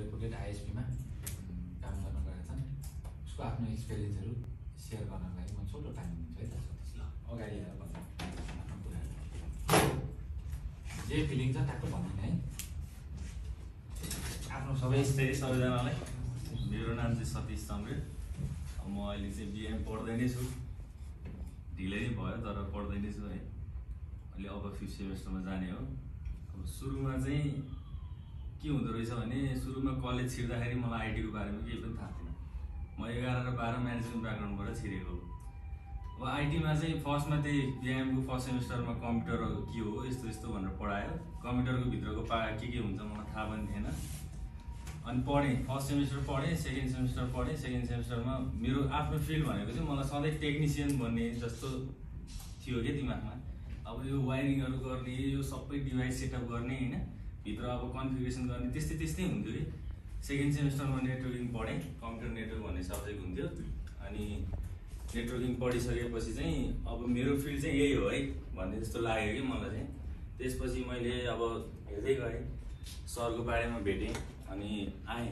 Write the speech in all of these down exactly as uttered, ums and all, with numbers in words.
Reputed आइएसपीमा काम गर्न गएका छन्। उसको आफ्नो एक्सपिरियन्सहरू सेयर गर्नको लागि म छोटो टाइम दिन्छु है त सतीश। ल अगाडि आएर भन्नु आफ्नो कुराहरू जे फिलिङ छ ट्याक्क भन्दिनँ है। आफ्नो सबै सबैजनालाई मेरो नाम चाहिँ सतीश चन्द्र। म अहिले चाहिँ बिएम पढ्दै नै छु, ढिलै नै भयो तर पढ्दै नै छु है। अहिले अब फिफ्थ सेमेस्टरमा जाने हो। अब सुरुमा चाहिँ के हुँदो रहेछ भने सुरुमा कलेज छिर्दाखेरि मलाई आइटीको बारेमा केही पनि थाहा थिएन। म एघार र बाह्र म्यानेजमेन्ट ब्याकग्राउन्डबाट छिरेको हो। अब आइटीमा चाहिँ फर्स्टमा त्यही बिएमको फर्स्ट सेमेस्टरमा कम्प्युटर के हो यस्तो यस्तो भनेर पढायो। कम्प्युटरको भित्रको पा के के हुन्छ मलाई थाहा पनि थिएन। अनि पढेँ, फर्स्ट सेमेस्टर पढेँ, सेकेन्ड सेमेस्टर पढेँ। सेकेन्ड सेमेस्टरमा मेरो आफ्नो फिल्ड भनेको चाहिँ मलाई सधैँ टेक्निसियन बन्ने जस्तो थियो क्या दिमागमा। अब यो वायरिङहरू गर्ने, यो सबै डिभाइस सेटअप गर्ने होइन, भित्र अब कन्फिगरेसन गर्ने त्यस्तै त्यस्तै हुन्थ्यो कि। सेकेन्ड सेमेस्टरमा नेटवर्किङ पढेँ, कम्प्युटर नेटवर्क भन्ने सब्जेक्ट हुन्थ्यो। अनि नेटवर्किङ पढिसकेपछि चाहिँ अब मेरो फिल्ड चाहिँ यही हो है भन्ने जस्तो लाग्यो कि मलाई चाहिँ। त्यसपछि मैले अब हेर्दै गएँ, सरको बारेमा भेटेँ अनि आएँ।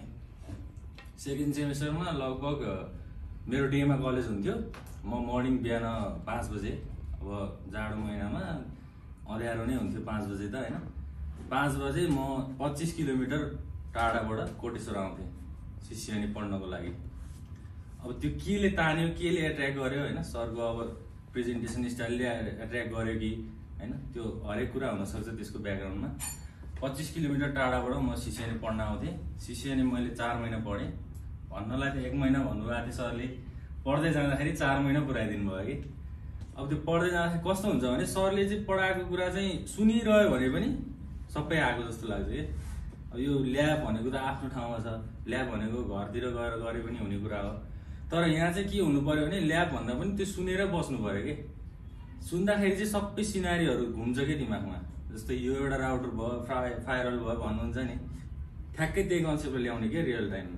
सेकेन्ड सेमेस्टरमा लगभग मेरो डेमा कलेज हुन्थ्यो। म मर्निङ बिहान पाँच बजे, अब जाडो महिनामा अँध्यारो नै हुन्थ्यो पाँच बजे त होइन। पाँच बजे म पच्चिस किलोमिटर टाढाबाट कोटेश्वर आउँथेँ सिसिआनी पढ्नको लागि। अब त्यो केले तान्यो, केले एट्र्याक्ट गर्यो होइन, सरको अब प्रेजेन्टेसन स्टाइलले एट्र्याक्ट गर्यो कि होइन, त्यो हरेक कुरा हुनसक्छ त्यसको ब्याकग्राउन्डमा। पच्चिस किलोमिटर टाढाबाट म सिसिआनी पढ्न आउँथेँ। सिसिआनी मैले चार महिना पढेँ। भन्नलाई त एक महिना भन्नुभएको थियो सरले, पढ्दै जाँदाखेरि चार महिना पुऱ्याइदिनु भयो कि। अब त्यो पढ्दै जाँदाखेरि कस्तो हुन्छ भने सरले चाहिँ पढाएको कुरा चाहिँ सुनिरह्यो भने पनि सबै आएको जस्तो लाग्छ कि। अब यो ल्याब भनेको त आफ्नो ठाउँमा छ, ल्याब भनेको घरतिर गएर गरे पनि हुने कुरा हो। तर यहाँ चाहिँ के हुनु पर्यो भने ल्याब भन्दा पनि त्यो सुनेर बस्नु पर्यो कि। सुन्दाखेरि चाहिँ सबै सिनारीहरू घुम्छ कि दिमागमा। जस्तै यो एउटा राउटर भयो, फ्राई फायरल भयो भन्नुहुन्छ नि, ठ्याक्कै त्यही कन्सेप्ट ल्याउने क्या रियल टाइममा।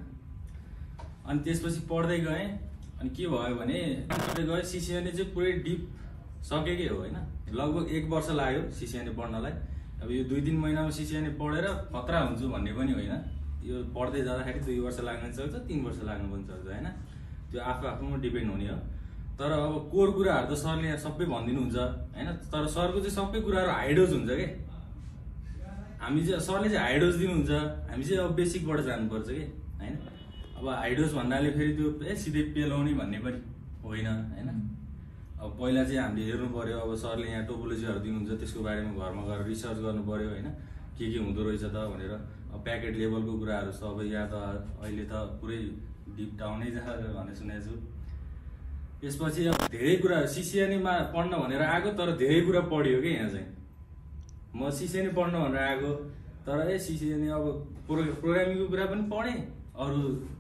अनि त्यसपछि पढ्दै गएँ। अनि के भयो भने पढ्दै गएँ, सिसिआनी चाहिँ पुरै डिप सकेकै हो होइन। लगभग एक वर्ष लाग्यो सिसिआनी पढ्नलाई। अब यो दुई तिन महिनामा सिसिआनी पढेर खतरा हुन्छु भन्ने पनि होइन। यो पढ्दै जाँदाखेरि दुई वर्ष लाग्न सक्छ, तिन वर्ष लाग्नु पनि सक्छ होइन। त्यो आफू आफूमा डिपेन्ड हुने हो। तर अब कोर कुराहरू त सरले यहाँ सबै भनिदिनुहुन्छ होइन। तर सरको चाहिँ सबै कुराहरू हाइडोज हुन्छ क्या। हामी चाहिँ सरले चाहिँ हाइडोज दिनुहुन्छ, हामी चाहिँ अब बेसिकबाट जानुपर्छ कि होइन। अब हाइडोज भन्नाले फेरि त्यो ए सिधै पेलाउने भन्ने पनि होइन होइन। अब पहिला चाहिँ हामीले हेर्नु पर्यो, अब सरले यहाँ टोपोलोजीहरू दिनुहुन्छ त्यसको बारेमा घरमा गएर रिसर्च गर्नु पर्यो होइन, के के हुँदो रहेछ त भनेर। अब प्याकेट लेभलको कुराहरू छ, अब यहाँ त अहिले त पुरै डिप डाउनै जा भनेर सुनेको छु। त्यसपछि अब धेरै कुराहरू सिसिआनीमा पढ्न भनेर आएको, तर धेरै कुरा पढियो कि यहाँ चाहिँ। म सिसिआनी पढ्न भनेर आएको, तर ए सिसिआनी अब प्रो प्रोग्रामिङको कुरा पनि पढेँ, अरू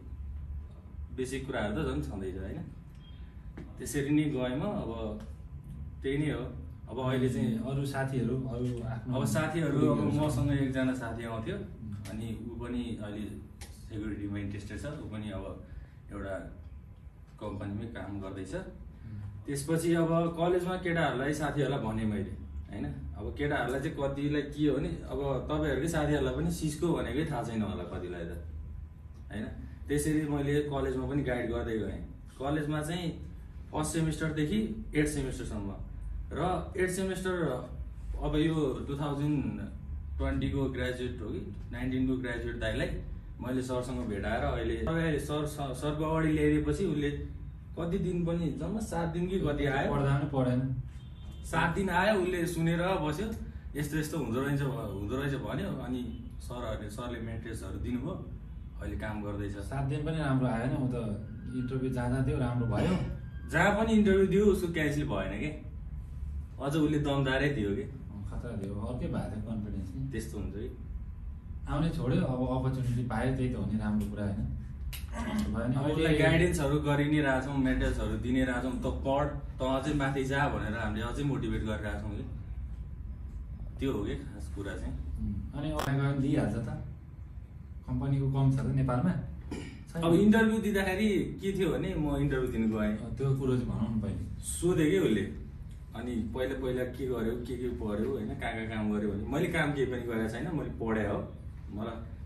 बेसिक कुराहरू त झन् छँदैछ होइन। त्यसरी नै गएँ म। अब त्यही नै हो। अब अहिले चाहिँ अरू साथीहरू अरू आफ्नो अब साथीहरू अब मसँग एकजना साथी आउँथ्यो, अनि ऊ पनि अहिले सेक्युरिटीमा इन्ट्रेस्टेड छ। ऊ पनि अब एउटा कम्पनीमै काम गर्दैछ। त्यसपछि अब कलेजमा केटाहरूलाई साथीहरूलाई भनेँ मैले होइन। अब केटाहरूलाई चाहिँ कतिलाई के हो भने अब तपाईँहरूकै साथीहरूलाई पनि सिस्को भनेकै थाहा छैन होला कतिलाई त होइन। त्यसरी मैले कलेजमा पनि गाइड गर्दै गएँ। कलेजमा चाहिँ फर्स्ट सेमेस्टरदेखि एट सेमेस्टरसम्म र एट सेमेस्टर अब यो टु थाउजन्ड ट्वेन्टीको ग्रेजुएट हो कि नाइन्टिनको ग्रेजुएट दाइलाई मैले सरसँग भेटाएर अहिले सर सरको अगाडि ल्याइदिएपछि उसले कति दिन पनि जम्मा सात दिन कि कति आयो, पढ्दा पनि पढेन, सात दिन आयो। उसले सुनेर बस्यो, यस्तो यस्तो हुँदो रहेछ हुँदो रहेछ भन्यो। अनि सरहरूले सरले मेटेरियल्सहरू दिनुभयो, अहिले काम गर्दैछ। सात दिन पनि राम्रो आएन। ऊ त इन्टरभ्यू जाँदा थियो, राम्रो भयो। जहाँ पनि इन्टरभ्यू दियो उसको क्यान्सल भएन कि। अझ उसले दमदारै दियो कि। खतरा दियो, अर्कै भएको थियो कन्फिडेन्स नि। त्यस्तो हुन्छ कि। आउने छोड्यो, अब अपर्च्युनिटी पायो, त्यही त हो नि राम्रो कुरा होइन। उसलाई गाइडेन्सहरू गरि नै रहेछौँ, मेटेरियल्सहरू दिने रहेछौँ। त पढ, त अझै माथि जा भनेर हामीले अझै मोटिभेट गरिरहेछौँ कि। त्यो हो कि खास कुरा चाहिँ। अनि अगाडि दिइहाल्छ त, कम्पनीको कम छ त नेपालमा। अब इन्टरभ्यू दिँदाखेरि के थियो भने म इन्टरभ्यू दिनु गएँ, त्यो कुरो चाहिँ भनौँ न। पहिले सोधेँ कि उसले, अनि पहिला पहिला के गर्यो के के पढ्यो होइन, कहाँ कहाँ काम गर्यो भने। मैले काम केही पनि गरेको छैन, मैले पढेँ हो। मलाई अब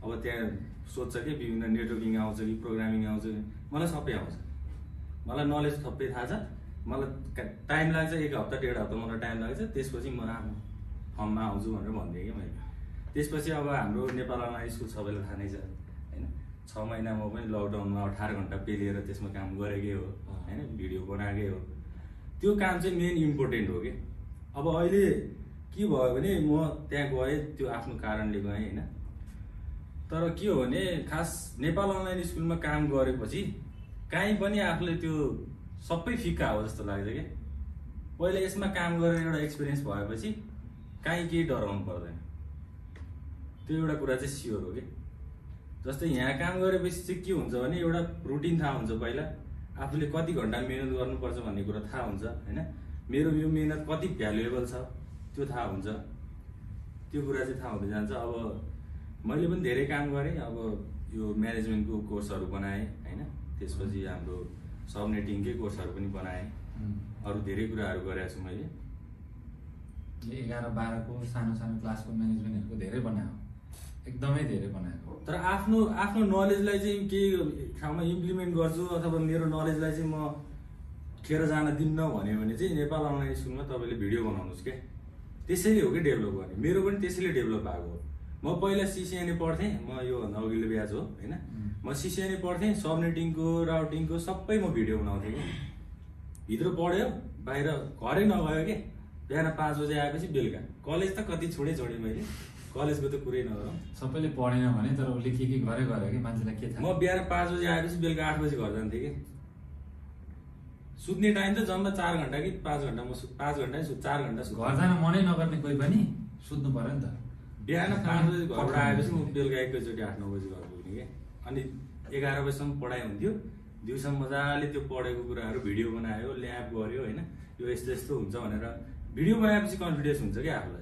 अब त्यहाँ सोध्छ कि विभिन्न नेटवर्किङ आउँछ कि प्रोग्रामिङ आउँछ कि मलाई सबै आउँछ मलाई नलेज थप्पै थाहा छ मलाई टाइम लाग्छ एक हप्ता डेढ हप्ता मलाई टाइम लाग्छ त्यसपछि म आफ्नो फर्ममा आउँछु भनेर भनिदिएँ कि मैले त्यसपछि अब हाम्रो नेपाल अनलाइन स्कुल सबैलाई थाहा नै छ होइन छ महिना म पनि लकडाउनमा अठार घन्टा पेलिएर त्यसमा काम गरेकै हो होइन भिडियो बनाएकै हो त्यो काम चाहिँ मेन इम्पोर्टेन्ट हो कि अब अहिले के भयो भने म त्यहाँ गएँ त्यो आफ्नो कारणले गएँ होइन तर के हो भने खास नेपाल अनलाइन स्कुलमा काम गरेपछि काहीँ पनि आफूले त्यो सबै फिक्का हो जस्तो लाग्छ क्या पहिले यसमा काम गरेर एउटा एक्सपिरियन्स भएपछि काहीँ केही डराउनु पर्दैन त्यो एउटा कुरा चाहिँ स्योर हो कि जस्तै यहाँ काम गरेपछि चाहिँ के हुन्छ भने एउटा रुटिन थाहा हुन्छ पहिला आफूले कति घन्टा मेहनत गर्नुपर्छ भन्ने कुरा थाहा हुन्छ होइन मेरो यो मेहनत कति भ्यालुएबल छ त्यो थाहा हुन्छ त्यो कुरा चाहिँ थाहा हुँदै जान्छ अब मैले पनि धेरै काम गरेँ अब यो म्यानेजमेन्टको कोर्सहरू बनाएँ होइन त्यसपछि हाम्रो सबनेटिङकै कोर्सहरू पनि बनाएँ अरू धेरै कुराहरू गरेको छु मैले एघार बाह्रको सानो सानो क्लासको म्यानेजमेन्टहरूको धेरै बनायो एकदमै धेरै बनाएको तर आफ्नो आफ्नो नलेजलाई चाहिँ केही ठाउँमा इम्प्लिमेन्ट गर्छु अथवा मेरो नलेजलाई चाहिँ म खेर जान दिन्न भन्यो भने चाहिँ नेपाल अनलाइन स्कुलमा तपाईँले भिडियो बनाउनुहोस् क्या त्यसैले हो कि डेभलप गर्ने मेरो पनि त्यसैले डेभलप भएको हो म पहिला सिसिएनए पढ्थेँ म योभन्दा अघिल्लो ब्याच हो होइन म सिसिएनए पढ्थेँ सबनेटिङको राउटिङको सबै म भिडियो बनाउँथेँ कि भित्र पढ्यो बाहिर घरै नगयो कि बिहान पाँच बजे आएपछि बेलुका कलेज त कति छोडे छोडेँ मैले कलेजको त कुरै नगरौँ सबैले पढेन भने तर उसले के के गरे गरे कि मान्छेलाई के थाहा म बिहान पाँच बजे आएपछि बेलुका आठ बजे घर जान्थेँ कि सुत्ने टाइम त जम्मा चार घन्टा कि पाँच घन्टा म पाँच घन्टा सु चार घन्टा सु घर जान मनै नगर्ने कोही पनि सुत्नु पर्यो नि त बिहान पाँच बजे घरबाट आएपछि म बेलुका एकैचोटि आठ नौ बजी घर पुग्ने कि अनि एघार बजीसम्म पढाइ हुन्थ्यो दिउँसो मजाले त्यो पढेको कुराहरू भिडियो बनायो ल्याब गऱ्यो होइन यो यस्तो यस्तो हुन्छ भनेर भिडियो बनाएपछि कन्फिडेन्स हुन्छ क्या आफूलाई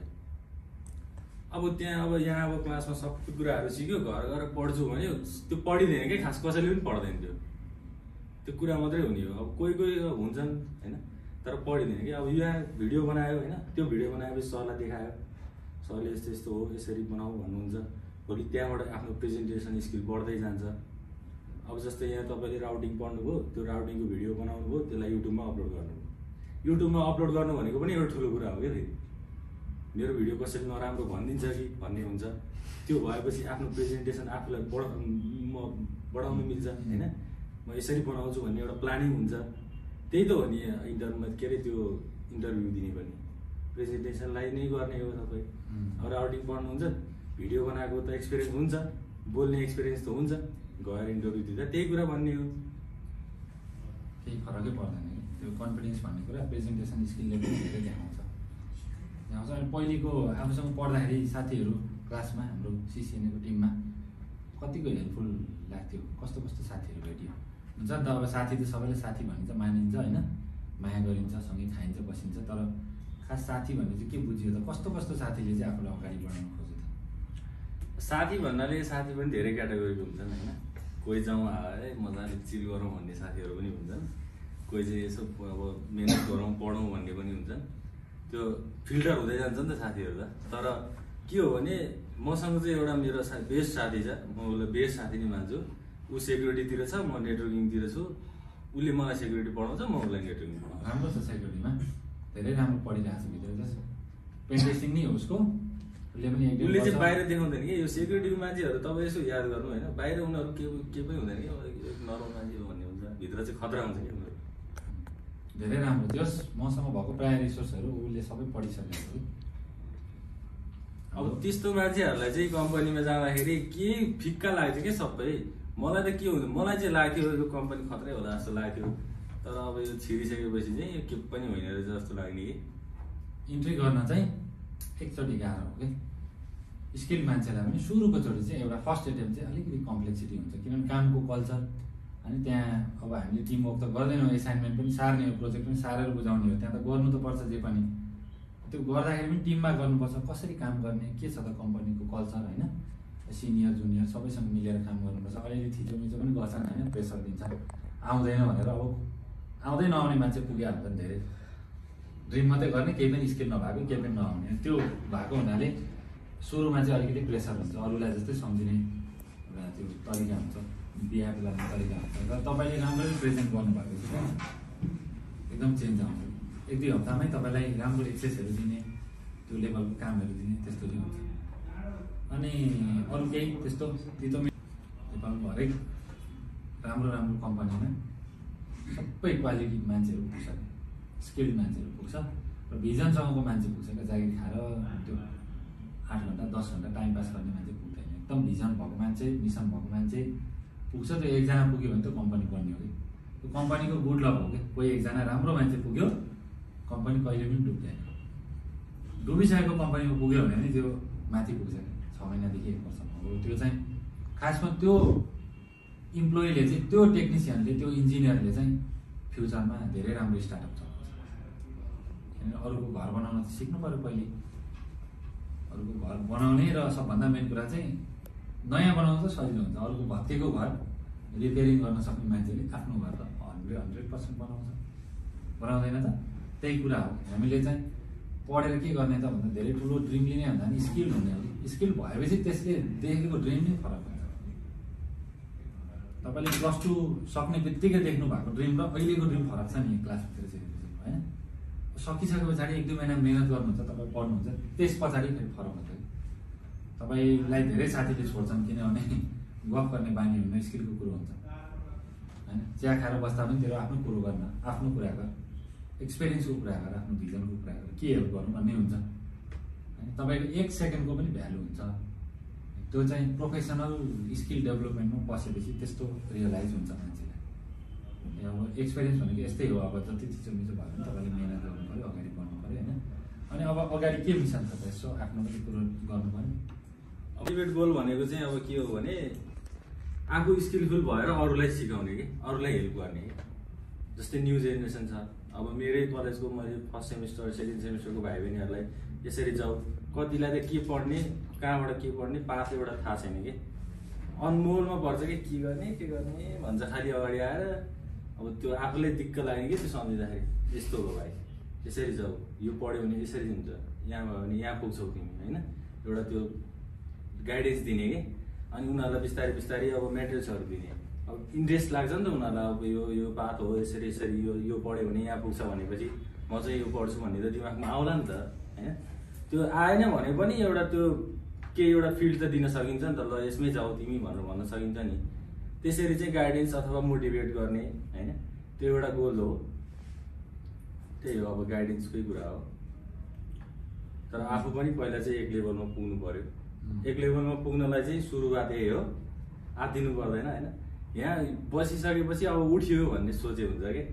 अब त्यहाँ अब यहाँ अब क्लासमा सबै कुराहरू सिक्यो घर गएर पढ्छु भने त्यो पढिँदैन कि खास कसैले पनि पढ्दैन त्यो त्यो कुरा मात्रै हुने हो अब कोही कोही हुन्छन् होइन तर पढिँदैन कि अब यहाँ भिडियो बनायो होइन त्यो भिडियो बनाएपछि सरलाई देखायो सरले यस्तो यस्तो हो यसरी बनाऊ भन्नुहुन्छ भोलि त्यहाँबाट आफ्नो प्रेजेन्टेसन स्किल बढ्दै जान्छ अब जस्तै यहाँ तपाईँले राउटिङ पढ्नुभयो त्यो राउटिङको भिडियो बनाउनु भयो त्यसलाई युट्युबमा अपलोड गर्नुभयो युट्युबमा अपलोड गर्नु भनेको पनि एउटा ठुलो कुरा हो क्या फेरि मेरो भिडियो कसैले नराम्रो भनिदिन्छ कि भन्ने हुन्छ त्यो भएपछि आफ्नो प्रेजेन्टेसन आफूलाई बढ म बढाउनु मिल्छ होइन म यसरी बनाउँछु भन्ने एउटा प्लानिङ हुन्छ त्यही त हो नि इन्टरभ्यूमा के अरे त्यो इन्टरभ्यू दिने पनि प्रेजेन्टेसनलाई नै गर्ने हो तपाईँ अब राउटिङ पढ्नुहुन्छ भिडियो बनाएको त एक्सपिरियन्स हुन्छ बोल्ने एक्सपिरियन्स त हुन्छ गएर इन्टरभ्यू दिँदा त्यही कुरा भन्ने हो केही फरकै पर्दैन कि त्यो कन्फिडेन्स भन्ने कुरा प्रेजेन्टेसन स्किलले पनि धेरै देखाउँछ देखाउँछ अनि पहिलेको आफूसँग पढ्दाखेरि साथीहरू क्लासमा हाम्रो सिसिएनएको टिममा कतिको हेल्पफुल लाग्थ्यो कस्तो कस्तो साथीहरू भेटियो हुन्छ नि त अब साथी त सबैले साथी भनिन्छ मानिन्छ होइन माया गरिन्छ सँगै खाइन्छ बसिन्छ तर खास साथी भन्ने चाहिँ के बुझियो त कस्तो कस्तो साथीले चाहिँ आफूलाई अगाडि बढाउन खोज्यो त साथी भन्नाले साथी पनि धेरै क्याटेगोरीको हुन्छन् होइन कोही जाउँ है मजाले चिल गरौँ भन्ने साथीहरू पनि हुन्छन् कोही चाहिँ यसो अब मेहनत गरौँ पढौँ भन्ने पनि हुन्छन् त्यो फिल्टर हुँदै जान्छ नि त साथीहरू त तर के हो भने मसँग चाहिँ एउटा मेरो सा बेस्ट साथी छ म उसलाई बेस्ट साथी नै मान्छु ऊ सेक्युरिटीतिर छ म नेटवर्किङतिर छु उसले मलाई सेक्युरिटी पढाउँछ म उसलाई नेटवर्किङ पढाउँछु राम्रो छ सेक्युरिटीमा धेरै राम्रो पढिरहेको छ भित्र जस्तो पेन्टेस्टिङ नै हो उसको उसले पनि उसले चाहिँ बाहिर देखाउँदैन कि यो सेक्युरिटीको मान्छेहरू तपाईँ यसो याद गर्नु होइन बाहिर उनीहरू के के पनि हुँदैन कि नर्मल मान्छे हो भन्ने हुन्छ भित्र चाहिँ खतरा हुन्छ कि उनीहरू धेरै राम्रो थियो मसँग भएको प्रायः रिसोर्सहरू उसले सबै पढिसकेको थियो अब त्यस्तो मान्छेहरूलाई चाहिँ कम्पनीमा जाँदाखेरि के फिक्का लाग्थ्यो कि सबै मलाई त के हुन्थ्यो मलाई चाहिँ लाग्थ्यो यो कम्पनी खत्रै होला जस्तो लाग्थ्यो तर अब यो छिरिसकेपछि चाहिँ यो के पनि होइन रहेछ जस्तो लाग्ने कि इन्ट्री गर्न चाहिँ एकचोटि गाह्रो हो कि स्किल मान्छेलाई पनि सुरुको चोटि चाहिँ एउटा फर्स्ट एटेम्प चाहिँ अलिकति कम्प्लेक्सिटी हुन्छ किनभने कामको कल्चर अनि त्यहाँ अब हामीले टिमवर्क त गर्दैनौँ एसाइनमेन्ट पनि सार्ने हो प्रोजेक्ट पनि सारेर बुझाउने हो त्यहाँ त गर्नु त पर्छ जे पनि त्यो गर्दाखेरि पनि टिममा गर्नुपर्छ कसरी काम गर्ने के छ त कम्पनीको कल्चर होइन सिनियर जुनियर सबैसँग मिलेर काम गर्नुपर्छ अलिअलि थिचोमिचो पनि गर्छन् होइन प्रेसर दिन्छ आउँदैन भनेर अब आउँदै नआउने मान्छे पुगिहाल्छ नि धेरै ड्रिम मात्रै गर्ने केही पनि स्किल नभएको केही पनि नआउने त्यो भएको हुनाले सुरुमा चाहिँ अलिकति प्रेसर हुन्छ अरूलाई जस्तै सम्झिने तरिका हुन्छ, बिहेभ गर्ने तरिका हुन्छ र तपाईँले राम्ररी प्रेजेन्ट गर्नुभएको चाहिँ एकदम चेन्ज आउँछ। एक दुई हप्तामै तपाईँलाई राम्रो एक्सेसहरू दिने, त्यो लेभलको कामहरू दिने त्यस्तो चाहिँ हुन्छ। अनि अरू केही त्यस्तो तितो नेपालको हरेक राम्रो राम्रो कम्पनीमा सबै क्वालिटी मान्छेहरू पुग्छ, स्किल्ड मान्छेहरू पुग्छ र भिजनसँगको मान्छे पुग्छ क्या। जागिर खाएर त्यो आठ घन्टा दस घन्टा टाइम पास गर्ने मान्छे पुग्दैन। एकदम भिजन भएको मान्छे, मिसन भएको मान्छे पुग्छ। त्यो एकजना पुग्यो भने त कम्पनी बन्ने हो कि, त्यो कम्पनीको गुड लक हो कि। कोही एकजना राम्रो मान्छे पुग्यो, कम्पनी कहिले पनि डुब्दैन। डुबिसकेको कम्पनीमा पुग्यो भने नि त्यो माथि पुग्छ छ महिनादेखि एक वर्षमा हो। त्यो चाहिँ खासमा त्यो इम्प्लोइले चाहिँ, त्यो टेक्निसियनले, त्यो इन्जिनियरले चाहिँ फ्युचरमा धेरै राम्रो स्टार्टअप चलाउँछ। किनभने अरूको घर बनाउन त सिक्नु पऱ्यो पहिले। अरूको घर बनाउने र सबभन्दा मेन कुरा चाहिँ नयाँ बनाउनु त सजिलो हुन्छ। अरूको भत्केको घर रिपेयरिङ गर्न सक्ने मान्छेले आफ्नो घर त हन्ड्रेड हन्ड्रेड पर्सेन्ट बनाउँछ, बनाउँदैन त? त्यही कुरा हो। हामीले चाहिँ पढेर के गर्ने त भन्दा धेरै ठुलो ड्रिम लिने भन्दा नि स्किल हुने हो। स्किल भएपछि त्यसले देखेको ड्रिम नै फरक हुन्छ। तपाईँले प्लस टू सक्ने बित्तिकै देख्नु भएको ड्रिम र अहिलेको ड्रिम फरक छ नि। क्लासतिर चाहिँ होइन, सकिसके पछाडि एक दुई महिना मिहिनेत गर्नुहुन्छ, तपाईँ पढ्नुहुन्छ, त्यस पछाडि फेरि फरक हुन्छ। तपाईँलाई धेरै साथीले छोड्छन् किनभने गफ गर्ने बानी हुने स्किलको कुरो हुन्छ होइन। चिया खाएर बस्दा पनि तेरो आफ्नो कुरो गर्न, आफ्नो कुरा गर, एक्सपिरियन्सको कुरा गर, आफ्नो भिजनको कुरा गर, के हेल्प गर्नु भन्ने हुन्छ होइन। तपाईँको एक सेकेन्डको पनि भ्यालु हुन्छ। त्यो चाहिँ प्रोफेसनल स्किल डेभलपमेन्टमा पसेपछि त्यस्तो रियलाइज हुन्छ मान्छेलाई। अब एक्सपिरियन्स भनेको यस्तै हो। अब जति चिसोमिचो भयो भने तपाईँले मिहिनेत गर्नु पऱ्यो, अगाडि बढ्नु पऱ्यो होइन। अनि अब अगाडि के मिसन छ त यसो आफ्नो पनि कुरो गर्नु पऱ्यो। अल्टिमेट गोल भनेको चाहिँ अब के हो भने आफू स्किलफुल भएर अरूलाई सिकाउने कि, अरूलाई हेल्प गर्ने कि। जस्तै न्यू जेनेरेसन छ, अब मेरै कलेजको मैले फर्स्ट सेमिस्टर सेकेन्ड सेमिस्टरको भाइ बहिनीहरूलाई यसरी जाऊ, कतिलाई त के पढ्ने, कहाँबाट के पढ्ने पास एउटा थाहा छैन कि, अनमोलमा पर्छ कि के गर्ने के गर्ने भन्छ खालि अगाडि आएर। अब त्यो आफूलाई दिक्क लाग्ने कि त्यो सम्झिँदाखेरि, यस्तो हो भाइ, यसरी जाऊ, यो पढ्यो भने यसरी हुन्छ, यहाँ भयो भने यहाँ पुग्छौ तिमी होइन। एउटा त्यो गाइडेन्स दिने कि। अनि उनीहरूलाई बिस्तारै बिस्तारै अब मेटेरियल्सहरू दिने। अब इन्ट्रेस्ट लाग्छ नि त उनीहरूलाई, अब यो यो पाथ हो, यसरी यसरी यो यो पढ्यो भने यहाँ पुग्छ भनेपछि म चाहिँ यो पढ्छु भन्ने त दिमागमा आउला नि त होइन। त्यो आएन भने पनि एउटा त्यो के एउटा फिल्ड त दिन सकिन्छ नि त, ल यसमै जाऊ तिमी भनेर भन्न सकिन्छ नि। त्यसरी चाहिँ गाइडेन्स अथवा मोटिभेट गर्ने होइन, त्यो एउटा गोल हो। त्यही हो, अब गाइडेन्सकै कुरा हो। तर आफू पनि पहिला चाहिँ एक लेभलमा पुग्नु पर्यो। एक लेभलमा पुग्नलाई चाहिँ सुरुवात यही हो, आत्तिनु पर्दैन होइन। यहाँ बसिसकेपछि अब उठ्यो भन्ने सोचे हुन्छ कि,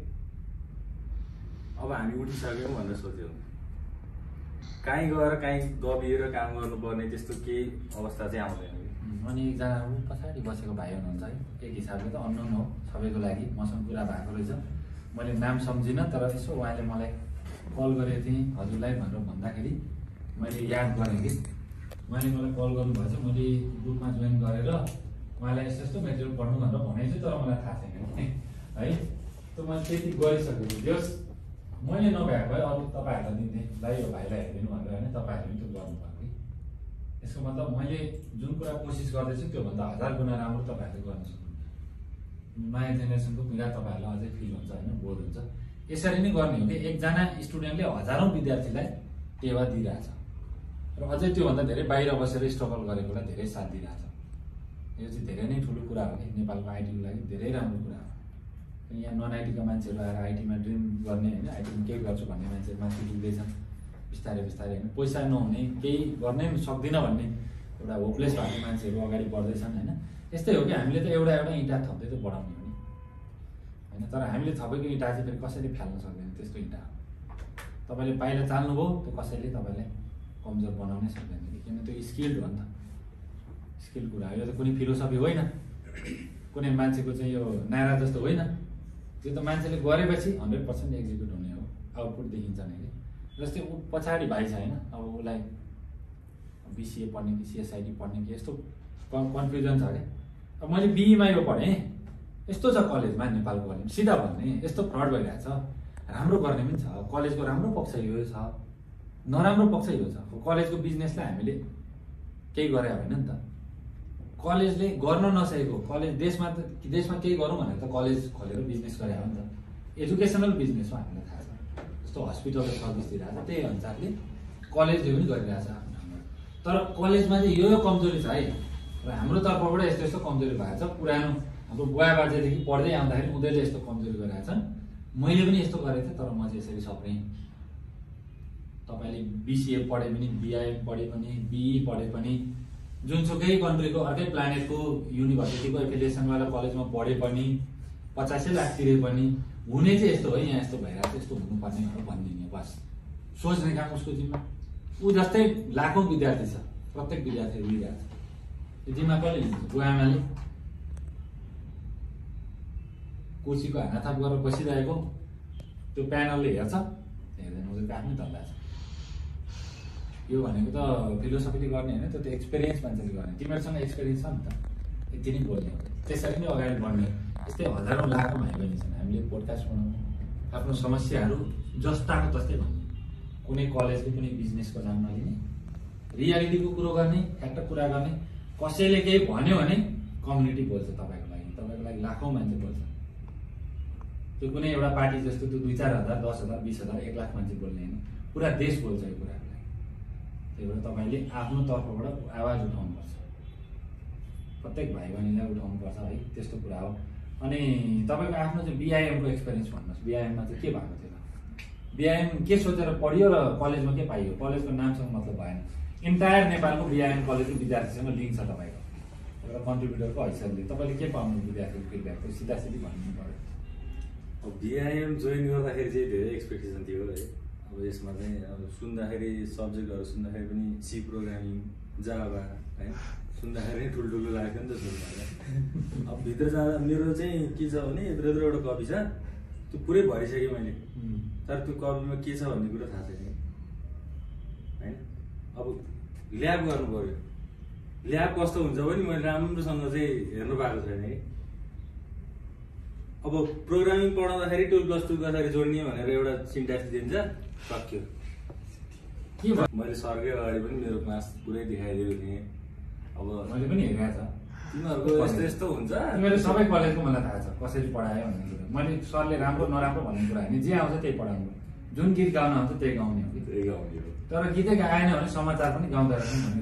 अब हामी उठिसक्यौँ भनेर सोच्यो हुन्छ। काहीँ गएर काहीँ दबिएर काम गर्नुपर्ने त्यस्तो केही अवस्था चाहिँ आउँदैन कि। अनि एकजना पछाडि बसेको भाइ हुनुहुन्छ है, एक हिसाबले त अननोन हो सबैको लागि। मसँग कुरा भएको रहेछ, मैले नाम सम्झिनँ तर यसो उहाँले मलाई कल गरेको थिएँ हजुरलाई भनेर भन्दाखेरि मैले याद गरेँ कि उहाँले मलाई कल गर्नुभएछ। मैले ग्रुपमा जोइन गरेर उहाँलाई यस्तो यस्तो मेटेरियल पढ्नु भनेर भनेको छु, तर मलाई थाहा छैन है। त्यो मैले त्यति गरिसकेको जस मैले नभएको भए अरू तपाईँहरूलाई दिन्थेँ, भाइ यो भाइलाई हेरिदिनु भनेर होइन। तपाईँहरूले पनि त्यो गर्नुभयो कि। यसको मतलब मैले जुन कुरा कोसिस गर्दैछु त्योभन्दा हजार गुणा राम्रो तपाईँहरूले गर्न सक्नुहुन्छ। नयाँ जेनेरेसनको कुरा तपाईँहरूलाई अझै फिल हुन्छ होइन, बोध हुन्छ। यसरी नै गर्ने हो कि एकजना स्टुडेन्टले हजारौँ विद्यार्थीलाई टेवा दिइरहेछ र अझै त्योभन्दा धेरै बाहिर बसेर स्ट्रगल गरेकोलाई धेरै साथ दिइरहेछ। यो चाहिँ धेरै नै ठुलो कुरा हो कि नेपालको आइटीको लागि धेरै राम्रो कुरा हो। यहाँ नन आइटीका मान्छेहरू आएर आइटीमा ड्रिम गर्ने होइन, आइटीमा केही गर्छु भन्ने मान्छे माथि पुग्दैछन् बिस्तारै बिस्तारै होइन। पैसा नहुने, केही गर्नै सक्दिनँ भन्ने एउटा होपलेस भएको मान्छेहरू अगाडि बढ्दैछन् होइन। यस्तै हो कि हामीले त एउटा एउटा इँटा थप्दै त बढाउने हो नि होइन। तर हामीले थपेको इँटा चाहिँ फेरि कसैले फ्याल्न सक्दैन, त्यस्तो इँटा हो। तपाईँले बाहिर चाल्नुभयो त्यो कसैले तपाईँलाई कमजोर बनाउनै सक्दैन कि, किन त्यो स्किल्ड हो नि त। स्किल कुरा हो, यो त कुनै फिलोसफी होइन, कुनै मान्छेको चाहिँ यो नारा जस्तो होइन। त्यो त मान्छेले गरेपछि हन्ड्रेड पर्सेन्ट एक्जिक्युट हुने हो, आउटपुट देखिन्छ नै कि। जस्तै ऊ पछाडि भाइ छ होइन, अब उसलाई बिसिए पढ्ने कि सिएसआइटी पढ्ने कि यस्तो कन्फ्युजन छ क्या। अब मैले बिईमा यो पढेँ, यस्तो छ कलेजमा, नेपालको कलेज सिधा भन्ने यस्तो फ्रड भइरहेछ। राम्रो गर्ने पनि छ, कलेजको राम्रो पक्ष यो छ, नराम्रो पक्ष यो छ। कलेजको बिजनेसलाई हामीले केही गरे होइन नि त। कलेजले गर्न नसकेको कलेज देशमा त देशमा केही गरौँ भनेर त कलेज खोलेर बिजनेस गरे हो नि त। एजुकेसनल बिजनेस हो हामीलाई थाहा छ। जस्तो हस्पिटलको सर्भिस दिइरहेको छ त्यही अनुसारले कलेजले पनि गरिरहेछ आफ्नो ठाउँमा। तर कलेजमा चाहिँ यो यो कमजोरी छ है र हाम्रो तर्फबाट यस्तो यस्तो कमजोरी भएको छ। पुरानो हाम्रो बुवा बाजेदेखि पढ्दै आउँदाखेरि उनीहरूले यस्तो कमजोरी गरेका छन्। मैले पनि यस्तो गरेको थिएँ तर म चाहिँ यसरी सप्रेँ। तपाईँले बिसिए पढे पनि बिआइएम पढे पनि बिई पढे पनि जुनसुकै कन्ट्रीको अर्कै प्लानेटको युनिभर्सिटीको एफिलिएसनवाला कलेजमा पढे पनि पचासै लाख तिरे पनि हुने चाहिँ यस्तो हो यहाँ यस्तो भइरहेको छ यस्तो हुनुपर्ने भनेर भनिदिने बस। सोच्ने काम उसको जिम्मा। ऊ जस्तै लाखौँ विद्यार्थी छ प्रत्येक विद्यार्थी दिइरहेको छ त्यो जिम्मा कसले लिन्छ? बुवा आमाले। कुर्सीको हानाथाप गरेर बसिरहेको त्यो प्यानलले हेर्छ हेर्दैन उनीहरूको आफ्नै धन्दा छ। यो भनेको त फिलोसफीले गर्ने होइन त्यो त एक्सपिरियन्स मान्छेले गर्ने। तिमीहरूसँग एक्सपिरियन्स छ नि त यति नै बोल्ने हो त्यसरी नै अगाडि बढ्ने। यस्तै हजारौँ लाखौँ भाइ बहिनी छन्। हामीले पोडकास्ट बनाउनु आफ्नो समस्याहरू जस्ताको तस्तै भन्ने। कुनै कलेजले कुनै बिजनेसको नाम नलिने रियालिटीको कुरो गर्ने फ्याक्ट कुरा गर्ने। कसैले केही भन्यो भने कम्युनिटी बोल्छ तपाईँको लागि तपाईँको लागि लाखौँ मान्छे बोल्छ। त्यो कुनै एउटा पार्टी जस्तो त्यो दुई चार हजार दस हजार बिस हजार एक लाख मान्छे बोल्ने होइन पुरा देश बोल्छ यो कुराहरूलाई। त्यही भएर तपाईँले आफ्नो तर्फबाट आवाज उठाउनुपर्छ। प्रत्येक भाइ बहिनीलाई उठाउनुपर्छ है त्यस्तो कुरा हो। अनि तपाईँको आफ्नो चाहिँ बिआइएमको एक्सपिरियन्स भन्नुहोस्। बिआइएममा चाहिँ के भएको थियो? बिआइएम के सोचेर पढियो र कलेजमा के पाइयो? कलेजको नामसँग मतलब भएन। इन्टायर नेपालको बिआइएम कलेजको विद्यार्थीसँग लिङ्क छ तपाईँको एउटा कन्ट्रिब्युटरको हैसियतले। तपाईँले के पाउनु विद्यार्थीको फिडब्याक? त्यो सिधा सिधी भन्नु पऱ्यो। अब बिआइएम जोइन गर्दाखेरि चाहिँ धेरै एक्सपेक्टेसन थियो है। अब यसमा चाहिँ अब सुन्दाखेरि सब्जेक्टहरू सुन्दाखेरि पनि सी प्रोग्रामिङ जाभा है सुन्दाखेरि ठुल्ठुलो लाग्यो नि त सुन्दाखेरि। अब भित्र जाँदा मेरो चाहिँ के छ भने यत्रो यत्रो एउटा कपी छ त्यो पुरै भरिसकेँ मैले। तर त्यो कपीमा के छ भन्ने कुरो थाहा छैन होइन। अब ल्याब गर्नु पऱ्यो। ल्याब कस्तो हुन्छ भने मैले राम्रोसँग चाहिँ हेर्नु पाएको छैन है। अब प्रोग्रामिङ पढाउँदाखेरि टु प्लस टू कसरी जोड्ने भनेर एउटा सिन्ट्याक्स दिन्छ सक्यो। के भयो? मैले सरकै अगाडि पनि मेरो क्लास पुरै देखाइदिएको थिएँ। अब मैले पनि हेरेको छ तिमीहरूको यस्तो यस्तो हुन्छ। तिमीहरू सबै कलेजको मलाई थाहा छ कसरी पढायो भन्ने कुरा। मैले सरले राम्रो नराम्रो भन्ने कुरा होइन जे आउँछ त्यही पढाउनु। जुन गीत गाउन आउँछ त्यही गाउने हो कि त्यही गाउने हो। तर गीतै गाएन भने समाचार पनि गाउँदो रहेछ भन्ने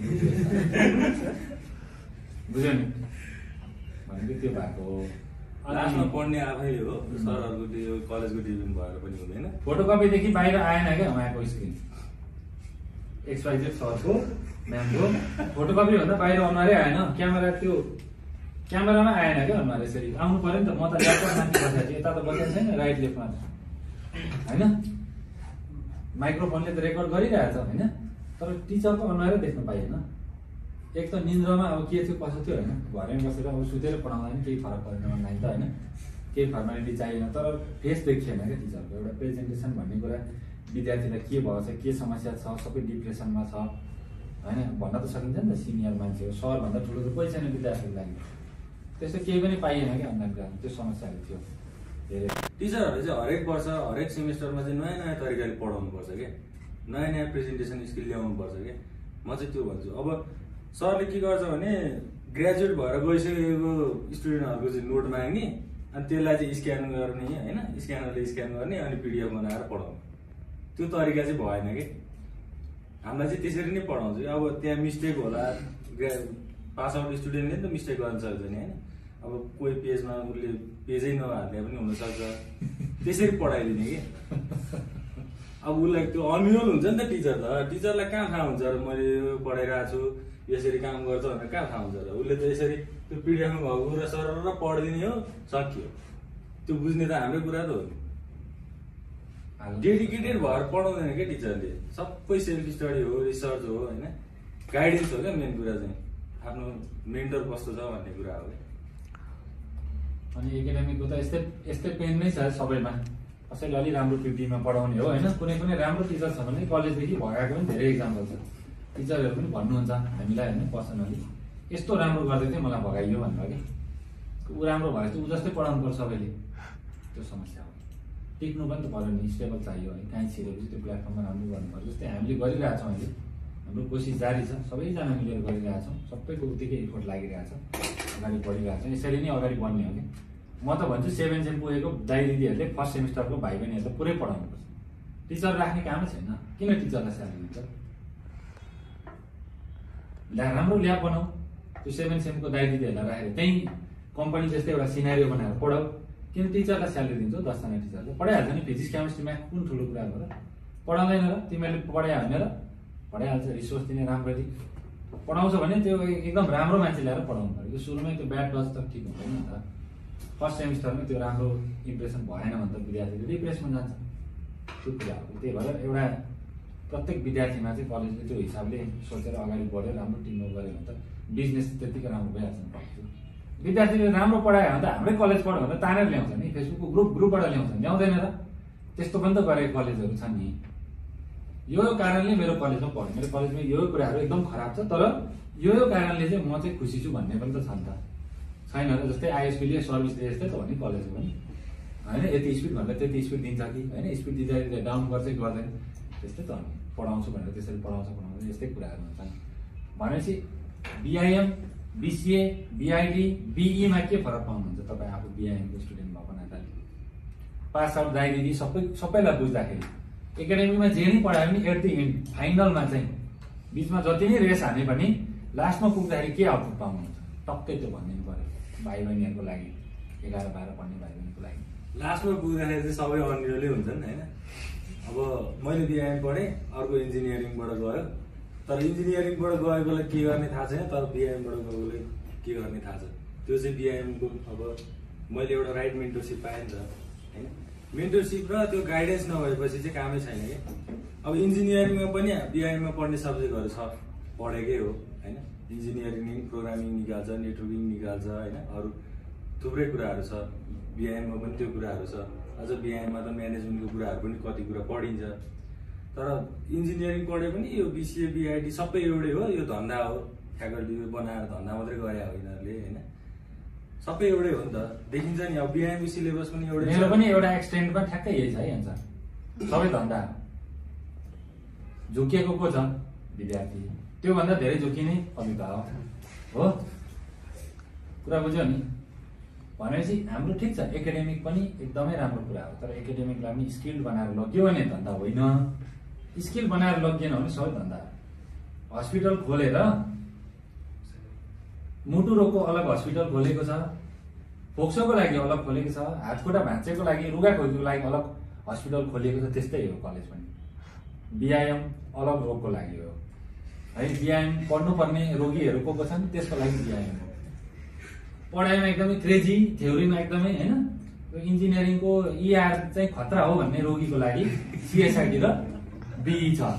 बुझ्यो नि भनेको त्यो भएको हो। लास्टमा पढ्ने आफैले हो। सरहरूको त्यो कलेजको डिभिजन भएर पनि हुँदैन। फोटोकपीदेखि बाहिर आएन क्या उहाँको स्क्रिन एक्सवाइजेड सरको म्यामको फोटोकपी भन्दा बाहिर अनुहारै आएन। क्यामेरा त्यो क्यामेरामा आएन क्या अनुहार। यसरी आउनु पऱ्यो नि त। म त ल्यापटप माथि बसेको थिएँ यता त बसेको छैन राइट लेफ्टमा होइन। माइक्रोफोनले त रेकर्ड गरिरहेछ होइन तर टिचरको अनुहारै देख्न पाइएन। एक त निन्द्रामा अब के थियो कसो थियो होइन घरमै बसेर अब सुतेर पढाउँदा पनि केही फरक परेन अनलाइन त होइन केही फर्मालिटी चाहिएन। तर फेस देखिएन क्या टिचरको। एउटा प्रेजेन्टेसन भन्ने कुरा विद्यार्थीलाई के भएको छ के समस्या छ सबै डिप्रेसनमा छ होइन भन्न त सकिन्छ नि त। सिनियर मान्छे हो सरभन्दा ठुलो त कोही छैन विद्यार्थीको लागि। त्यस्तो केही पनि पाइएन क्या अनलाइन क्लासमा। त्यो समस्याहरू थियो धेरै। टिचरहरूले चाहिँ हरेक वर्ष हरेक सेमिस्टरमा चाहिँ नयाँ नयाँ तरिकाले पढाउनुपर्छ क्या। नयाँ नयाँ प्रेजेन्टेसन स्किल ल्याउनुपर्छ क्या। म चाहिँ त्यो भन्छु। अब सरले के गर्छ भने ग्रेजुएट भएर गइसकेको स्टुडेन्टहरूको चाहिँ नोट माग्ने अनि त्यसलाई चाहिँ स्क्यान गर्ने होइन स्क्यानरले स्क्यान गर्ने अनि पिडिएफ बनाएर पढाउने त्यो तरिका चाहिँ भएन कि। हामीलाई चाहिँ त्यसरी नै पढाउँछ। अब त्यहाँ मिस्टेक होला ग्रे पास आउट स्टुडेन्टले नि त मिस्टेक गर्न सक्छ नि होइन। अब कोही पेजमा उसले पेजै नहाल्ने पनि हुनसक्छ त्यसरी पढाइदिने कि। अब उसलाई त्यो अनयुल हुन्छ नि त टिचर त। टिचरलाई कहाँ थाहा हुन्छ र मैले यो पढाइरहेको छु यसरी काम गर्छ भनेर कहाँ थाहा हुन्छ र। उसले त यसरी त्यो पिडिएफमा भएको कुरा सरर पढिदिने हो सक्यो। त्यो बुझ्ने त हाम्रै कुरा त हो नि। डेडिकेटेड भएर पढाउँदैन क्या टिचरले। सबै सेल्फ स्टडी हो रिसर्च हो होइन गाइडेन्स हो क्या मेन कुरा चाहिँ। आफ्नो मेन्टर कस्तो छ भन्ने कुरा हो। अनि एकाडेमिकको त यस्तै यस्तै पेन नै छ सबैमा। कसैले अलि राम्रो फिफ्टीमा पढाउने हो होइन। कुनै कुनै राम्रो टिचर छ भने कलेजदेखि भगाएको पनि धेरै इक्जाम्पल छ। टिचरहरू पनि भन्नुहुन्छ हामीलाई होइन पर्सनली यस्तो राम्रो गर्दै थियो मलाई भगाइयो भनेर कि ऊ राम्रो भएर चाहिँ ऊ जस्तै पढाउनु पर्छ सबैले। त्यो समस्या हो। टिक्नु पनि त पऱ्यो नि स्टेबल चाहियो है। काहीँ छिरेपछि त्यो प्लेटफर्ममा राम्रो गर्नु पर्छ। जस्तै हामीले गरिरहेछौँ अहिले हाम्रो कोसिस जारी छ, सबैजना मिलेर गरिरहेका छौँ, सबैको उत्तिकै इफोर्ट लागिरहेको छ, अगाडि बढिरहेको छ। यसरी नै अगाडि बढ्ने हो कि म त भन्छु सेभेन सेम पुगेको दाइ दिदीहरूले फर्स्ट सेमिस्टरको भाइ बहिनीहरूलाई पुरै पढाउनुपर्छ। टिचर राख्ने कामै छैन, किन टिचरलाई स्यालेरी दिन्छ? ल्याब राम्रो ल्याब बनाऊ, त्यो सेभेन सेमको दाइ दिदीहरूलाई राखेर त्यहीँ कम्पनी जस्तै एउटा सिनारियो बनाएर पढाऊ। किन टिचरलाई स्यालेरी दिन्छौ? दसजना टिचरले पढाइहाल्छ नि, फिजिक्स केमिस्ट्री म्याथ कुन ठुलो कुरा हो र? पढाउँदैन र? तिमीहरूले पढाइहाल्यो भने र पढाइहाल्छ, रिसोर्स दिने राम्ररी पढाउँछ भने त्यो एकदम राम्रो मान्छे ल्याएर पढाउनु पऱ्यो। यो सुरुमै त्यो ब्याड टच त ठिक हुँदैन नि त। फर्स्ट सेमिस्टरमै त्यो राम्रो इम्प्रेसन भएन भने त विद्यार्थीले डिप्रेसमा जान्छ, त्यो कुरा हो। त्यही भएर एउटा प्रत्येक विद्यार्थीमा चाहिँ कलेजले त्यो हिसाबले सोचेर अगाडि बढ्यो, राम्रो टिमवर्क गऱ्यो भने त बिजनेस त्यतिकै राम्रो भइहाल्छ नि। विद्यार्थीले राम्रो पढायो भने त हाम्रै कलेज पढ्यो भने तानेर ल्याउँछ नि, फेसबुकको ग्रुप ग्रुपबाट ल्याउँछ, ल्याउँदैन र? त्यस्तो पनि त गरेको कलेजहरू छन् नि। यो कारणले मेरो कलेजमा पढ्यो, मेरो कलेजमा यो कुराहरू एकदम खराब छ, तर यो यो कारणले चाहिँ म चाहिँ खुसी छु भन्ने पनि त छ नि त, छैन र? जस्तै आइएसपीले सर्भिस दिए जस्तै त हो नि कलेजको पनि, होइन? यति स्पिड भन्दा त्यति स्पिड दिन्छ कि होइन? स्पिड दिँदा दिँदा डाउन गर्छ कि गर्दैन? त्यस्तै त हो नि। पढाउँछु भनेर त्यसरी पढाउँछ पढाउँछ यस्तै कुराहरू हुन्छन्। भनेपछि बिआइएम, बिसिए, बिआइडी, बिईमा के फरक पाउनुहुन्छ तपाईँ आफू बिआइएमको स्टुडेन्ट भएको नाताले? पास आउट दाइ दिदी सबै सबैलाई बुझ्दाखेरि एकाडेमीमा जे नै पढायो भने एट द एन्ड फाइनलमा चाहिँ बिचमा जति नै रेस हाने पनि लास्टमा पुग्दाखेरि के आउटपुट पाउनुहुन्छ टक्कै त्यो भनिदिनु पऱ्यो भाइ बहिनीहरूको लागि, एघार बाह्र पढ्ने भाइ बहिनीको लागि। लास्टमा पुग्दाखेरि चाहिँ सबै अनरियलै हुन्छन् होइन? अब मैले बिआइएम पढेँ, अर्को इन्जिनियरिङबाट गयो, तर इन्जिनियरिङबाट गएकोलाई के गर्ने थाहा छैन, तर बिआइएमबाट गएकोलाई के गर्ने थाहा छ। त्यो चाहिँ बिआइएमको अब मैले एउटा राइट मेन्टरसिप पाएँ नि त होइन? मेन्टरसिप र त्यो गाइडेन्स नभएपछि चाहिँ कामै छैन कि। अब इन्जिनियरिङमा पनि बिआइएममा पढ्ने सब्जेक्टहरू छ, पढेकै हो होइन? इन्जिनियरिङ प्रोग्रामिङ निकाल्छ, नेटवर्किङ निकाल्छ होइन? अरू थुप्रै कुराहरू छ, बिआइएममा पनि त्यो कुराहरू छ। अझ बिआइएममा त म्यानेजमेन्टको कुराहरू पनि कति कुरा पढिन्छ। तर इन्जिनियरिङ पढे पनि यो बिसिए बिआइडी सबै एउटै हो, यो धन्दा हो, फ्याकल्टी बनाएर धन्दा मात्रै गरे हो यिनीहरूले होइन? सबै एउटै हो नि त, देखिन्छ नि। अब बिआइएमको सिलेबस पनि एउटै छ। मेरो पनि एउटा एक्सटेन्डमा ठ्याक्कै यही छ है एन्सर, सबै धन्दा। झुकिएको को छ? विद्यार्थी। त्योभन्दा धेरै झुकिने अभिभावक हो। कुरा बुझ्यो नि? भनेपछि हाम्रो ठिक छ, एकाडेमिक पनि एकदमै राम्रो कुरा हो, तर एकाडेमिकलाई पनि स्किल्ड बनाएर लग्यो भने धन्दा होइन। स्किल बनाएर लगिएन भने सबै धन्दा। हस्पिटल खोलेर मुटु रोगको अलग हस्पिटल खोलेको छ, फोक्सोको लागि अलग खोलेको छ, हातखुट्टा भाँचेको लागि, रुगा खोकीको लागि अलग हस्पिटल खोलिएको छ। त्यस्तै हो कलेज पनि। बिआइएम अलग रोगको लागि हो है, बिआइएम पढ्नुपर्ने रोगीहरू को को छन् त्यसको लागि बिआइएम हो। पढाइमा एकदमै क्रेजी, थ्योरीमा एकदमै होइन, इन्जिनियरिङको इआर चाहिँ खतरा हो भन्ने रोगीको लागि सिएसआइडी र बिई छ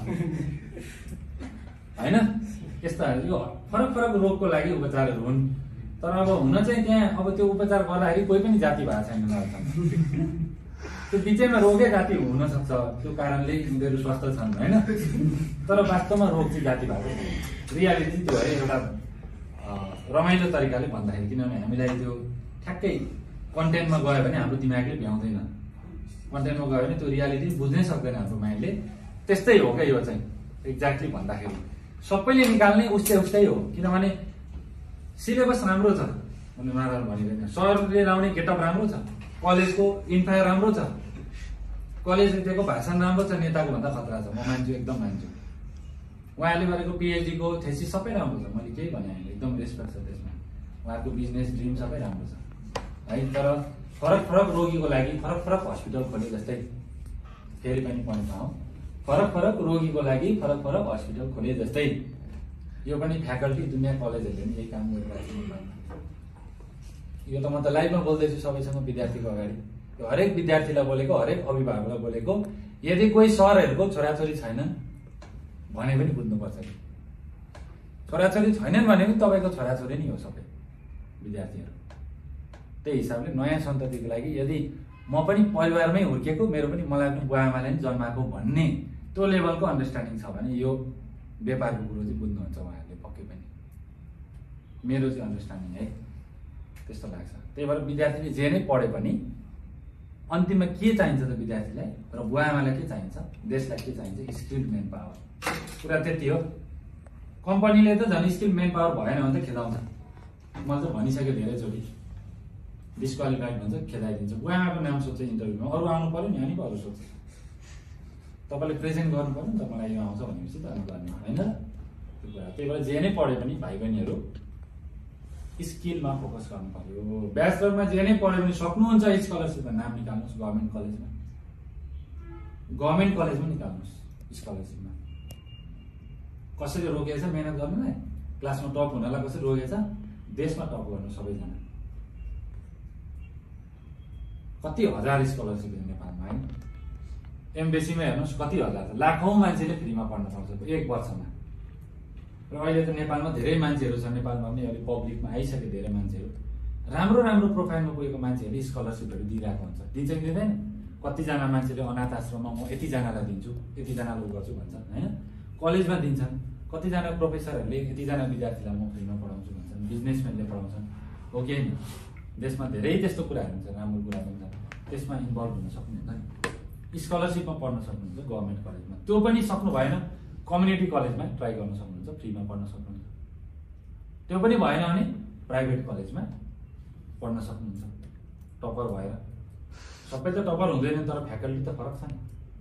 होइन? यस्ता यो फरक फरक रोगको लागि उपचारहरू हुन्। तर अब हुन चाहिँ त्यहाँ अब त्यो उपचार गर्दाखेरि कोही पनि जाति भएको छैन, त्यो बिचैमा रोगै जाति हुन सक्छ, त्यो कारणले उनीहरू स्वस्थ छन् होइन? तर वास्तवमा रोग चाहिँ जाति भएको छैन। रियालिटी त्यो है एउटा रमाइलो तरिकाले भन्दाखेरि, किनभने हामीलाई त्यो ठ्याक्कै कन्टेन्टमा गयो भने हाम्रो दिमागले भ्याउँदैन, कन्टेन्टमा गयो भने त्यो रियालिटी बुझ्नै सक्दैन हाम्रो माइन्डले। त्यस्तै हो क्या यो चाहिँ एक्ज्याक्टली भन्दाखेरि सबैले निकाल्ने उस्तै उस्तै हो। किनभने सिलेबस राम्रो छ भने उहाँहरू भनिँदैन, सरले लाउने गेटअप राम्रो छ, कलेजको इन्फ्रायर राम्रो छ, कलेज दिएको भाषण राम्रो छ, नेताको भन्दा खतरा छ, म मान्छु, एकदम मान्छु। उहाँले गरेको पिएचडीको थेसिस सबै राम्रो छ, मैले केही भने होइन, एकदम रेस्पेक्ट छ त्यसमा। उहाँको बिजनेस ड्रिम सबै राम्रो छ है। तर फरक फरक रोगीको लागि फरक फरक हस्पिटल खोले जस्तै, फेरि पनि पढ्न पाऊँ, फरक फरक रोगीको लागि फरक फरक हस्पिटल खोले जस्तै यो पनि फ्याकल्टी दुनियाँ कलेजहरूले पनि यही काम गरिरहेको छ। यो त म त लाइभमा बोल्दैछु सबैसँग विद्यार्थीको अगाडि, यो हरेक विद्यार्थीलाई बोलेको, हरेक अभिभावकलाई बोलेको। यदि कोही सरहरूको छोराछोरी छैनन् भने पनि बुझ्नुपर्छ कि छोराछोरी छैनन् भने पनि तपाईँको छोराछोरी नै हो सबै विद्यार्थीहरू। त्यही हिसाबले नयाँ सन्ततिको लागि यदि म पनि परिवारमै हुर्केको, मेरो पनि मलाई पनि बुवा आमाले नै जन्माएको भन्ने त्यो लेभलको अन्डरस्ट्यान्डिङ छ भने यो व्यापारको कुरो चाहिँ बुझ्नुहुन्छ उहाँहरूले पक्कै पनि। मेरो चाहिँ अन्डरस्ट्यान्डिङ है त्यस्तो लाग्छ। त्यही भएर विद्यार्थीले जे नै पढे पनि अन्तिममा के चाहिन्छ त विद्यार्थीलाई र बुवा आमालाई के चाहिन्छ, देशलाई के चाहिन्छ? Skilled manpower. कुरा त्यति हो। कम्पनीले त झन् स्किल मेन पावर भएन भने त खेदाउँछ। मैले त भनिसकेँ धेरैचोटि, डिस्क्वालिफाइड भन्छ, खेदाइदिन्छ। उहाँको नाम सोध्छ इन्टरभ्यूमा, अरू आउनु पऱ्यो नि, अनि पो अरू सोध्छ। तपाईँले प्रेजेन्ट गर्नु पऱ्यो नि त, मलाई यो आउँछ भनेपछि त अनि गर्ने होइन त्यो कुरा। त्यही भएर जे नै पढे पनि भाइ बहिनीहरू स्किलमा फोकस गर्नु पर्यो। ब्याचलरमा जे नै पढ्यो भने सक्नुहुन्छ स्कलरसिपमा नाम निकाल्नुहोस्, गभर्मेन्ट कलेजमा गभर्मेन्ट कलेजमा निकाल्नुहोस् स्कलरसिपमा। कसरी रोकेछ मेहनत गर्नुलाई, क्लासमा टप हुनलाई कसरी रोकेछ, देशमा टप गर्नु सबैजना। कति हजार स्कलरसिप नेपालमा होइन, एमबेसीमा हेर्नुहोस् कति हजार, लाखौँ मान्छेले फ्रीमा पढ्न सक्छ एक वर्षमा। र अहिले त नेपालमा धेरै मान्छेहरू छ, नेपालमा पनि अहिले पब्लिकमा आइसके धेरै मान्छेहरू, राम्रो राम्रो प्रोफाइलमा पुगेको मान्छेहरूले स्कलरसिपहरू दिइरहेको हुन्छ। दिन्छ कि दिँदैन? कतिजना मान्छेले अनाथ आश्रममा म यतिजनालाई दिन्छु, यतिजनालाई उ गर्छु भन्छन् होइन, कलेजमा दिन्छन्। कतिजना प्रोफेसरहरूले यतिजना विद्यार्थीलाई म फ्रीमा पढाउँछु भन्छन्, बिजनेसम्यानले पढाउँछन्, हो कि होइन? देशमा धेरै त्यस्तो कुराहरू हुन्छ, राम्रो कुरा पनि छ, त्यसमा इन्भल्भ हुन सक्नुहुन्छ नि। स्कलरसिपमा पढ्न सक्नुहुन्छ गभर्मेन्ट कलेजमा, त्यो पनि सक्नु भएन कम्युनिटी कलेजमा ट्राई गर्न सक्नुहुन्छ, फ्रीमा पढ्न सक्नुहुन्छ। त्यो पनि भएन भने प्राइभेट कलेजमा पढ्न सक्नुहुन्छ टपर भएर। सबै त टपर हुँदैन, तर फ्याकल्टी त फरक छ नि,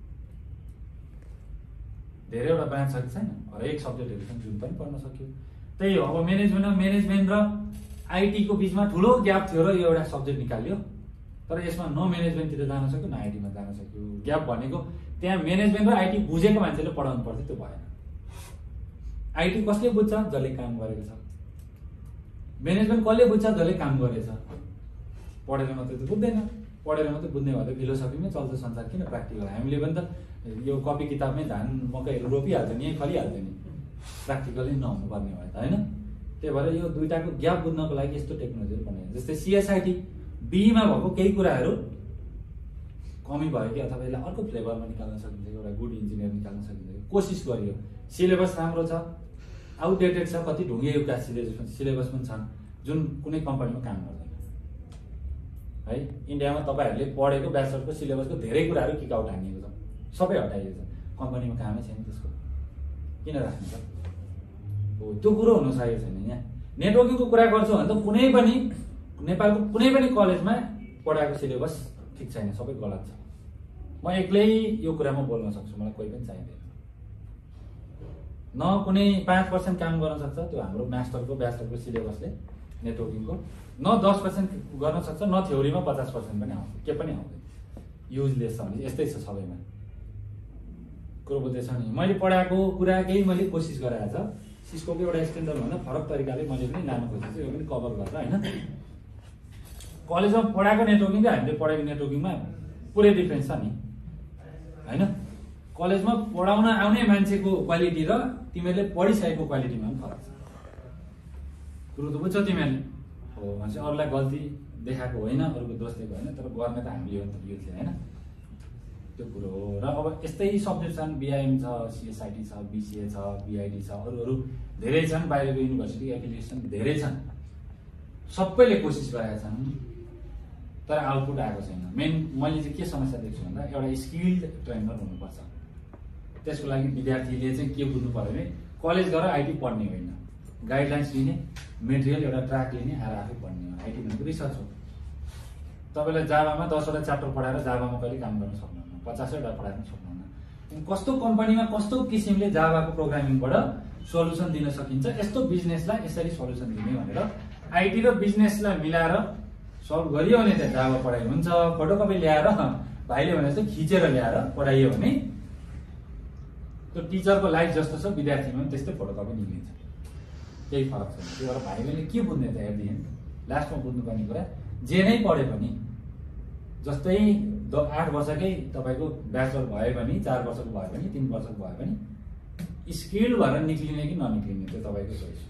धेरैवटा ब्रान्च छ कि छैन, हरेक सब्जेक्टहरू छन् जुन पनि पढ्न सक्यो। त्यही हो, अब म्यानेजमेन्ट म्यानेजमेन्ट र आइटीको बिचमा ठुलो ग्याप थियो र यो एउटा सब्जेक्ट निकाल्यो, तर यसमा न म्यानेजमेन्टतिर जान सक्यो न आइटीमा जान सक्यो। ग्याप भनेको त्यहाँ म्यानेजमेन्ट र आइटी बुझेको मान्छेले पढाउनु पर्थ्यो, त्यो भएन। आइटी कसले बुझ्छ? जसले काम गरेको छ। म्यानेजमेन्ट कसले बुझ्छ? जसले काम गरेछ। पढेर मात्रै त बुझ्दैन, पढेर मात्रै बुझ्ने भए त फिलोसफीमै चल्छ संसार, किन प्र्याक्टिकल? हामीले पनि त यो कपी किताबमै धान मकैहरू रोपिहाल्छ नि, यहीँ फलिहाल्छ नि, प्र्याक्टिकली नहुनुपर्ने भए त होइन। त्यही भएर यो दुइटाको ग्याप बुझ्नको लागि यस्तो टेक्नोलोजीहरू बनाइन्छ। जस्तै सिएसआइटी बीमा भएको केही कुराहरू कमी भयो कि, अथवा यसलाई अर्को फ्लेभरमा निकाल्न सकिन्छ, एउटा गुड इन्जिनियर निकाल्न सकिन्छ, कोसिस गरियो। सिलेबस राम्रो छ, आउटडेटेड छ, कति ढुङ्गे एउटा सिलेबस सिलेबस पनि छन् जुन कुनै कम्पनीमा काम गर्दैन है। इन्डियामा तपाईँहरूले पढेको ब्याचलरको सिलेबसको धेरै कुराहरू किक आउट हानिएको छ, सबै हटाइएको छ, कम्पनीमा कामै छैन त्यसको, किन राख्नु छ? हो, त्यो कुरो हुन सकेको छैन। यहाँ नेटवर्किङको कुरा गर्छु भने त कुनै पनि नेपालको कुनै पनि कलेजमा पढाएको सिलेबस ठिक छैन, सबै गलत छ। म एक्लै यो कुरामा बोल्न सक्छु, मलाई कोही पनि चाहिँदैन। न कुनै पाँच पर्सेन्ट काम गर्न सक्छ त्यो हाम्रो मास्टरको ब्याचलरको सिलेबसले नेटवर्किङको, न दस पर्सेन्ट गर्न सक्छ, न थ्योरीमा पचास पर्सेन्ट पनि आउँछ, के पनि आउँदैन, युजलेस छ भने यस्तै छ सबैमा। कुरो बुझ्दैछ नि? मैले पढाएको कुरा केही मैले कोसिस गराएको छ, सिस्कोको एउटा स्ट्यान्डर्ड भन्दा फरक तरिकाले मैले पनि लानु खोजेको छु, यो पनि कभर गरेर होइन। कलेजमा पढाएको नेटवर्किङ र हामीले पढाएको नेटवर्किङमा पुरै डिफ्रेन्स छ नि होइन। कलेजमा पढाउन आउने मान्छेको क्वालिटी र तिमीहरूले पढिसकेको क्वालिटीमा पनि फरक छ। कुरो त बुझ्छौ तिमीहरूले? हो, भनेपछि अरूलाई गल्ती देखाएको होइन, अरूको दोष दिएको होइन, तर गर्ने त हामीले हो नि त, यो थियो होइन, त्यो कुरो हो। र अब यस्तै सब्जेक्ट छन्, बिआइएम छ, सिएसआइटी छ, बिसिए छ, बिआइडी छ, अरू अरू धेरै छन्, बाहिरको युनिभर्सिटी एफिलिएसन धेरै छन्, सबैले कोसिस गरेका छन्, तर आउटपुट आएको छैन। मेन मैले चाहिँ के समस्या देख्छु भन्दा एउटा स्किल्ड ट्रेनर हुनुपर्छ। त्यसको लागि विद्यार्थीले चाहिँ के बुझ्नु पर्यो भने कलेज गएर आइटी पढ्ने होइन, गाइडलाइन्स लिने, मेटेरियल एउटा ट्र्याक लिने, आएर आफै पढ्ने हो। आइटी भनेको रिसर्च हो। तपाईँलाई जाभामा दसवटा च्याप्टर पढाएर जाभामा कहिले काम गर्न सक्नुहुन्न, पचासवटा पढाएर पनि सक्नुहुन्न। कस्तो कम्पनीमा कस्तो किसिमले जाभाको प्रोग्रामिङबाट सोल्युसन दिन सकिन्छ, यस्तो बिजनेसलाई यसरी सोल्युसन दिने भनेर आइटी र बिजनेसलाई मिलाएर सल्भ गरियो भने त्यहाँ जाभा पढाइ हुन्छ। फोटोकपी ल्याएर भाइले भने जस्तो खिचेर ल्याएर पढाइयो भने त्यो टिचरको लाइफ जस्तो छ, विद्यार्थीमा पनि त्यस्तै फोटोकपी निक्लिन्छ, केही फरक छैन। त्यही भएर भाइ बहिनीले के बुझ्ने त एट दि एन्ड लास्टमा बुझ्नुपर्ने कुरा, जे नै पढे पनि जस्तै द आठ वर्षकै तपाईँको ब्याचलर भए पनि, चार वर्षको भए पनि, तिन वर्षको भए पनि स्किल भएर निक्लिने कि ननिक्लिने त्यो तपाईँको चोइस।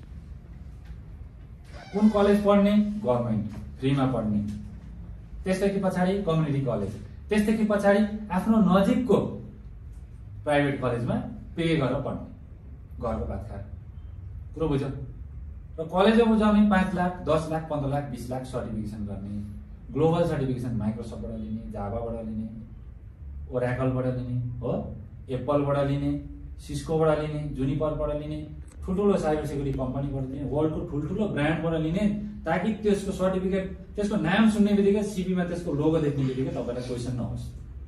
कुन कलेज पढ्ने? गभर्मेन्ट फ्रीमा पढ्ने, त्यसदेखि पछाडि कम्युनिटी कलेज, त्यसदेखि पछाडि आफ्नो नजिकको प्राइभेट कलेजमा पे गरेर पढ्ने, घरको भात खाएर। कुरो बुझ्यो? र कलेजमा बुझाउने पाँच लाख दस लाख पन्ध्र लाख बिस लाख सर्टिफिकेसन गर्ने, ग्लोबल सर्टिफिकेसन माइक्रोसफ्टबाट लिने, जाभाबाट लिने, ओराकलबाट लिने, हो एप्पलबाट लिने, सिस्कोबाट लिने, जुनिपरबाट लिने, ठुल्ठुलो साइबर सेक्युरिटी कम्पनीबाट लिने, वर्ल्डको ठुल्ठुलो ब्रान्डबाट लिने, ताकि त्यसको सर्टिफिकेट त्यसको नाम सुन्ने बित्तिकै सिपीमा त्यसको लोगो देख्ने बित्तिकै तपाईँलाई क्वेसन नहोस्।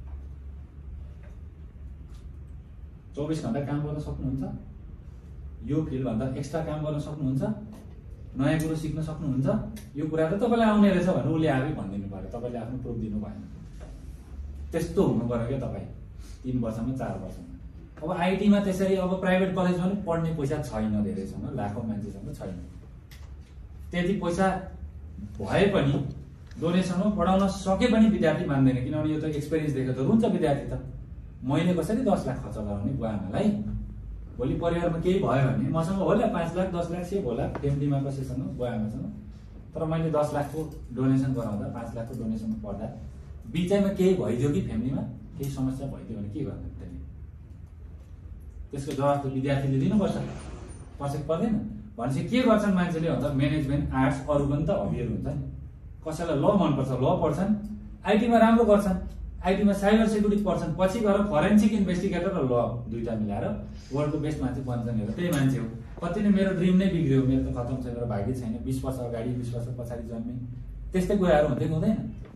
चौबिस घन्टा काम गर्न सक्नुहुन्छ, यो फिल्डभन्दा एक्स्ट्रा काम गर्न सक्नुहुन्छ, नयाँ कुरो सिक्न सक्नुहुन्छ, यो कुरा त तपाईँलाई आउने रहेछ भने उसले आफै भनिदिनु पऱ्यो, तपाईँले आफ्नो प्रुफ दिनु भएन। त्यस्तो हुनु पऱ्यो क्या तपाईँ तिन वर्षमा चार वर्षमा। अब आइटीमा त्यसरी अब प्राइभेट कलेजमा पनि पढ्ने पैसा छैन, धेरैसँग लाखौँ मान्छेसँग छैन। त्यति पैसा भए पनि डोनेसनमा पढाउन सके पनि विद्यार्थी मान्दैन, किनभने यो त एक्सपिरियन्स देखेर त रुन्छ विद्यार्थी त। मैले कसरी दस लाख खर्च गराउने बुवा आमालाई, भोलि परिवारमा केही भयो भने मसँग होला पाँच लाख दस लाख सेभ होला फ्यामिलीमा कसैसँग बुवा आमासँग, तर मैले दस लाखको डोनेसन गराउँदा पाँच लाखको डोनेसनमा पढ्दा बिचैमा केही भइदियो कि फ्यामिलीमा केही समस्या भइदियो भने के गर्ने त्यसले? त्यसको जवाफ त विद्यार्थीले दिनुपर्छ, पर्छ कि पर्दैन? भनेपछि के गर्छन् मान्छेले भन्दा म्यानेजमेन्ट आर्ट्स अरू पनि त हबियर हुन्छ नि। कसैलाई ल मनपर्छ ल पढ्छन्, आइटीमा राम्रो गर्छन्, आइटीमा साइबर सेक्युरिटी पढ्छन्, पछि गएर फरेन्सिक इन्भेस्टिगेटर र ल दुईटा मिलाएर वर्ल्डको बेस्ट मान्छे बन्छन्। हेर त्यही मान्छे हो। कति नै मेरो ड्रिम नै बिग्रियो, मेरो त खतम छ, मेरो भाग्य छैन, बिस वर्ष अगाडि बिस वर्ष पछाडि जन्मेँ, त्यस्तै कुराहरू हुँदै हुँदैन।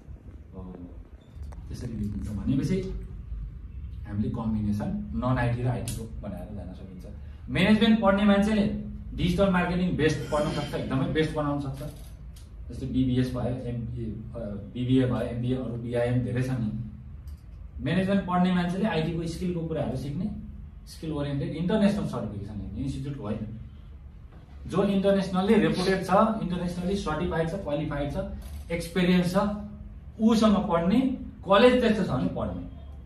त्यसरी बिग्रिन्छ भनेपछि हामीले कम्बिनेसन नन आइटी र आइटीको बनाएर जान सकिन्छ। म्यानेजमेन्ट पढ्ने मान्छेले डिजिटल मार्केटिङ बेस्ट पढ्न सक्छ, एकदमै बेस्ट बनाउन सक्छ। जस्तै बिबिएस भयो, एमबिए बिबिए भयो, एमबिए अरू बिआइएम धेरै छ नि। म्यानेजमेन्ट पढ्ने मान्छेले आइटीको स्किलको कुराहरू सिक्ने, स्किल ओरिएन्टेड इन्टरनेसनल सर्टिफिकेसन लिने, इन्स्टिट्युट होइन, जो इन्टरनेसनल्ली रेपुटेड छ, इन्टरनेसनल्ली सर्टिफाइड छ, क्वालिफाइड छ, एक्सपिरियन्स छ, ऊसँग पढ्ने। कलेज त्यस्तो छ भने पढ्ने,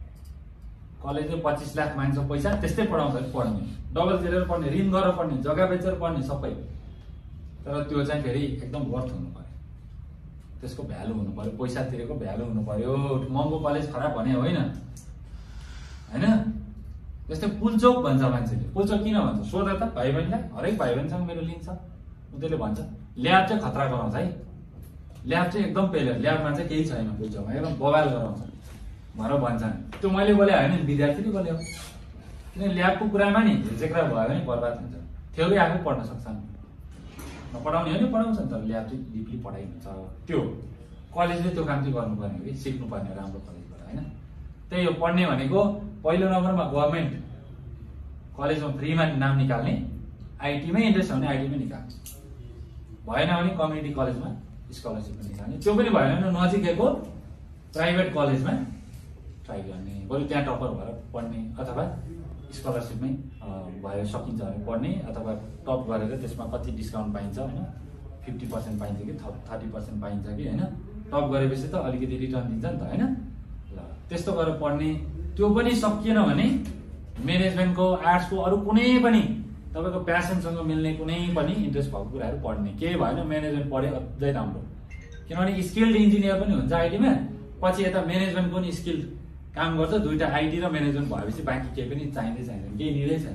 कलेजले पच्चिस लाख मान्छ पैसा, त्यस्तै पढाउँछ भने पढ्ने, डबल तिरेर पढ्ने, ऋण गरेर पढ्ने, जग्गा बेचेर पढ्ने सबै। तर त्यो चाहिँ फेरि एकदम वर्थ हुनु पर्यो, त्यसको भ्यालु हुनु पर्यो, पैसा तिरेको भ्यालु हुनु पर्यो। महँगो कलेज खराब भने होइन होइन। जस्तै पुलचोक भन्छ मान्छेले, पुलचोक किन भन्छ सोध त भाइ बहिनीलाई, हरेक भाइ बहिनीसँग मेरो लिन्छ, उसले भन्छ ल्याब चाहिँ खतरा गराउँछ है, ल्याब चाहिँ एकदम पेलेर, ल्याबमा चाहिँ केही छैन, पुलचोकमा एकदम बवाल गराउँछ भनेर भन्छन्। त्यो मैले बोले होइन, विद्यार्थीले बोल्यो, किन ल्याबको कुरामा नि झेक्रा भयो भने बर्बाद हुन्छ। थ्योरी आफै पढ्न सक्छन्, नपढाउने होइन पढाउँछन्, तर ल्याब चाहिँ डिपली पढाइ हुन्छ। त्यो कलेजले त्यो काम चाहिँ गर्नुपर्ने हो कि, सिक्नुपर्ने राम्रो कलेजबाट होइन। त्यही हो, पढ्ने भनेको पहिलो नम्बरमा गभर्मेन्ट कलेजमा फ्रीमा नाम निकाल्ने, आइटीमै इन्ट्रेस्ट छ भने आइटीमै निकाल्ने, भएन भने कम्युनिटी कलेजमा स्कलरसिपमा निकाल्ने, त्यो पनि भएन भने नजिकैको प्राइभेट कलेजमा ट्राई गर्ने, बरु त्यहाँ टपर भएर पढ्ने, अथवा स्कलरसिपमै भयो सकिन्छ भने पढ्ने, अथवा टप गरेर त्यसमा कति डिस्काउन्ट पाइन्छ होइन, फिफ्टी पर्सेन्ट पाइन्छ कि थर्टी पर्सेन्ट पाइन्छ कि होइन, टप गरेपछि त अलिकति रिटर्न दिन्छ नि त होइन। ल त्यस्तो गरेर पढ्ने। त्यो पनि सकिएन भने म्यानेजमेन्टको आर्ट्सको अरू कुनै पनि तपाईँको प्यासनसँग मिल्ने कुनै पनि इन्ट्रेस्ट भएको कुराहरू पढ्ने। केही भएन म्यानेजमेन्ट पढे अझै राम्रो, किनभने स्किल्ड इन्जिनियर पनि हुन्छ आइटीमा, पछि यता म्यानेजमेन्टको पनि स्किल्ड काम गर्छ। दुईवटा आइटी र म्यानेजमेन्ट भएपछि बाँकी केही पनि चाहिँदै चाहिँदैन, केही निरै छैन।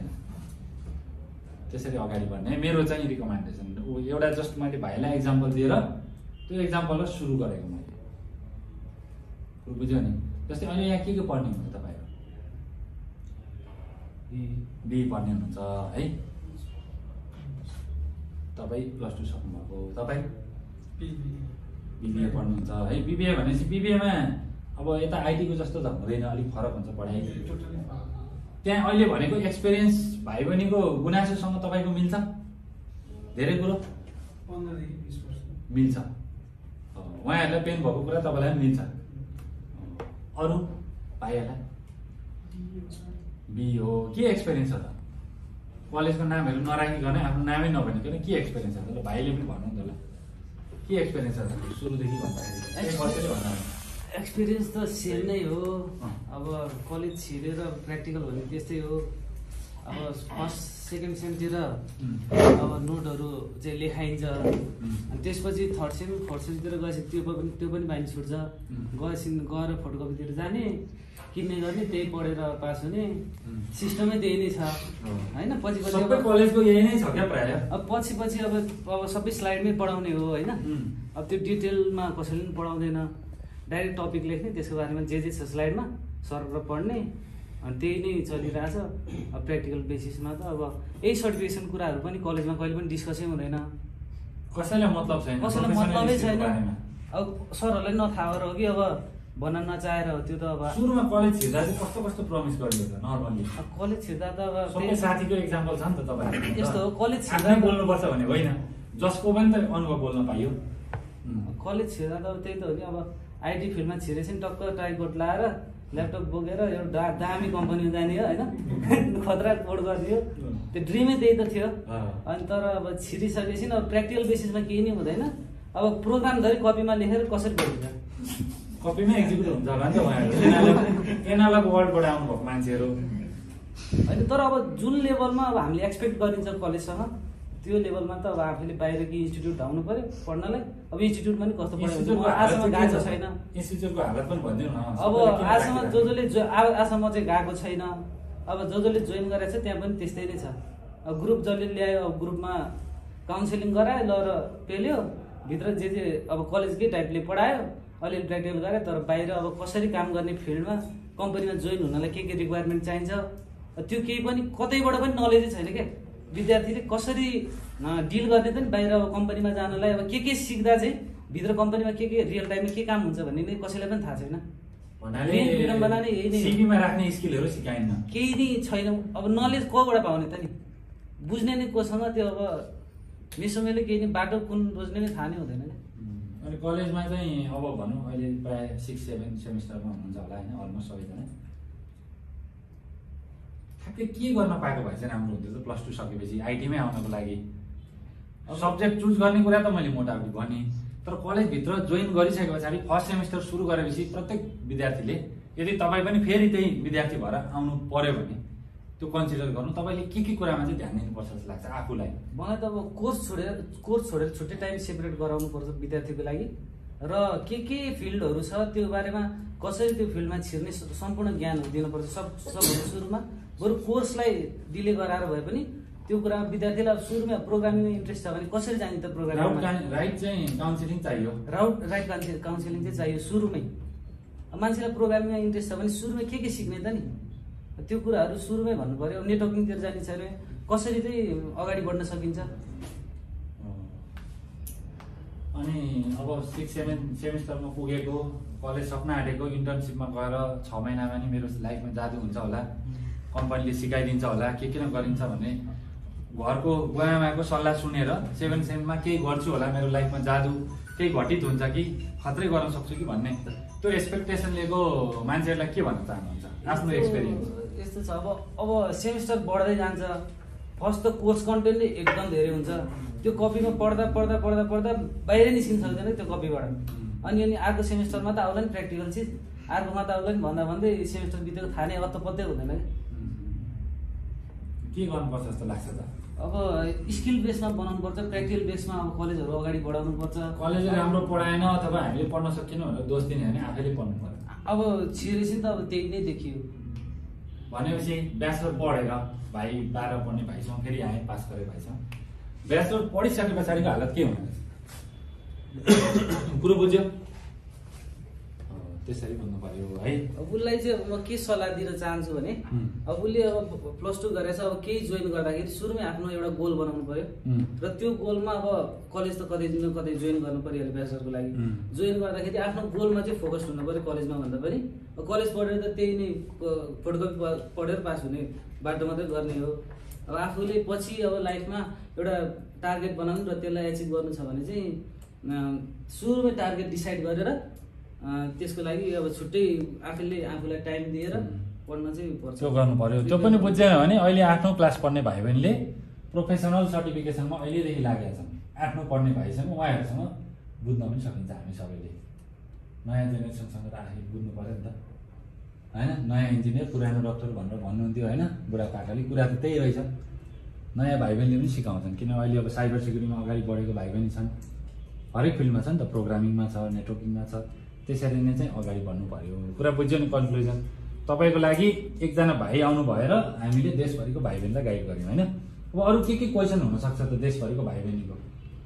त्यसरी अगाडि बढ्ने मेरो चाहिँ रिकमेन्डेसन। एउटा जस्ट मैले भाइलाई इक्जाम्पल दिएर त्यो इक्जाम्पललाई सुरु गरेको मैले, बुझ्यो नि। जस्तै अहिले यहाँ के के पढ्ने हुन्छ तपाईँहरू? बी पढ्ने हुनुहुन्छ है, तपाईँ प्लस टू सक्नुभएको, तपाईँ बिबिए पढ्नुहुन्छ है। बिबिए भनेपछि बिबिएमा अब यता आइटीको जस्तो त हुँदैन, अलिक फरक हुन्छ पढाइ। त्यहाँ अहिले भनेको एक्सपिरियन्स भाइ बहिनीको गुनासोसँग तपाईँको मिल्छ, धेरै कुरो मिल्छ, उहाँहरूलाई पेन भएको कुरा तपाईँलाई पनि मिल्छ। अरू भाइहरूलाई बी हो, के एक्सपिरियन्स छ त? कलेजको नामहरू नराखिकन आफ्नो नामै नभनिकन के एक्सपिरियन्स छ त? ल भाइले पनि भन्नु नि त, ल के एक्सपिरियन्स छ त सुरुदेखि भन्दाखेरि? भन्नु एक्सपिरियन्स त सेम नै हो। अब कलेज छिरेर प्र्याक्टिकल भने त्यस्तै हो। अब फर्स्ट सेकेन्ड सेमतिर अब नोटहरू चाहिँ लेखाइन्छ, अनि त्यसपछि थर्ड सेम फोर्थ सेमतिर गएपछि त्यो पनि त्यो पनि बानी छुट्छ। गएपछि गएर फोटोकपीतिर जाने, किन्ने गर्ने, त्यही पढेर पास हुने, सिस्टमै त्यही नै छ होइन। पछि पछि सबै कलेजको यही नै छ क्या प्रायः। अब पछि पछि अब अब सबै स्लाइडमै पढाउने हो होइन। अब त्यो डिटेलमा कसैले पनि पढाउँदैन, डाइरेक्ट टपिक लेख्ने, त्यसको बारेमा जे जे छ स्लाइडमा सर पढ्ने, अनि त्यही नै चलिरहेछ। अब प्र्याक्टिकल बेसिसमा त अब यही सर्टिफिकेसन कुराहरू पनि कलेजमा कहिले पनि डिस्कसै हुँदैन, कसैलाई मतलब छैन, कसैलाई मतलबै छैन। अब सरहरूलाई नथाहा हो कि अब भन्न नचाहेर हो त्यो त। अब सुरुमा कलेज छिर्दा चाहिँ कस्तो कस्तो प्रमिस गरियो त नर्मली? कलेज छिर्दा त अब सबै साथीको एक्जाम्पल छ नि त तपाईँहरू, यस्तो हो कलेज छिर्दा आफ्नै बोल्नुपर्छ भने होइन, जसको पनि त अनुभव बोल्न पाइयो। कलेज छिर्दा त अब त्यही त हो नि, अब आइटी फिल्डमा छिरेपछि टक्क टाइकोट लाएर ल्यापटप बोकेर एउटा दा दामी कम्पनीमा जाने हो होइन, खतरा कोड गरिदियो, त्यो ड्रिमै त्यही त थियो। अनि तर अब छिरिसकेपछि अब प्र्याक्टिकल बेसिसमा केही नै हुँदैन। अब प्रोग्राम धरि कपीमा लेखेर कसरी गरिन्छ, कपीमै एक्जिक्युट हुन्छ होला नि त उहाँहरू, एनालग एनालग वर्ल्डबाट आउनुभएको मान्छेहरू होइन। तर अब जुन लेभलमा अब हामीले एक्सपेक्ट गरिन्छ कलेजसँग त्यो लेभलमा त अब आफूले बाहिरको इन्स्टिट्युट धाउनु पर्यो पढ्नलाई। अब इन्स्टिट्युट पनि कस्तो पढ्यो आजसम्म गएको छैन, इन्स्टिट्युटको हालत पनि भनिदिनु न। अब आजसम्म जो जसले जो आजसम्म चाहिँ गएको छैन, अब जो जसले जोइन गरेको छ त्यहाँ पनि त्यस्तै नै छ। अब ग्रुप जसले ल्यायो अब ग्रुपमा काउन्सिलिङ गरायो ल र पेल्यो, भित्र जे जे अब कलेजकै टाइपले पढायो, अलिअलि प्र्याक्टिकल गरायो, तर बाहिर अब कसरी काम गर्ने फिल्डमा कम्पनीमा जोइन हुनलाई के के रिक्वायरमेन्ट चाहिन्छ त्यो केही पनि कतैबाट पनि नलेजै छैन क्या। विद्यार्थीले कसरी डिल गर्ने त नि बाहिर अब कम्पनीमा जानलाई, अब के के सिक्दा चाहिँ भित्र कम्पनीमा के के रियल टाइममा के काम हुन्छ भन्ने नै कसैलाई पनि थाहा छैन। विडम्बना नै यही नै, सिभीमा राख्ने स्किलहरू सिकाइन्न, केही नै छैन। अब नलेज कबाट पाउने त नि, बुझ्ने नै कोसँग त्यो अब मिसोमेले केही नै बाटो कुन रोज्ने नै थाहा नै हुँदैन क्या। अनि कलेजमा चाहिँ अब भनौँ अहिले प्रायः सिक्स सेभेन सेमिस्टरमा हुनुहुन्छ होला होइन, अलमोस्ट सबैजना ठ्याक्कै के गर्न पाएको भए चाहिँ राम्रो हुन्थ्यो त प्लस टू सकेपछि आइटीमै आउनको लागि? सब्जेक्ट चुज गर्ने कुरा त मैले मोटामोटी भनेँ, तर कलेजभित्र जोइन गरिसके पछाडि फर्स्ट सेमिस्टर सुरु गरेपछि प्रत्येक विद्यार्थीले यदि तपाईँ पनि फेरि त्यही विद्यार्थी भएर आउनु पर्यो भने त्यो कन्सिडर गर्नु तपाईँले के के कुरामा चाहिँ ध्यान दिनुपर्छ जस्तो लाग्छ आफूलाई? मलाई त अब कोर्स छोडेर कोर्स छोडेर छुट्टै टाइम सेपरेट गराउनु पर्छ विद्यार्थीको लागि, र के के फिल्डहरू छ त्यो बारेमा कसरी त्यो फिल्डमा छिर्ने सम्पूर्ण ज्ञानहरू दिनुपर्छ सब सबभन्दा सुरुमा। बरु कोर्सलाई डिले गराएर भए पनि त्यो कुरामा विद्यार्थीलाई अब सुरुमा प्रोग्रामिङमा इन्ट्रेस्ट छ भने कसरी जाने त प्रोग्रामिङ? राइट चाहिँ काउन्सिलिङ चाहियो, राउट राइट काउन्सिलिङ चाहिँ चाहियो सुरुमै। मान्छेलाई प्रोग्रामिङमा इन्ट्रेस्ट छ भने सुरुमै के के सिक्ने त नि, त्यो कुराहरू सुरुमै भन्नु पर्यो। नेटवर्किङतिर जाने छ अरे कसरी चाहिँ अगाडि बढ्न सकिन्छ। अनि अब सिक्स सेभेन सेमिस्टरमा पुगेको, कलेज सक्न आँटेको, इन्टर्नसिपमा गएर छ महिनामा नि मेरो लाइफमा जादु हुन्छ होला, कम्पनीले सिकाइदिन्छ होला, के किन गरिन्छ भन्ने घरको बुवाआमाको सल्लाह सुनेर सेभेन सेममा केही गर्छु होला, मेरो लाइफमा जादु केही घटित हुन्छ कि खत्रै गर्न सक्छु कि भन्ने त्यो एक्सपेक्टेसन लिएको मान्छेहरूलाई के भन्न चाहनुहुन्छ आफ्नो एक्सपिरियन्स? यस्तो छ अब अब सेमिस्टर बढ्दै जान्छ, फर्स्ट त कोर्स कन्टेन्ट नै एकदम धेरै हुन्छ, त्यो कपीमा पढ्दा पढ्दा पढ्दा पढ्दा बाहिरै निस्किन सक्दैन त्यो कपीबाट। अनि अनि अर्को सेमिस्टरमा त आउला नि प्र्याक्टिकल चिज, अर्कोमा त आउला नि भन्दा भन्दै सेमिस्टर बितेको थाहा नै अत्त पत्तै हुँदैन के गर्नुपर्छ जस्तो लाग्छ त? अब स्किल बेसमा बनाउनु पर्छ, प्र्याक्टिकल बेसमा अब कलेजहरू अगाडि बढाउनु पर्छ। कलेजले राम्रो पढाएन अथवा हामीले पढ्न सकेनौँ भनेर दोष दिने भने आफैले पढ्नु पर्यो। अब छिरेपछि त अब त्यही नै देखियो भनेपछि ब्याचलर पढेर भाइ बाह्र पढ्ने भाइसँग फेरि आएँ पास गरेँ भाइसँग, ब्याचलर पढिसके पछाडिको हालत के हुने कुरो बुझ्यो? त्यसरी भन्नु पर्यो है। अब उसलाई चाहिँ म के सल्लाह दिन चाहन्छु भने अब उसले अब प्लस टू गरेछ, अब केही जोइन गर्दाखेरि सुरुमै आफ्नो एउटा गोल बनाउनु पर्यो, र त्यो गोलमा अब कलेज त कतै न कतै जोइन गर्नु परिहाल्यो ब्याचलरको लागि। जोइन गर्दाखेरि आफ्नो गोलमा चाहिँ फोकस हुनु पर्यो कलेजमा भन्दा पनि। कलेज पढेर त त्यही नै फोटोकपी पढेर पास हुने बाटो मात्रै गर्ने हो। अब आफूले पछि अब लाइफमा एउटा टार्गेट बनाउनु र त्यसलाई एचिभ गर्नु छ भने चाहिँ सुरुमै टार्गेट डिसाइड गरेर त्यसको लागि अब छुट्टै आफूले आफूलाई टाइम दिएर पढ्न चाहिँ पर्छ। त्यो गर्नु पर्यो। त्यो पनि बुझेन भने अहिले आफ्नो क्लास पढ्ने भाइ बहिनीले प्रोफेसनल सर्टिफिकेसनमा अहिलेदेखि लागेका छन्, आफ्नो पढ्ने भाइसँग उहाँहरूसँग बुझ्न पनि सकिन्छ। हामी सबैले नयाँ जेनेरेसनसँग त आफै बुझ्नु पर्यो नि त होइन। नयाँ इन्जिनियर पुरानो डक्टर भनेर भन्नुहुन्थ्यो होइन बुढापाकाले, कुरा त त्यही रहेछ। नयाँ भाइ बहिनीले पनि सिकाउँछन्, किन अहिले अब साइबर सिक्युरिटीमा अगाडि बढेको भाइ बहिनी छन्, हरेक फिल्डमा छ नि त, प्रोग्रामिङमा छ, नेटवर्किङमा छ। त्यसरी नै चाहिँ अगाडि बढ्नु पर्यो। कुरा बुझ्यो नि कन्क्लुजन? तपाईँको लागि एकजना भाइ आउनु भएर हामीले देशभरिको भाइ बहिनीलाई गाइड गऱ्यौँ होइन। अब अरू के के क्वेसन हुनसक्छ त देशभरिको भाइ बहिनीको?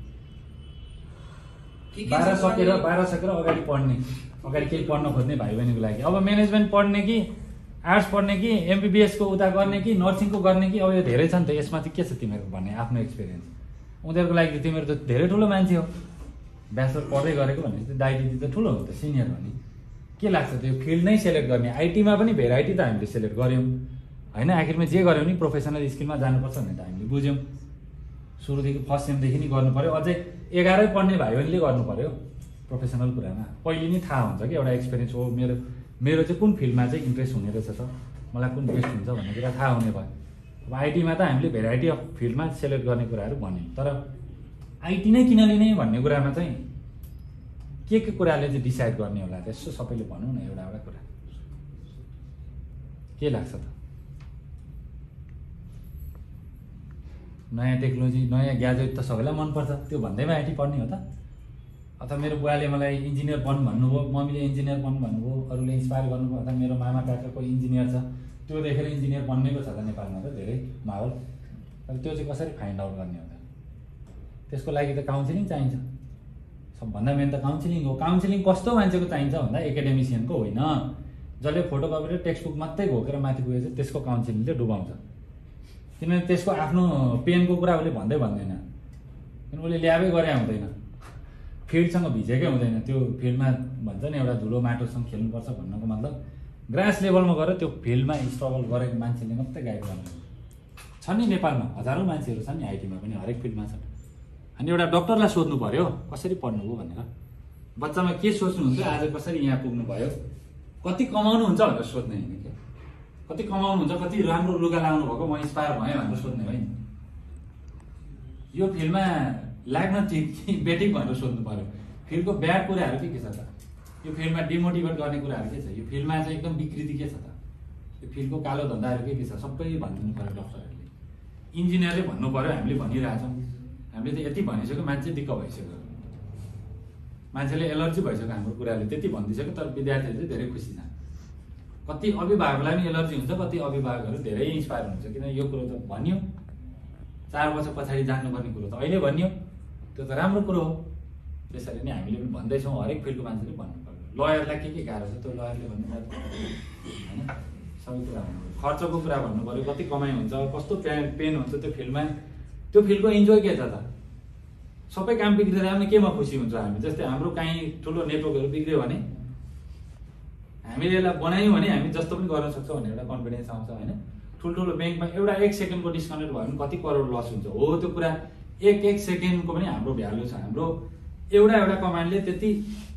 बाह्र सकेर बाह्र सकेर अगाडि पढ्ने, अगाडि केही पढ्न खोज्ने भाइ बहिनीको लागि अब म्यानेजमेन्ट पढ्ने कि आर्ट्स पढ्ने कि एमबिबिएसको उता गर्ने कि नर्सिङको गर्ने कि अब यो धेरै छ नि त, यसमा चाहिँ के छ तिमीहरूको भन्ने आफ्नो एक्सपिरियन्स? उनीहरूको लागि त तिमीहरू त धेरै ठुलो मान्छे हो, ब्याचलर पढ्दै गरेको भने त दाइ दिदी त ठुलो हो त, सिनियर हो नि। के लाग्छ त्यो फिल्ड नै सेलेक्ट गर्ने? आइटीमा पनि भेराइटी त हामीले सेलेक्ट गऱ्यौँ होइन, आखिरमा जे गऱ्यौँ नि प्रोफेसनल स्किलमा जानुपर्छ भने त हामीले बुझ्यौँ। सुरुदेखि फर्स्ट सेमदेखि नि गर्नु पऱ्यो, अझै एघारै पढ्ने भाइ बहिनीले गर्नु पऱ्यो प्रोफेसनल कुरामा। पहिले नै थाहा हुन्छ कि एउटा एक्सपिरियन्स हो, मेरो मेरो चाहिँ कुन फिल्डमा चाहिँ इन्ट्रेस्ट हुने रहेछ त, मलाई कुन बेस्ट हुन्छ भन्ने कुरा थाहा हुने भयो। अब आइटीमा त हामीले भेराइटी अफ फिल्डमा सेलेक्ट गर्ने कुराहरू भन्यौँ, तर आइटी नै किन लिने भन्ने कुरामा चाहिँ के के कुराले चाहिँ डिसाइड गर्ने होला त्यसो सबैले भनौँ न एउटा एउटा कुरा। के लाग्छ त? नयाँ टेक्नोलोजी नयाँ ग्याजेट त सबैलाई मनपर्छ, त्यो भन्दैमा आइटी पढ्ने हो त? अथवा मेरो बुवाले मलाई इन्जिनियर बन्नु भन्नुभयो, मम्मीले इन्जिनियर बन्नु भन्नुभयो, अरूले इन्सपायर गर्नुभयो, अथवा मेरो मामा काकाको इन्जिनियर छ, त्यो देखेर इन्जिनियर बन्नेको छ त नेपालमा त धेरै माहौल। तर त्यो चाहिँ कसरी फाइन्ड आउट गर्ने हो त? त्यसको लागि त काउन्सिलिङ चाहिन्छ, सबभन्दा मेन त काउन्सिलिङ हो। काउन्सिलिङ कस्तो मान्छेको चाहिन्छ भन्दा एकाडेमिसियनको होइन, जसले फोटोकपी र टेक्स्ट बुक मात्रै घोकेर माथि पुगेछ त्यसको काउन्सिलिङले डुबाउँछ। किनभने त्यसको आफ्नो पेनको कुरा उसले भन्दै भन्दैन, किनभने उसले ल्याबै गरे हुँदैन, फिल्डसँग भिजेकै हुँदैन। त्यो फिल्डमा भन्छ नि एउटा धुलो माटोसँग खेल्नुपर्छ भन्नुको मतलब ग्रास लेभलमा गएर त्यो फिल्डमा स्ट्रगल गरेको मान्छेले मात्रै गाइड गर्नु छ नि। नेपालमा हजारौँ मान्छेहरू छन् नि आइटीमा पनि, हरेक फिल्डमा छन्। अनि एउटा डक्टरलाई सोध्नु पऱ्यो कसरी पढ्नुभयो भनेर, बच्चामा के सोच्नुहुन्छ, आज कसरी यहाँ पुग्नु भयो, कति कमाउनुहुन्छ भनेर सोध्ने होइन क्या, कति कमाउनुहुन्छ, कति राम्रो लुगा लाउनु भएको, म इन्सपायर भएँ भनेर सोध्ने होइन। यो फिल्डमा लाग्न ठिक कि बेठिक भनेर सोध्नु पऱ्यो। फिल्डको ब्याड कुराहरू के के छ त, यो फिल्डमा डिमोटिभेट गर्ने कुराहरू के छ, यो फिल्डमा चाहिँ एकदम विकृति के छ त, यो फिल्डको कालो धन्दाहरू के के छ, सबै भनिदिनु पऱ्यो डक्टरहरूले। इन्जिनियरले भन्नु पऱ्यो, हामीले भनिरहेछौँ, हामीले त यति भनिसक्यो, मान्छे दिक्क भइसक्यो, मान्छेले एलर्जी भइसक्यो हाम्रो कुराले, त्यति भनिदिइसक्यो। तर विद्यार्थीहरू चाहिँ धेरै खुसी छन्। कति अभिभावकलाई पनि एलर्जी हुन्छ, कति अभिभावकहरू धेरै इन्सपायर हुन्छ, किन यो कुरो त भनियो, चार वर्ष पछाडि जान्नुपर्ने कुरो त अहिले भनियो, त्यो त राम्रो कुरो हो। त्यसरी नै हामीले पनि भन्दैछौँ, हरेक फिल्डको मान्छेले भन्नु पर्यो। लयरलाई के के गाह्रो छ त्यो लयरले भन्नु पर्यो होइन, सबै कुरा भन्नु पर्यो, खर्चको कुरा भन्नु पऱ्यो, कति कमाइ हुन्छ, कस्तो पेन पेन हुन्छ त्यो फिल्डमा, त्यो फिल्डको इन्जोय के छ त। सबै काम बिग्रेर आउने केमा खुसी हुन्छ हामी? जस्तै हाम्रो काहीँ ठुलो नेटवर्कहरू बिग्रियो भने हामीले यसलाई बनायौँ भने हामी जस्तो पनि गर्न सक्छौँ भन्ने एउटा कन्फिडेन्स आउँछ होइन। ठुल्ठुलो ब्याङ्कमा एउटा एक सेकेन्डको डिस्कनेक्ट भयो भने कति करोड लस हुन्छ, हो त्यो कुरा एक एक सेकेन्डको पनि हाम्रो भ्यालु छ। हाम्रो एउटा एउटा कमान्डले त्यति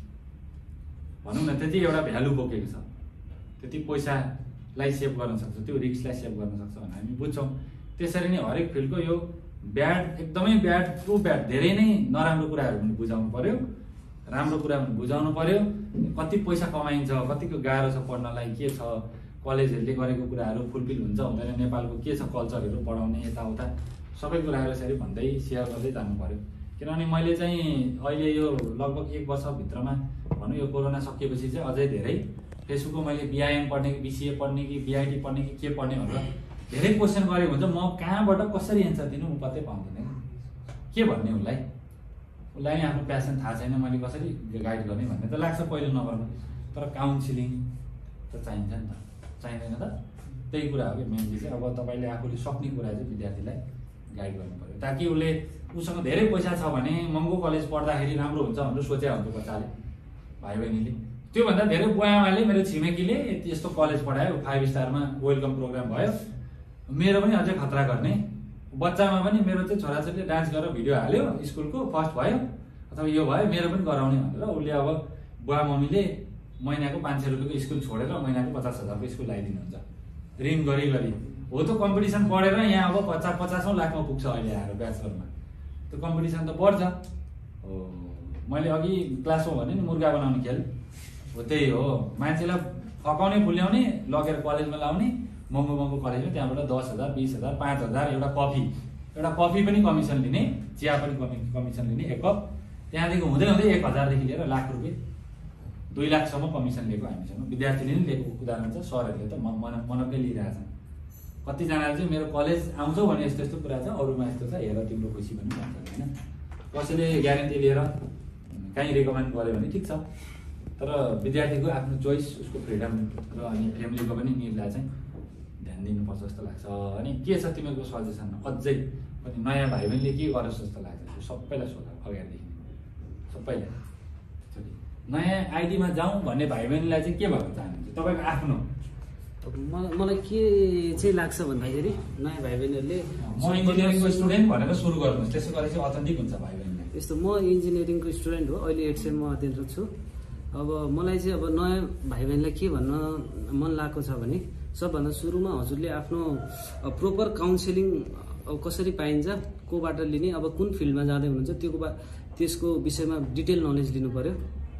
भनौँ न त्यति एउटा भ्यालु बोकेको छ, त्यति पैसालाई सेभ गर्न सक्छ, त्यो रिस्कलाई सेभ गर्न सक्छ भनेर हामी बुझ्छौँ। त्यसरी नै हरेक फिल्डको यो ब्याड, एकदमै ब्याड टु ब्याड, धेरै नै नराम्रो कुराहरू पनि बुझाउनु पर्यो, राम्रो कुरा पनि बुझाउनु पर्यो। कति पैसा कमाइन्छ, कतिको गाह्रो छ पढ्नलाई, के छ कलेजहरूले गरेको कुराहरू फुलफिल हुन्छ हुँदैन, नेपालको के छ कल्चरहरू पढाउने यताउता सबै कुराहरू यसरी भन्दै सेयर गर्दै जानु पर्यो। किनभने मैले चाहिँ अहिले यो लगभग एक वर्षभित्रमा भनौँ यो कोरोना सकिएपछि चाहिँ अझै धेरै फेसबुकको मैले बिआइएम पढ्ने कि बिसिए पढ्ने कि बिआइटी पढ्ने कि के पढ्ने भनेर धेरै क्वेसन गरेको हुन्छ, म कहाँबाट कसरी एन्सर दिनु म पत्तै पाउँदैन, के भन्ने उसलाई उसलाई नै आफ्नो प्यासन थाहा छैन, मैले कसरी गाइड गर्ने भन्ने त लाग्छ पहिलो नम्बरमा। तर काउन्सिलिङ त चाहिन्छ नि त, चाहिँदैन त? त्यही कुरा हो कि मेनली चाहिँ अब तपाईँले आफूले सक्ने कुरा चाहिँ विद्यार्थीलाई गाइड गर्नु पऱ्यो, ताकि उसले उसँग धेरै पैसा छ भने महँगो कलेज पढ्दाखेरि राम्रो हुन्छ भनेर सोचे हुन्छ बच्चाले, भाइ बहिनीले। त्योभन्दा धेरै बुवाआमाले मेरो छिमेकीले यस्तो कलेज पढायो, फाइभ स्टारमा वेलकम प्रोग्राम भयो, मेरो पनि अझै खतरा गर्ने, बच्चामा पनि मेरो चाहिँ छोराछोरीले डान्स गरेर भिडियो हाल्यो, स्कुलको फर्स्ट भयो अथवा यो भयो, मेरो पनि गराउने भनेर उसले अब बुवा मम्मीले महिनाको पाँच सय रुपियाँको स्कुल छोडेर महिनाको पचास हजारको स्कुल लगाइदिनुहुन्छ ऋण गरी गरी। हो त्यो कम्पिटिसन बढेर यहाँ अब पचास पचासौँ लाखमा पुग्छ अहिले आएर ब्याचलरमा, त्यो कम्पिटिसन त बढ्छ। हो मैले अघि क्लासमा भने नि मुर्गा बनाउने खेल हो, त्यही हो, मान्छेलाई फकाउने फुल्याउने लगेर कलेजमा लाउने, महँगो महँगो कलेजमा त्यहाँबाट दस हजार बिस हजार पाँच हजार एउटा कफी एउटा कफी पनि कमिसन लिने, चिया पनि कमि कमिसन लिने एक कप, त्यहाँदेखि हुँदै हुँदै एक हजारदेखि लिएर लाख रुपियाँ दुई लाखसम्म कमिसन लिएको हामीसँग विद्यार्थीले नै लिएको उदाहरण छ। सरहरूले त मन मनकै लिइरहेछन्। कतिजनाले चाहिँ मेरो कलेज आउँछौ भने यस्तो यस्तो कुरा छ, अरूमा यस्तो छ, हेर तिम्रो खुसी पनि भन्छ होइन। कसैले ग्यारेन्टी लिएर कहीँ रिकमेन्ड गर्यो भने ठिक छ, तर विद्यार्थीको आफ्नो चोइस, उसको फ्रिडम र अनि फ्यामिलीको पनि निडलाई चाहिँ ध्यान दिनुपर्छ जस्तो लाग्छ। अनि के छ तिमीहरूको सजेसन अझै पनि नयाँ भाइ बहिनीले के गरोस् जस्तो लाग्छ? सबैलाई सोध अगाडिदेखि सबैलाई नयाँ आइडीमा जाउँ भन्ने भाइ बहिनीलाई चाहिँ के भन्न चाहनुहुन्छ तपाईँको आफ्नो? मलाई मलाई के चाहिँ लाग्छ भन्दाखेरि नयाँ भाइ बहिनीहरूले म इन्जिनियरिङको स्टुडेन्ट भनेर सुरु गर्नुहोस्, त्यसो गरेपछि अथेन्टिक हुन्छ भाइ बहिनीले। यस्तो म इन्जिनियरिङको स्टुडेन्ट हो, अहिले एट सेममा अध्ययनरत छु। अब मलाई चाहिँ अब नयाँ भाइ बहिनीलाई के भन्न मन लागेको छ भने सबभन्दा सुरुमा हजुरले आफ्नो प्रोपर काउन्सिलिङ अब कसरी पाइन्छ, कोबाट लिने, अब कुन फिल्डमा जाँदै हुनुहुन्छ त्यो त्यसको विषयमा डिटेल नलेज लिनु पर्यो।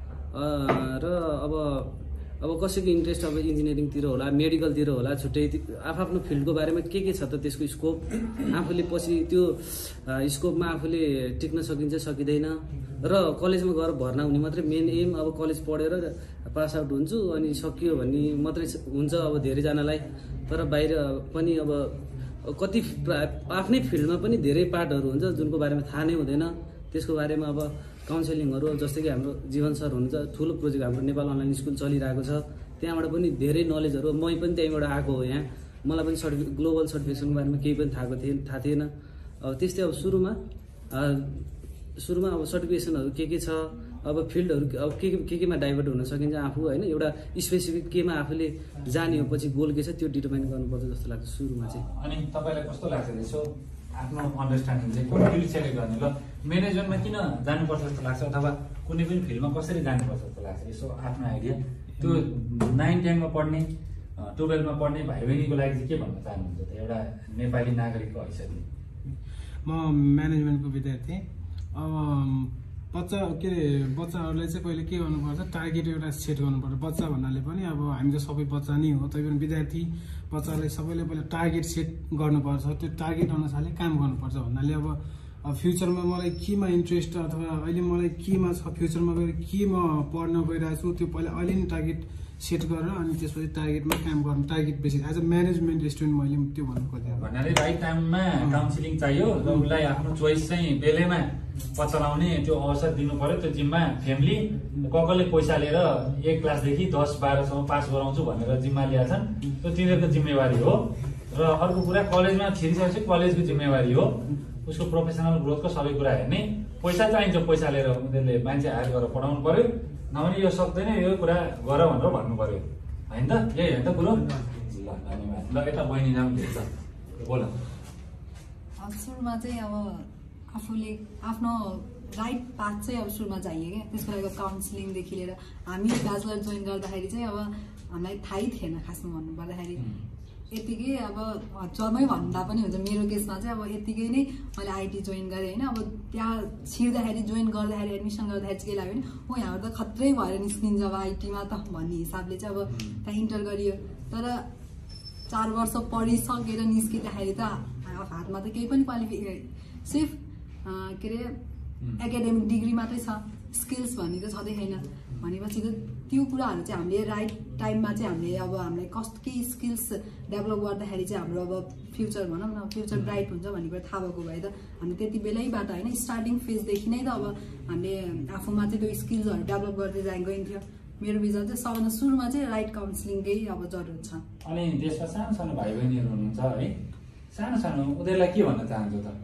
र अब अब कसैको इन्ट्रेस्ट अब इन्जिनियरिङतिर होला, मेडिकलतिर होला, छुट्टै आफ्नो फिल्डको बारेमा के के छ त त्यसको स्कोप, आफूले पछि त्यो स्कोपमा आफूले टिक्न सकिन्छ सकिँदैन। र कलेजमा गएर भर्ना हुने मात्रै मेन एम, अब कलेज पढेर पास आउट हुन्छु अनि सकियो भन्ने मात्रै हुन्छ अब धेरैजनालाई। तर बाहिर पनि अब कति आफ्नै फिल्डमा पनि धेरै पार्टहरू हुन्छ जुनको बारेमा थाहा नै हुँदैन। त्यसको बारेमा अब काउन्सिलिङहरू जस्तै कि हाम्रो जीवन सर हुनुहुन्छ, ठुलो प्रोजेक्ट हाम्रो नेपाल अनलाइन स्कुल चलिरहेको छ, त्यहाँबाट पनि धेरै नलेजहरू, मै पनि त्यहीँबाट आएको हो यहाँ, मलाई पनि सर्टिफिक ग्लोबल सर्टिफिकेसनको बारेमा केही पनि थाहा थिएन थाहा थिएन। अब त्यस्तै अब सुरुमा सुरुमा अब सर्टिफिकेसनहरू के के छ, अब फिल्डहरू अब के के केमा डाइभर्ट हुन सकिन्छ आफू होइन, एउटा स्पेसिफिक केमा आफूले जाने हो पछि गोल के छ त्यो डिटर्माइन गर्नुपर्छ जस्तो लाग्छ सुरुमा चाहिँ। अनि तपाईँलाई कस्तो लाग्छ यसो आफ्नो अन्डरस्ट्यान्डिङ चाहिँ कुन फिल्ड सेलेक्ट गर्ने? ल म्यानेजमेन्टमा किन जानुपर्छ जस्तो लाग्छ अथवा कुनै पनि फिल्डमा कसरी जानुपर्छ जस्तो लाग्छ? यसो आफ्नो आइडिया त्यो नाइन टेनमा पढ्ने टुवेल्भमा पढ्ने भाइ बहिनीको लागि चाहिँ के भन्न चाहनुहुन्छ त एउटा नेपाली नागरिकको हैसियतले? म म्यानेजमेन्टको विद्यार्थी। अब बच्चा के अरे बच्चाहरूलाई चाहिँ पहिले के गर्नुपर्छ, टार्गेट एउटा सेट गर्नुपर्छ। बच्चा भन्नाले पनि अब हामी त सबै बच्चा नै हो, तैपनि विद्यार्थी बच्चालाई सबैले पहिला टार्गेट सेट गर्नुपर्छ, त्यो टार्गेट अनुसारले काम गर्नुपर्छ। भन्नाले अब फ्युचरमा मलाई केमा इन्ट्रेस्ट अथवा अहिले मलाई केमा छ, फ्युचरमा गएर के म पढ्न गइरहेको छु त्यो पहिला अहिले नै टार्गेट सेट गरेर अनि त्यसपछि टार्गेटमा काम गर्नु, target basis as a management student मैले त्यो भन्नु खोजेँ। भन्नाले राइट टाइममा काउन्सिलिङ चाहियो र उसलाई आफ्नो चोइस चाहिँ बेलैमा पचलाउने त्यो अवसर दिनु पर्यो। त्यो जिम्मा फ्यामिली कसले पैसा लिएर एक क्लासदेखि दस बाह्रसम्म पास गराउँछु भनेर जिम्मा लिएका छन्, त्यो तिनीहरूको जिम्मेवारी हो। र अर्को कुरा कलेजमा छिरिसकेपछि कलेजको जिम्मेवारी हो, उसको प्रोफेसनल ग्रोथको सबै कुरा हेर्ने। पैसा चाहिन्छ, पैसा लिएर उनीहरूले मान्छे हायर गरेर पढाउनु पर्यो, नभने यो सक्दैन यो कुरा गर भनेर भन्नु पर्यो होइन त? यही होइन त कुरो? ल धन्यवाद। ल यता बहिनी नाम भेट्छ बोल। सुरुमा चाहिँ अब आफूले आफ्नो राइट पाथ चाहिँ अब सुरुमा चाहियो क्या, त्यसको लागि काउन्सिलिङदेखि लिएर हामी ब्याचलर जोइन गर्दाखेरि चाहिँ अब हामीलाई थाहै थिएन खासमा भन्नु पर्दाखेरि। यतिकै अब जम्मै भन्दा पनि हुन्छ, मेरो केसमा चाहिँ अब यतिकै नै मैले आइटी जोइन गरेँ होइन। अब त्यहाँ छिर्दाखेरि जोइन गर्दाखेरि एडमिसन गर्दाखेरि चाहिँ के लाग्यो भने हो यहाँबाट त खत्रै भएर निस्किन्छ अब आइटीमा त भन्ने हिसाबले चाहिँ अब त्यहाँ इन्टर गरियो। तर चार वर्ष पढिसकेर निस्किँदाखेरि त हातमा त केही पनि क्वालिफि सिर्फ के अरे एकाडेमिक डिग्री मात्रै छ, स्किल्स भन्ने त छँदै छैन। भनेपछि त त्यो कुराहरू चाहिँ हामीले राइट टाइममा चाहिँ हामीले अब हामीलाई कस्तो के स्किल्स डेभलप गर्दाखेरि चाहिँ हाम्रो अब फ्युचर भनौँ न फ्युचर ब्राइट हुन्छ भन्ने कुरा थाहा भएको भए त हामी त्यति बेलैबाट होइन स्टार्टिङ फेजदेखि नै त अब हामीले आफूमा चाहिँ त्यो स्किल्सहरू डेभलप गर्दै जान गइन्थ्यो। मेरो विचार चाहिँ सबभन्दा सुरुमा चाहिँ राइट काउन्सिलिङकै अब जरुरत छ। अनि देशमा सानो सानो भाइ बहिनीहरू हुनुहुन्छ है, सानो सानो उनीहरूलाई के भन्न चाहन्छु त?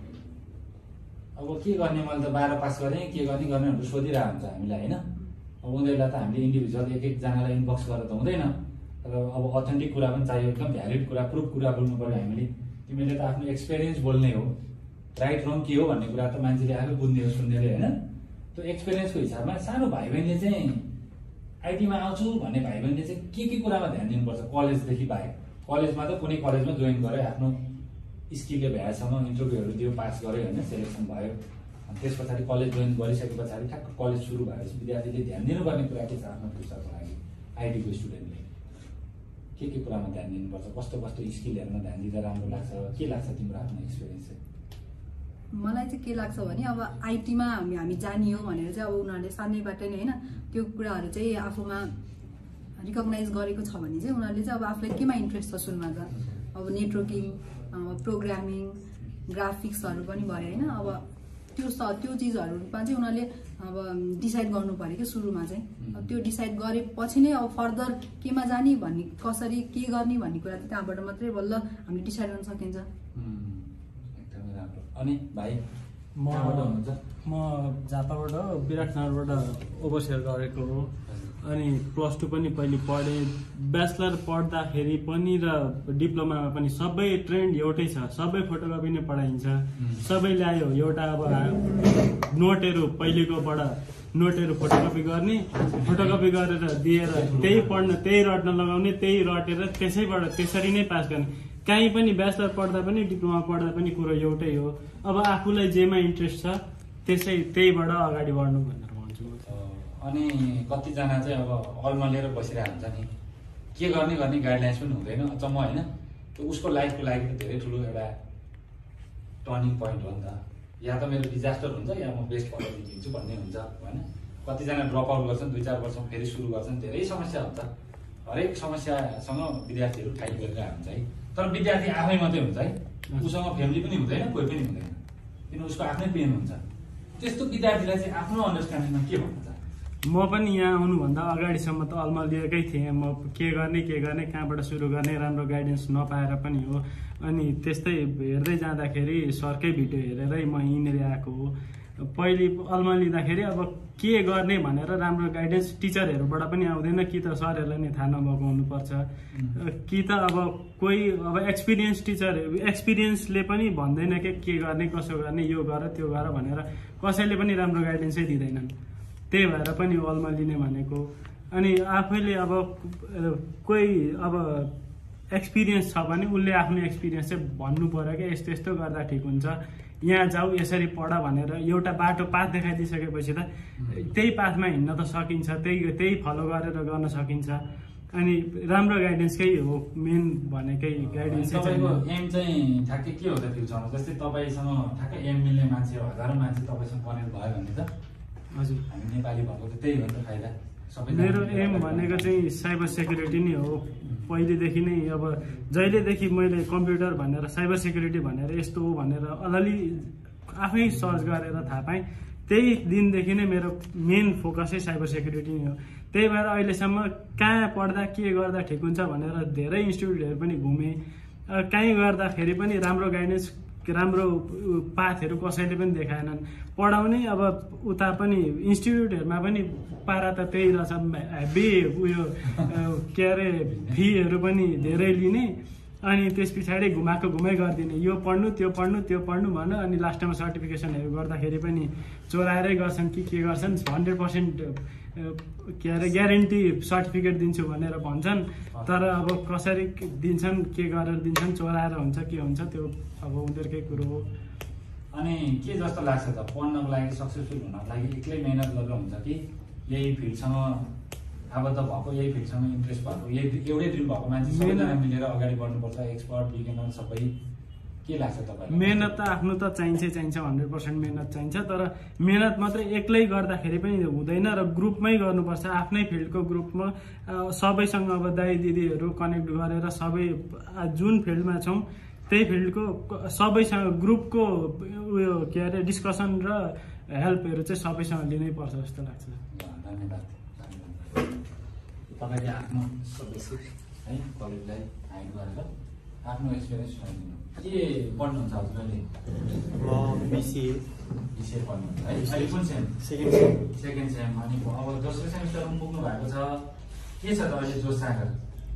अब के गर्ने, मैले त बाह्र पास गरेँ के गर्ने गर्ने भनेर सोधिरहेको हुन्छ हामीलाई होइन। अब उनीहरूलाई त हामीले इन्डिभिजुअल एक एकजनालाई इनबक्स गरेर त हुँदैन, तर अब अथेन्टिक कुरा पनि चाहियो, एकदम भ्यालिड कुरा प्रुफ कुरा बोल्नु पऱ्यो हामीले। तिमीले त आफ्नो एक्सपिरियन्स बोल्ने हो, राइट रङ के हो भन्ने कुरा त मान्छेले आफै बुझ्ने हो सुन्नेले होइन। त्यो एक्सपिरियन्सको हिसाबमा सानो भाइ बहिनीले चाहिँ आइटीमा आउँछु भन्ने भाइ बहिनीले चाहिँ के के कुरामा ध्यान दिनुपर्छ कलेजदेखि बाहेक? कलेजमा त कुनै कलेजमा जोइन गरे आफ्नो स्किलले भ्याएसम्म इन्टरभ्यूहरू दियो, पास गऱ्यो होइन, सेलेक्सन भयो। अनि त्यस पछाडि कलेज जोइन गरिसके पछाडि ठ्याक्क कलेज सुरु भएपछि विद्यार्थीले ध्यान दिनुपर्ने कुरा के छ आफ्नो फ्युचरको लागि? आइटीको स्टुडेन्टले के के कुरामा ध्यान दिनुपर्छ, कस्तो कस्तो स्किलहरूमा ध्यान दिँदा राम्रो लाग्छ, के लाग्छ तिम्रो आफ्नो एक्सपिरियन्स चाहिँ? मलाई चाहिँ के लाग्छ भने अब आइटीमा हामी हामी जाने हो भनेर चाहिँ अब उनीहरूले सानैबाट नै होइन त्यो कुराहरू चाहिँ आफूमा रिकगनाइज गरेको छ भने चाहिँ उनीहरूले चाहिँ अब आफूलाई केमा इन्ट्रेस्ट छ सुरुमा त अब नेटवर्किङ, प्रोग्रामिङ, ग्राफिक्सहरू पनि भयो होइन। अब त्यो त्यो चिजहरूमा चाहिँ उनीहरूले अब डिसाइड गर्नु पर्यो कि सुरुमा चाहिँ त्यो डिसाइड गरेपछि नै अब फर्दर केमा जाने भन्ने कसरी के गर्ने भन्ने कुरा चाहिँ त्यहाँबाट मात्रै बल्ल हामीले डिसाइड गर्न सकिन्छ। एकदमै राम्रो। अनि भाइ म म झापाबाट विराटनगरबाट ओभरसियर गरेको हो। अनि प्लस टू पनि पहिले पढेँ, ब्याचलर पढ्दाखेरि पनि र डिप्लोमामा पनि सबै ट्रेन्ड एउटै छ, सबै फोटोकपी नै पढाइन्छ, सबै ल्यायो एउटा अब नोटहरू पहिलेकोबाट नोटहरू फोटोकपी गर्ने, फोटोकपी गरेर दिएर त्यही पढ्न त्यही रट्न लगाउने, त्यही रटेर त्यसैबाट त्यसरी नै पास गर्ने। काहीँ पनि ब्याचलर पढ्दा पनि डिप्लोमा पढ्दा पनि कुरो एउटै हो। अब आफूलाई जेमा इन्ट्रेस्ट छ त्यसै त्यहीबाट अगाडि बढ्नु भनेर भन्छु। अनि कतिजना चाहिँ अब अल्मलिएर बसिरहेको हुन्छ नि, के गर्ने गर्ने गाइडलाइन्स पनि हुँदैन, अचम्म होइन? त्यो उसको लाइफको लागि त धेरै ठुलो एउटा टर्निङ पोइन्ट हो नि त। या त मेरो डिजास्टर हुन्छ या म बेस्ट पढाइ दिन्छु भन्ने हुन्छ होइन। कतिजना ड्रप आउट गर्छन्, दुई चार वर्षमा फेरि सुरु गर्छन्, धेरै समस्या हुन्छ। हरेक समस्यासँग विद्यार्थीहरू फाइट गरिरहेको हुन्छ है। तर विद्यार्थी आफै मात्रै हुन्छ है, उसँग फ्यामिली पनि हुँदैन, कोही पनि हुँदैन, किन उसको आफ्नै पेन हुन्छ। त्यस्तो विद्यार्थीलाई चाहिँ आफ्नो अन्डरस्ट्यान्डिङमा के भन्नु छ? म पनि यहाँ आउनुभन्दा अगाडिसम्म त अल्मलिएकै थिएँ। म के गर्ने के गर्ने कहाँबाट सुरु गर्ने राम्रो गाइडेन्स नपाएर पनि हो। अनि त्यस्तै हेर्दै जाँदाखेरि सरकै भिडियो हेरेरै म यहीँनिर आएको हो। पहिले अल्मलिँदाखेरि अब के गर्ने भनेर राम्रो गाइडेन्स टिचरहरूबाट पनि आउँदैन, कि त सरहरूलाई नै थाहा नभएको हुनुपर्छ, कि त अब कोही अब एक्सपिरियन्स टिचरहरू एक्सपिरियन्सले पनि भन्दैन कि के गर्ने कसो गर्ने, यो गर त्यो गर भनेर कसैले पनि राम्रो गाइडेन्सै दिँदैनन्। त्यही भएर पनि अल्मलिने भनेको। अनि आफैले अब कोही अब एक्सपिरियन्स छ भने उसले आफ्नो एक्सपिरियन्स चाहिँ भन्नु पर्यो कि यस्तो यस्तो गर्दा ठिक हुन्छ, यहाँ जाऊ यसरी पढ भनेर एउटा बाटो पाथ देखाइदिइसकेपछि त त्यही पाथमा हिँड्न त सकिन्छ, त्यही त्यही फलो गरेर गर्न सकिन्छ। अनि राम्रो गाइडेन्सकै हो मेन भनेकै गाइडेन्स। तपाईँको एम चाहिँ ठ्याक्कै के हो त फ्युचरमा? जस्तै तपाईँसँग ठ्याक्कै एम मिल्ने मान्छे हजारौँ मान्छे तपाईँसँग कनेक्ट भयो भने त हजुर हामी नेपाली भएको त त्यही हो नि त फाइदा। मेरो एम भनेको चाहिँ साइबर सेक्युरिटी नै हो। पहिलेदेखि नै अब जहिलेदेखि मैले कम्प्युटर भनेर साइबर सेक्युरिटी भनेर यस्तो हो भनेर अलि आफै सर्च गरेर थाहा पाएँ, त्यही दिनदेखि नै मेरो मेन फोकसै साइबर सेक्युरिटी नै हो। त्यही भएर अहिलेसम्म कहाँ पढ्दा के गर्दा ठिक हुन्छ भनेर धेरै इन्स्टिट्युटहरू पनि घुमेँ। कहीँ गर्दाखेरि पनि राम्रो गाइडेन्स राम्रो पाथहरू कसैले पनि देखाएनन्। पढाउने अब उता पनि इन्स्टिट्युटहरूमा पनि पारा त त्यही रहेछ, हेभी उयो के अरे फीहरू पनि धेरै लिने, अनि त्यस पछाडि घुमाएको घुमाइ गरिदिने, यो पढ्नु त्यो पढ्नु त्यो पढ्नु भन। अनि लास्टमा सर्टिफिकेसनहरू गर्दाखेरि पनि चोराएरै गर्छन् कि के गर्छन्, हन्ड्रेड पर्सेन्ट के अरे ग्यारेन्टी सर्टिफिकेट दिन्छु भनेर भन्छन्, तर अब कसरी दिन्छन् के गरेर दिन्छन्, चोराएर हुन्छ के हुन्छ त्यो अब उनीहरूकै कुरो हो। अनि के जस्तो लाग्छ त, पढ्नको लागि सक्सेसफुल हुनको लागि एक्लै मेहनत गरेर हुन्छ कि यही फिल्डसँग आबद्ध भएको, यही फिल्डसँग इन्ट्रेस्ट भएको, यही एउटै ड्रिम भएको मान्छे सबैजना मिलेर अगाडि बढ्नुपर्छ, एक्सपर्ट बिगिनर सबै? के लाग्छ तपाईँलाई? मेहनत त आफ्नो त चाहिन्छै चाहिन्छ, हन्ड्रेड पर्सेन्ट मेहनत चाहिन्छ, तर मेहनत मात्रै एक्लै गर्दाखेरि पनि हुँदैन र ग्रुपमै गर्नुपर्छ। आफ्नै फिल्डको ग्रुपमा सबैसँग अब दाइ दिदीहरू कनेक्ट गरेर सबै जुन फिल्डमा छौँ त्यही फिल्डको सबैसँग ग्रुपको उयो के अरे डिस्कसन र हेल्पहरू चाहिँ सबैसँग लिनै पर्छ जस्तो लाग्छ। धन्यवाद। तपाईँले आफ्नो सदस्य है कलेजलाई हाइड गरेर आफ्नो एक्सपिरियन्स सुनाइदिनु। के पढ्नुहुन्छ हजुरले? म बिसिए बिसिए पढ्नुहुन्छ है? अहिले कुन sem? Second sem. Second sem. अनि अब दोस्रो सेमिस्टरमा पुग्नु भएको छ, के छ त अहिले जोस जाँगर?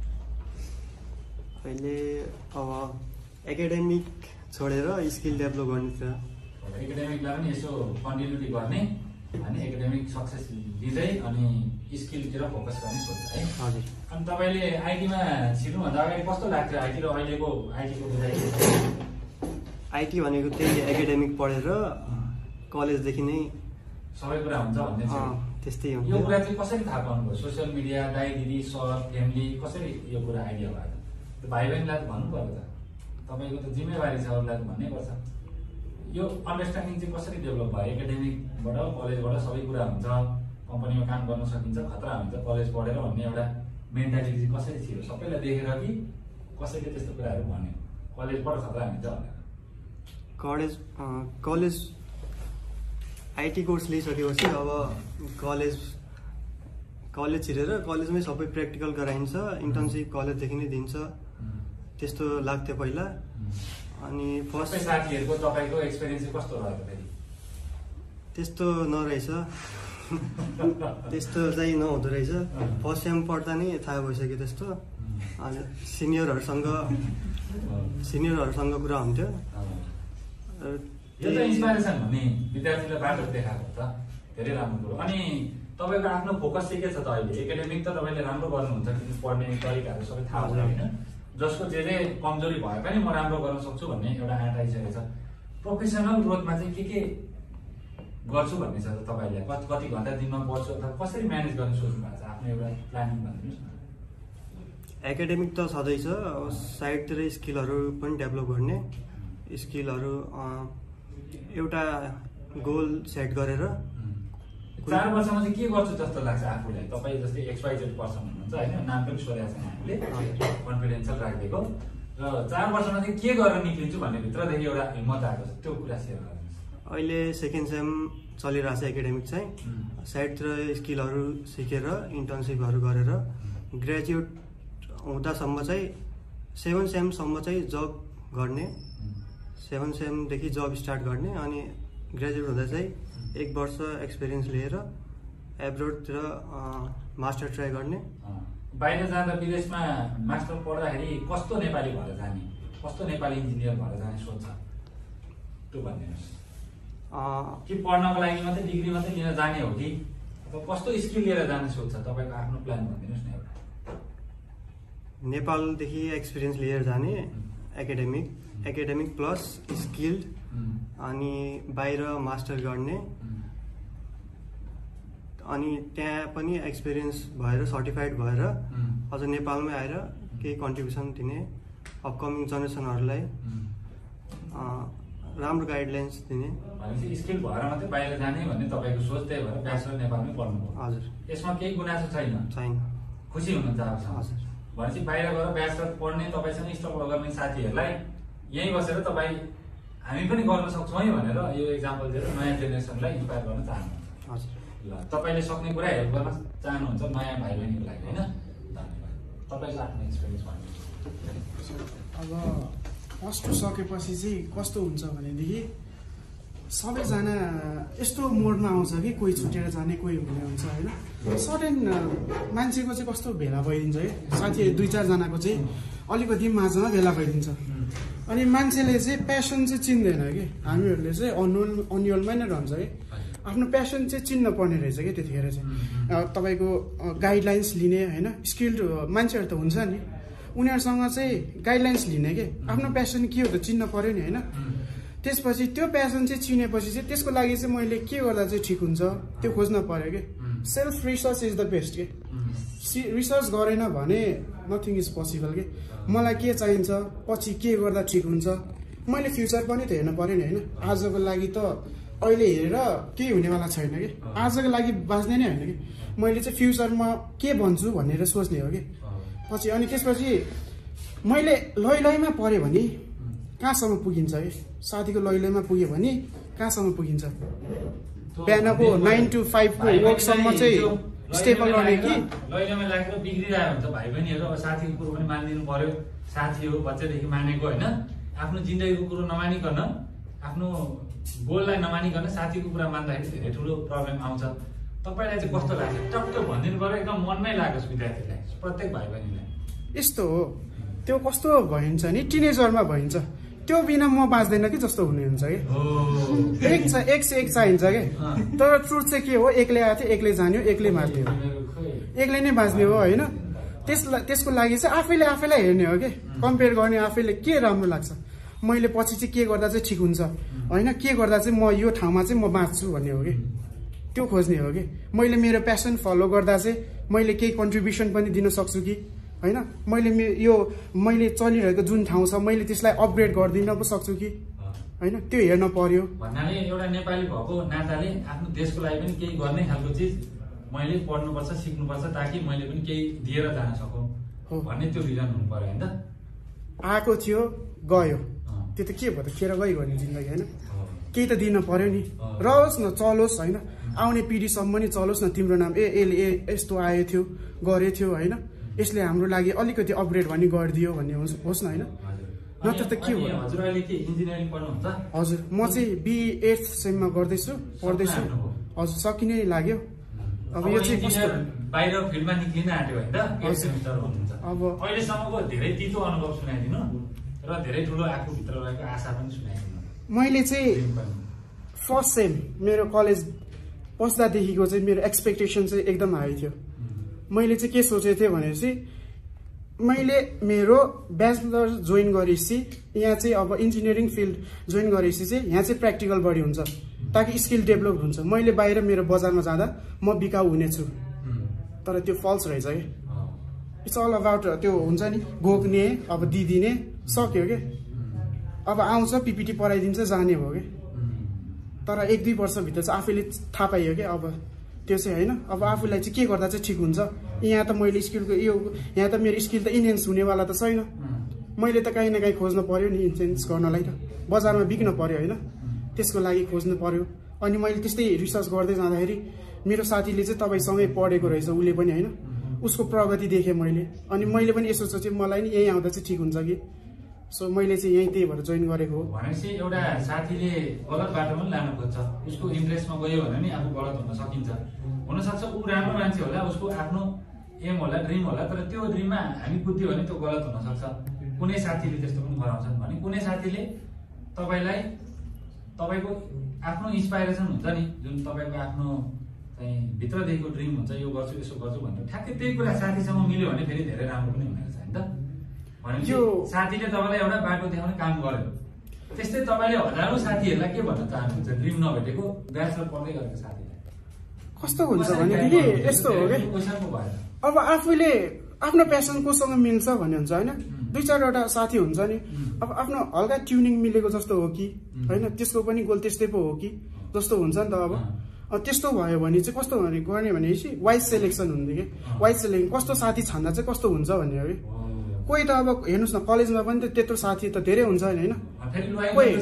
अहिले अब एकाडेमिक छोडेर स्किल डेभलप गर्ने छ। एकाडेमिकलाई पनि यसो कन्टिन्युटी गर्ने अनि एकाडेमिक सक्सेस दिँदै अनि स्किलतिर फोकस गर्ने सोच्छ है? हजुर। अनि तपाईँले आइटीमा छिर्नुभन्दा अगाडि कस्तो लाग्थ्यो आइटी र अहिलेको आइटीको बुझाइ? आइटी भनेको त्यही एकाडेमिक पढेर कलेजदेखि नै सबै कुरा हुन्छ भन्ने छ, त्यस्तै हो। यो कुरा चाहिँ कसरी थाहा पाउनुभयो? सोसियल मिडिया, दाइ दिदी, सर, फ्यामिली, कसरी यो कुरा आइडिया भयो त? त्यो भाइ बहिनीलाई त भन्नु पर्यो त, तपाईँको त जिम्मेवारी छ, उसलाई त भन्नै पर्छ। यो अन्डरस्ट्यान्डिङ चाहिँ कसरी डेभलप भयो? एकाडेमिकबाट कलेजबाट सबै कुरा हुन्छ, कम्पनीमा काम गर्न सकिन्छ, खतरा हुन्छ कलेज पढेर भन्ने एउटा मेन्टालिटी चाहिँ कसरी थियो? सबैलाई देखेर कि कसैले त्यस्तो कुराहरू भन्यो कलेजबाट खतरा हुन्छ भनेर? कलेज कलेज आइटी कोर्स लिइसकेपछि अब कलेज कलेज छिरेर कलेजमै सबै प्र्याक्टिकल गराइन्छ, इन्टर्नसिप कलेजदेखि नै दिन्छ, त्यस्तो लाग्थ्यो पहिला। अनि फर्स्ट साथीहरूको तपाईँको एक्सपिरियन्स चाहिँ कस्तो रह्यो फेरि? त्यस्तो नरहेछ, त्यस्तो चाहिँ नहुँदो रहेछ। फर्स्ट सेम पढ्दा नै थाहा भइसक्यो त्यस्तो। अनि सिनियरहरूसँग सिनियरहरूसँग कुरा हुन्थ्यो। यो त इन्सपाइरेसन हो नि, विद्यार्थीलाई बाटो देखाएको त धेरै राम्रो कुरो। अनि तपाईँको आफ्नो फोकस चाहिँ के छ त अहिले? एकाडेमिक त तपाईँले राम्रो गर्नुहुन्छ, किनकि पढ्ने तरिकाहरू सबै थाहा हुन्छ होइन, जसको जे जे कमजोरी भए पनि म राम्रो गर्न सक्छु भन्ने एउटा आँट आइसकेको छ। प्रोफेसनल ग्रोथमा चाहिँ के के गर्छु भन्ने छ त तपाईँले? कति कति घन्टा दिनमा पढ्छु अथवा कसरी म्यानेज गर्न सोच्नु भएको छ? आफ्नो एउटा प्लानिङ भनिदिनुहोस् न। एकाडेमिक त छँदैछ, अब साइडतिर स्किलहरू पनि डेभलप गर्ने, स्किलहरू एउटा गोल सेट गरेर। चार वर्षमा चाहिँ के गर्छु जस्तो लाग्छ आफूलाई? तपाईँ जस्तै एक्सवाइजेड पर्सन हुनुहुन्छ होइन, नाम पनि सोधेको छ हामीले, कन्फिडेन्सियल राखिदिएको, र चार वर्षमा चाहिँ के गरेर निक्लिन्छु भन्ने भित्रदेखि एउटा हिम्मत आएको छ, त्यो कुरा सेयर गर्नुहोस्। अहिले सेकेन्ड सेम चलिरहेको छ एकाडेमिक चाहिँ, साइडतिर स्किलहरू सिकेर इन्टर्नसिपहरू गरेर ग्रेजुएट हुँदासम्म चाहिँ सेभेन सेमसम्म चाहिँ जब गर्ने, सेभेन सेमदेखि जब स्टार्ट गर्ने, अनि ग्रेजुएट हुँदा चाहिँ एक वर्ष एक्सपिरियन्स लिएर एब्रोडतिर मास्टर ट्राई गर्ने। बाहिर जाँदा विदेशमा मास्टर पढ्दाखेरि कस्तो नेपाली भएर जाने, कस्तो नेपाली इन्जिनियर भएर जाने सोच छ, त्यो भनिदिनुहोस्। कि पढ्नको लागि मात्रै डिग्री मात्रै लिन जाने हो कि कस्तो स्किल लिएर जाने सोच छ तपाईँको? आफ्नो प्लान भनिदिनुहोस् न एउटा। नेपालदेखि एक्सपिरियन्स लिएर जाने, एकाडेमिक एकाडेमिक प्लस स्किल्ड, अनि बाहिर मास्टर गर्ने, अनि त्यहाँ पनि एक्सपिरियन्स भएर सर्टिफाइड भएर अझ नेपालमै आएर केही कन्ट्रिब्युसन दिने, अपकमिङ जेनेरेसनहरूलाई राम्रो गाइडलाइन्स दिने। भनेपछि स्किल भएर मात्रै बाहिर जाने भन्ने तपाईँको सोच, त्यही भएर ब्याचलर नेपालमै पढ्नुभयो? हजुर। यसमा केही गुनासो छैन? छैन। खुसी हुनुहुन्छ अब? हजुर। भनेपछि बाहिर गएर ब्याचलर पढ्ने, तपाईँसँग स्ट्रगल गर्ने साथीहरूलाई यहीँ बसेर तपाईँ हामी पनि गर्न सक्छौँ है भनेर यो इक्जाम्पल दिएर नयाँ जेनेरेसनलाई इन्सपायर गर्न चाहनुहुन्छ? हजुर। ल, तपाईँले सक्ने कुरा हेल्प गर्न चाहनुहुन्छ नयाँ भाइ बहिनीको लागि होइन? धन्यवाद। तपाईँको आफ्नो एक्सपिरियन्स भन्नुहुन्छ। अब प्लस टू सकेपछि चाहिँ कस्तो हुन्छ भनेदेखि सबैजना यस्तो मोडमा आउँछ कि कोही छुटेर जाने, कोही हुने हुन्छ होइन। सर्टेन मान्छेको चाहिँ कस्तो भेला भइदिन्छ है, साथी दुई चारजनाको चाहिँ अलिकति माझमा भेला भइदिन्छ। अनि मान्छेले चाहिँ प्यासन चाहिँ चिन्दैन कि, हामीहरूले चाहिँ अनुअल अनुअलमै नै रहन्छ कि, आफ्नो प्यासन चाहिँ चिन्न पर्ने रहेछ कि त्यतिखेर चाहिँ। तपाईँको गाइडलाइन्स लिने होइन, स्किल्ड मान्छेहरू त हुन्छ नि, उनीहरूसँग चाहिँ गाइडलाइन्स लिने कि आफ्नो प्यासन के हो त चिन्न पर्यो नि होइन। त्यसपछि त्यो प्यासन चाहिँ चिनेपछि चाहिँ त्यसको लागि चाहिँ मैले के गर्दा चाहिँ ठिक हुन्छ त्यो खोज्न पर्यो कि। Self research is the best के, रिसर्च गरेन भने नथिङ इज पोसिबल के। मलाई के चाहिन्छ, पछि के गर्दा ठिक हुन्छ, मैले फ्युचर पनि त हेर्नु पर्यो नि होइन। आजको लागि त अहिले हेरेर केही हुनेवाला छैन कि, आजको लागि बाँच्ने नै होइन कि, मैले चाहिँ फ्युचरमा के भन्छु भनेर सोच्ने हो कि पछि। अनि त्यसपछि मैले लै लैमा पऱ्यो भने कहाँसम्म पुगिन्छ है, साथीको लै लैमा पुग्यो भने कहाँसम्म पुगिन्छ, बिहानको नाइन टु फाइभको वर्कसम्म चाहिँ स्टेबल गर्ने कि लैजामा लागेर बिग्रिरहेको हुन्छ भाइ बहिनीहरू। अब साथीको कुरो पनि मानिदिनु पर्यो, साथी हो बच्चादेखि मानेको होइन, आफ्नो जिन्दगीको कुरो नमानिकन, आफ्नो गोललाई नमानिकन साथीको कुरा मान्दाखेरि धेरै ठुलो प्रब्लम आउँछ। तपाईँलाई चाहिँ कस्तो लाग्छ? टक्क भनिदिनु पर्यो, एकदम मनमै लागोस् विद्यार्थीलाई, प्रत्येक भाइ बहिनीलाई। यस्तो हो, त्यो कस्तो भइन्छ नि टिनेजरमा भइन्छ, त्यो बिना म बाँच्दैन कि जस्तो हुने हुन्छ कि। एक एक से एक चाहिन्छ कि, तर ट्रुथ चाहिँ के हो, एक्लै आएको थियो, एक्लै जाने हो, एक्लै बाँच्ने हो, एक्लै नै बाँच्ने हो होइन। त्यसलाई त्यसको लागि चाहिँ आफैले आफैलाई हेर्ने हो कि, कम्पेयर गर्ने आफैले के राम्रो लाग्छ, मैले पछि चाहिँ के गर्दा चाहिँ ठिक हुन्छ होइन, के गर्दा चाहिँ म यो ठाउँमा चाहिँ म बाँच्छु भन्ने हो कि, त्यो खोज्ने हो कि। मैले मेरो प्यासन फलो गर्दा चाहिँ मैले केही कन्ट्रिब्युसन पनि दिन सक्छु कि होइन, मैले यो मैले चलिरहेको जुन ठाउँ छ मैले त्यसलाई अपग्रेड गरिदिन पो सक्छु कि होइन, त्यो हेर्न पर्यो। भन्नाले एउटा नेपाली भएको नाताले आफ्नो देशको लागि पनि केही गर्ने खालको चिज मैले पढ्नुपर्छ, सिक्नुपर्छ, ताकि मैले पनि केही दिएर जान सकौँ भन्ने त्यो रिजन हुनु पर्यो होइन त। आएको थियो गयो, त्यो त के भयो त, खेर गइगयो नि जिन्दगी होइन। केही त दिन पर्यो नि रहोस् न चलोस् होइन आउने पिँढीसम्म नि चलोस् न तिम्रो नाम ए यसले ए यस्तो आएको थियो गरे थियो होइन यसले हाम्रो लागि अलिकति अपग्रेड भन्ने गरिदियो भन्ने होस् न होइन नत्र त के हो हजुर अहिले के इन्जिनियरिङ पढ्नुहुन्छ हजुर म चाहिँ बी एट सेममा गर्दैछु पढ्दैछु हजुर सकिने लाग्यो अब यो चाहिँ कस्तो बाहिर फिल्डमा निक्लिन आँट्यो होइन एट सेमिस्टर हुनुहुन्छ अब अहिलेसम्मको धेरै तितो अनुभव सुनाइदिनु र धेरै ठुलो आफूभित्र रहेको आशा पनि सुनाइदिनु मैले चाहिँ फर्स्ट सेम मेरो कलेज पस्दादेखिको चाहिँ मेरो एक्सपेक्टेसन चाहिँ एकदम हाई थियो मैले चाहिँ के सोचेको थिएँ भनेपछि मैले मेरो ब्याचलर जोइन गरेपछि यहाँ चाहिँ अब इन्जिनियरिङ फिल्ड जोइन गरेपछि चाहिँ यहाँ चाहिँ प्र्याक्टिकल बढी हुन्छ ताकि स्किल डेभलप हुन्छ मैले बाहिर मेरो बजारमा जाँदा म बिकाउ हुनेछु तर त्यो फल्स रहेछ कि इट्स अल अबाउट त्यो हुन्छ नि गोक्ने अब दिदिने सक्यो कि अब आउँछ पिपिटी पढाइदिन्छ जाने भयो कि तर एक दुई वर्षभित्र चाहिँ आफैले थाहा पाइयो कि अब त्यो चाहिँ होइन अब आफूलाई चाहिँ के गर्दा चाहिँ ठिक हुन्छ यहाँ त मैले स्किलको यो यहाँ त मेरो स्किल त इन्हेन्स हुनेवाला त छैन मैले त काहीँ न काहीँ खोज्नु पर्यो नि इन्हेन्स गर्नलाई त बजारमा बिक्न पर्यो होइन त्यसको लागि खोज्नु पर्यो अनि मैले त्यस्तै रिसर्च गर्दै जाँदाखेरि मेरो साथीले चाहिँ तपाईँसँगै पढेको रहेछ उसले पनि होइन उसको प्रगति देखेँ मैले अनि मैले पनि यसो सोचेँ मलाई नि यहीँ आउँदा चाहिँ ठिक हुन्छ कि सो मैले चाहिँ यहीँ त्यही भएर जोइन गरेको हो भनेपछि एउटा साथीले गलत बाटोमा पनि लानु खोज्छ उसको इन्ट्रेस्टमा गयो भने नि आफू गलत हुन सकिन्छ हुनसक्छ ऊ राम्रो मान्छे होला उसको आफ्नो एम होला ड्रिम होला तर त्यो ड्रिममा हामी कुद्यो भने त्यो गलत हुनसक्छ कुनै साथीले त्यस्तो पनि गराउँछन् भने कुनै साथीले तपाईँलाई तपाईँको आफ्नो इन्सपाइरेसन हुन्छ नि जुन तपाईँको आफ्नो चाहिँ भित्रदेखिको ड्रिम हुन्छ यो गर्छु यसो गर्छु भनेर ठ्याक्कै त्यही कुरा साथीसँग मिल्यो भने फेरि धेरै राम्रो पनि हुने रहेछ होइन त भनेपछि साथीले तपाईँलाई एउटा बाटो देखाउने काम गर्यो त्यस्तै तपाईँले हजारौँ साथीहरूलाई के भन्न चाहनुहुन्छ ड्रिम नभेटेको ब्याचलर पढ्दै गरेको साथीलाई कस्तो हुन्छ भनेदेखि यस्तो हो कि अब आफूले आफ्नो प्यासन कोसँग मिल्छ भन्ने हुन्छ होइन दुई चारवटा साथी हुन्छ नि अब आफ्नो हल्का ट्युनिङ मिलेको जस्तो हो कि होइन त्यसको पनि गोल त्यस्तै पो हो कि जस्तो हुन्छ नि त अब त्यस्तो भयो भने चाहिँ कस्तो भने गर्ने भनेपछि वाइज सेलेक्सन हुन्थ्यो कि वाइज सेलेक्सन कस्तो साथी छान्दा चाहिँ कस्तो हुन्छ भन्ने हो कि कोही त अब हेर्नुहोस् न कलेजमा पनि त त्यत्रो साथी त धेरै हुन्छ होइन कोही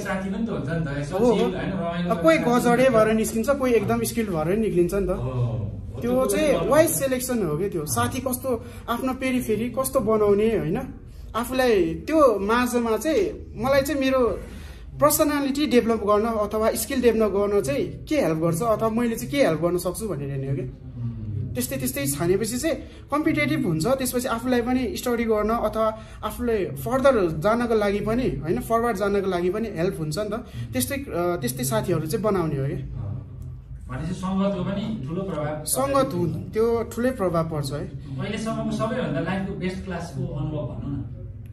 कोही गजडे भएर निस्किन्छ कोही एकदम स्किल्ड भएर निस्किन्छ नि त त्यो चाहिँ वाइज सेलेक्सन हो कि त्यो साथी कस्तो आफ्नो पेरिफेरी कस्तो बनाउने होइन आफूलाई त्यो माझमा चाहिँ मलाई चाहिँ मेरो पर्सनालिटी डेभलप गर्न अथवा स्किल डेभलप गर्न चाहिँ के हेल्प गर्छ अथवा मैले चाहिँ के हेल्प गर्न सक्छु भनेर हेर्ने हो कि त्यस्तै त्यस्तै छानेपछि चाहिँ कम्पिटेटिभ हुन्छ त्यसपछि आफूलाई पनि स्टडी गर्न अथवा आफूले फर्दर जानको लागि पनि होइन फरवर्ड जानको लागि पनि हेल्प हुन्छ नि त त्यस्तै त्यस्तै साथीहरू चाहिँ बनाउने हो कि सङ्गतको पनि ठुलो प्रभाव सङ्गत हुन् त्यो ठुलै प्रभाव पर्छ है अहिलेसम्मको सबैभन्दा लाइफको बेस्ट क्लासको अनुभव भन्नु न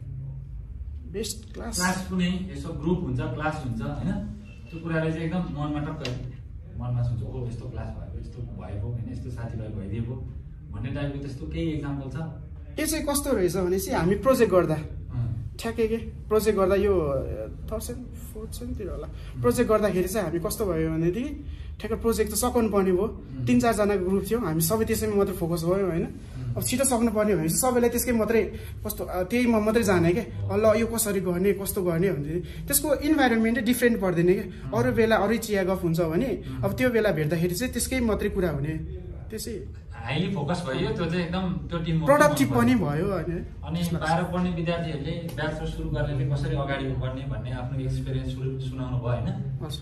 बेस्ट क्लास क्लास कुनै यसो ग्रुप हुन्छ क्लास हुन्छ होइन त्यो कुराले चाहिँ एकदम मनमा टक्कै मनमा सोच्छु ओ यस्तो क्लास भएको यस्तो भएको होइन यस्तो साथीभाइ भइदिएको भन्ने टाइपको त्यस्तो केही इक्जाम्पल छ यो चाहिँ कस्तो रहेछ भनेपछि हामी प्रोजेक्ट गर्दा ठ्याक्कै के प्रोजेक्ट गर्दा यो थर्ड सेम फोर्थ सेमतिर होला प्रोजेक्ट गर्दाखेरि चाहिँ हामी कस्तो भयो भनेदेखि ठ्याक्कै प्रोजेक्ट त सघाउनु पर्ने भयो तिन चारजनाको ग्रुप थियो हामी सबै त्यसैमा मात्रै फोकस गऱ्यौँ होइन अब छिटो सक्नु पर्ने भने चाहिँ सबैलाई त्यसकै मात्रै कस्तो त्यहीमा मात्रै जाने क्या ल यो कसरी गर्ने कस्तो गर्ने भन्दाखेरि त्यसको इन्भाइरोमेन्टै डिफ्रेन्ट पर्दैन क्या अरू बेला अरू चिया गफ हुन्छ भने अब त्यो बेला भेट्दाखेरि चाहिँ त्यसकै मात्रै कुरा हुने त्यसै हाइली फोकस भयो त्यो चाहिँ एकदम त्यो टिम प्रोडक्टिभ पनि भयो होइन अनि बाह्र पढ्ने विद्यार्थीहरूले ब्याचलर सुरु गर्नेले कसरी अगाडि बढ्ने भन्ने आफ्नो एक्सपिरियन्स सुनाउनु भयो होइन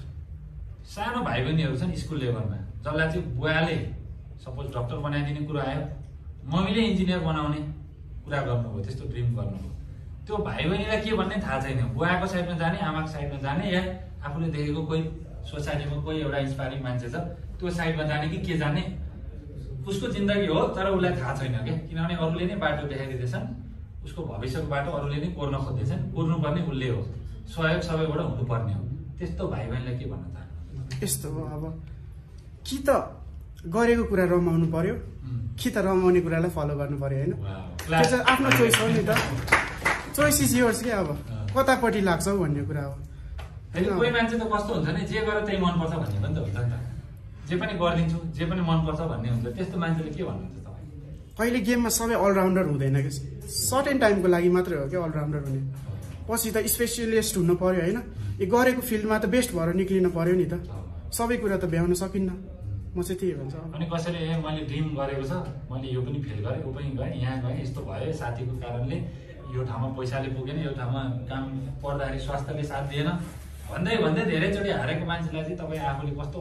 सानो भाइ बहिनीहरू छन् स्कुल लेभलमा जसलाई चाहिँ बुवाले सपोज डक्टर बनाइदिने कुरा आयो मम्मीले इन्जिनियर बनाउने कुरा गर्नुभयो त्यस्तो ड्रिम गर्नुभयो त्यो भाइ बहिनीलाई के भन्ने थाहा छैन बुवाको साइडमा जाने आमाको साइडमा जाने या आफूले देखेको कोही सोसाइटीमा कोही एउटा इन्सपायरिङ मान्छे छ त्यो साइडमा जाने कि के जाने उसको जिन्दगी हो तर उसलाई थाहा छैन क्या किनभने अरूले नै बाटो देखाइदिँदैछन् उसको भविष्यको बाटो अरूले नै कोर्न खोज्दैछन् कोर्नुपर्ने उसले हो सहयोग सबैबाट हुनुपर्ने हो त्यस्तो भाइ बहिनीलाई के भन्न चाहनु यस्तो हो अब कि त गरेको कुरा रमाउनु पर्यो कि त रमाउने कुरालाई फलो गर्नु पर्यो होइन त्यो चाहिँ आफ्नो चोइस हो नि त चोइस इज योर्स के अब कतापट्टि लाग्छ भन्ने कुरा हो कोही मान्छे त कस्तो हुन्छ नि जे गरेर त्यही मनपर्छ भन्ने पनि त हुन्छ नि त जे पनि गरिदिन्छु जे पनि मनपर्छ भन्ने हुन्छ त्यस्तो मान्छेले के भन्नुहुन्छ तपाईँ अहिले गेममा सबै अलराउन्डर हुँदैन कि सर्टेन टाइमको लागि मात्रै हो क्या अलराउन्डर हुने पछि त स्पेसियलिस्ट हुनु पर्यो होइन ए गरेको फिल्डमा त बेस्ट भएर निक्लिन पर्यो नि त सबै कुरा त भ्याउन सकिन्न म चाहिँ त्यही भन्छ अनि कसैले ए मैले ड्रिम गरेको छ मैले यो पनि फेल गरेँ ऊ पनि गएँ यहाँ गएँ यस्तो भयो साथीको कारणले यो ठाउँमा पैसाले पुगेन यो ठाउँमा काम पर्दाखेरि स्वास्थ्यले साथ दिएन भन्दै भन्दै धेरैचोटि हारेको मान्छेलाई चाहिँ तपाईँ आफूले कस्तो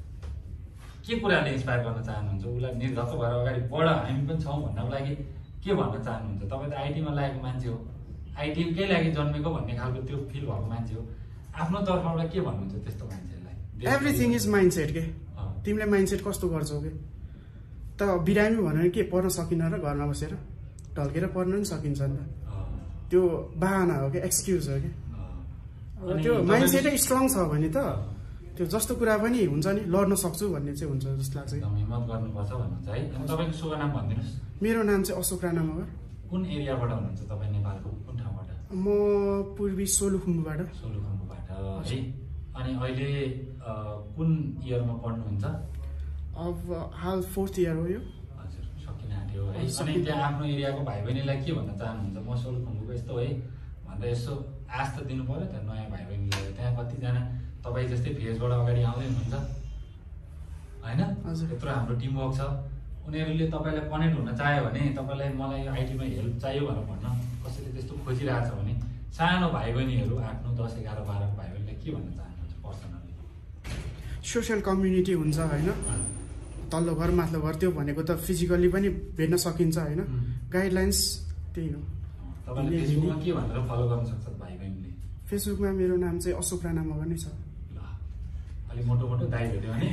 के कुराले इन्सपायर गर्न चाहनुहुन्छ उसलाई निर्धक्क भएर अगाडि बढ हामी पनि छौँ भन्नको लागि के भन्न चाहनुहुन्छ तपाईँ त आइटीमा लागेको मान्छे हो आइटीकै लागि जन्मेको भन्ने खालको त्यो फिल भएको मान्छे हो आफ्नो तर्फबाट के भन्नुहुन्छ त्यस्तो मान्छेहरूलाई एभ्रिथिङ इज माइन्डसेट के तिमीले माइन्डसेट कस्तो गर्छौ के त बिरामी भनेर के पढ्न सकिन र घरमा बसेर ढल्केर पढ्न पनि सकिन्छ नि त त्यो बाहना हो कि एक्सक्युज हो कि त्यो माइन्डसेटै स्ट्रङ छ भने त त्यो जस्तो कुरा पनि हुन्छ नि लड्न सक्छु भन्ने चाहिँ हुन्छ जस्तो लाग्छ हिम्मत गर्नुपर्छ भन्नुहुन्छ है अनि तपाईँको शुभ नाम भनिदिनुहोस् मेरो नाम चाहिँ अशोक राणा मगर कुन एरियाबाट हुनुहुन्छ तपाईँ नेपालको कुन ठाउँबाट म पूर्वी सोलुखुम्बुबाट सोलुखुम्बुबाट है अनि अहिले कुन इयरमा पढ्नुहुन्छ अब हाल फोर्थ इयर हो यो हजुर सकिन आँट्यो है अनि त्यहाँ आफ्नो एरियाको भाइ बहिनीलाई के भन्न चाहनुहुन्छ म सोलुखुम्बुको यस्तो है भनेर यसो आश त दिनु पऱ्यो त नयाँ भाइ बहिनीलाई त्यहाँ कतिजना तपाईँ जस्तै फेजबाट अगाडि आउँदै हुनुहुन्छ होइन त्यत्रो हाम्रो टिमवर्क छ उनीहरूले तपाईँलाई कनेक्ट हुन चाह्यो भने तपाईँलाई मलाई यो आइटीमा हेल्प चाहियो भनेर भन्न कसैले त्यस्तो खोजिरहेको छ भने सानो भाइ बहिनीहरू आफ्नो दस एघार बाह्रको भाइ बहिनीलाई के भन्न चाहनुहुन्छ पर्सनली सोसियल कम्युनिटी हुन्छ होइन तल्लो घर माथिल्लो घर त्यो भनेको त फिजिकल्ली पनि भेट्न सकिन्छ होइन गाइडलाइन्स त्यही हो तपाईँले फेसबुकमा के भनेर फलो गर्न सक्छ भाइ बहिनीले फेसबुकमा मेरो नाम चाहिँ अशोक राणा मगर नै छ अलिक मोटो मोटो दाइ भेट्यो भने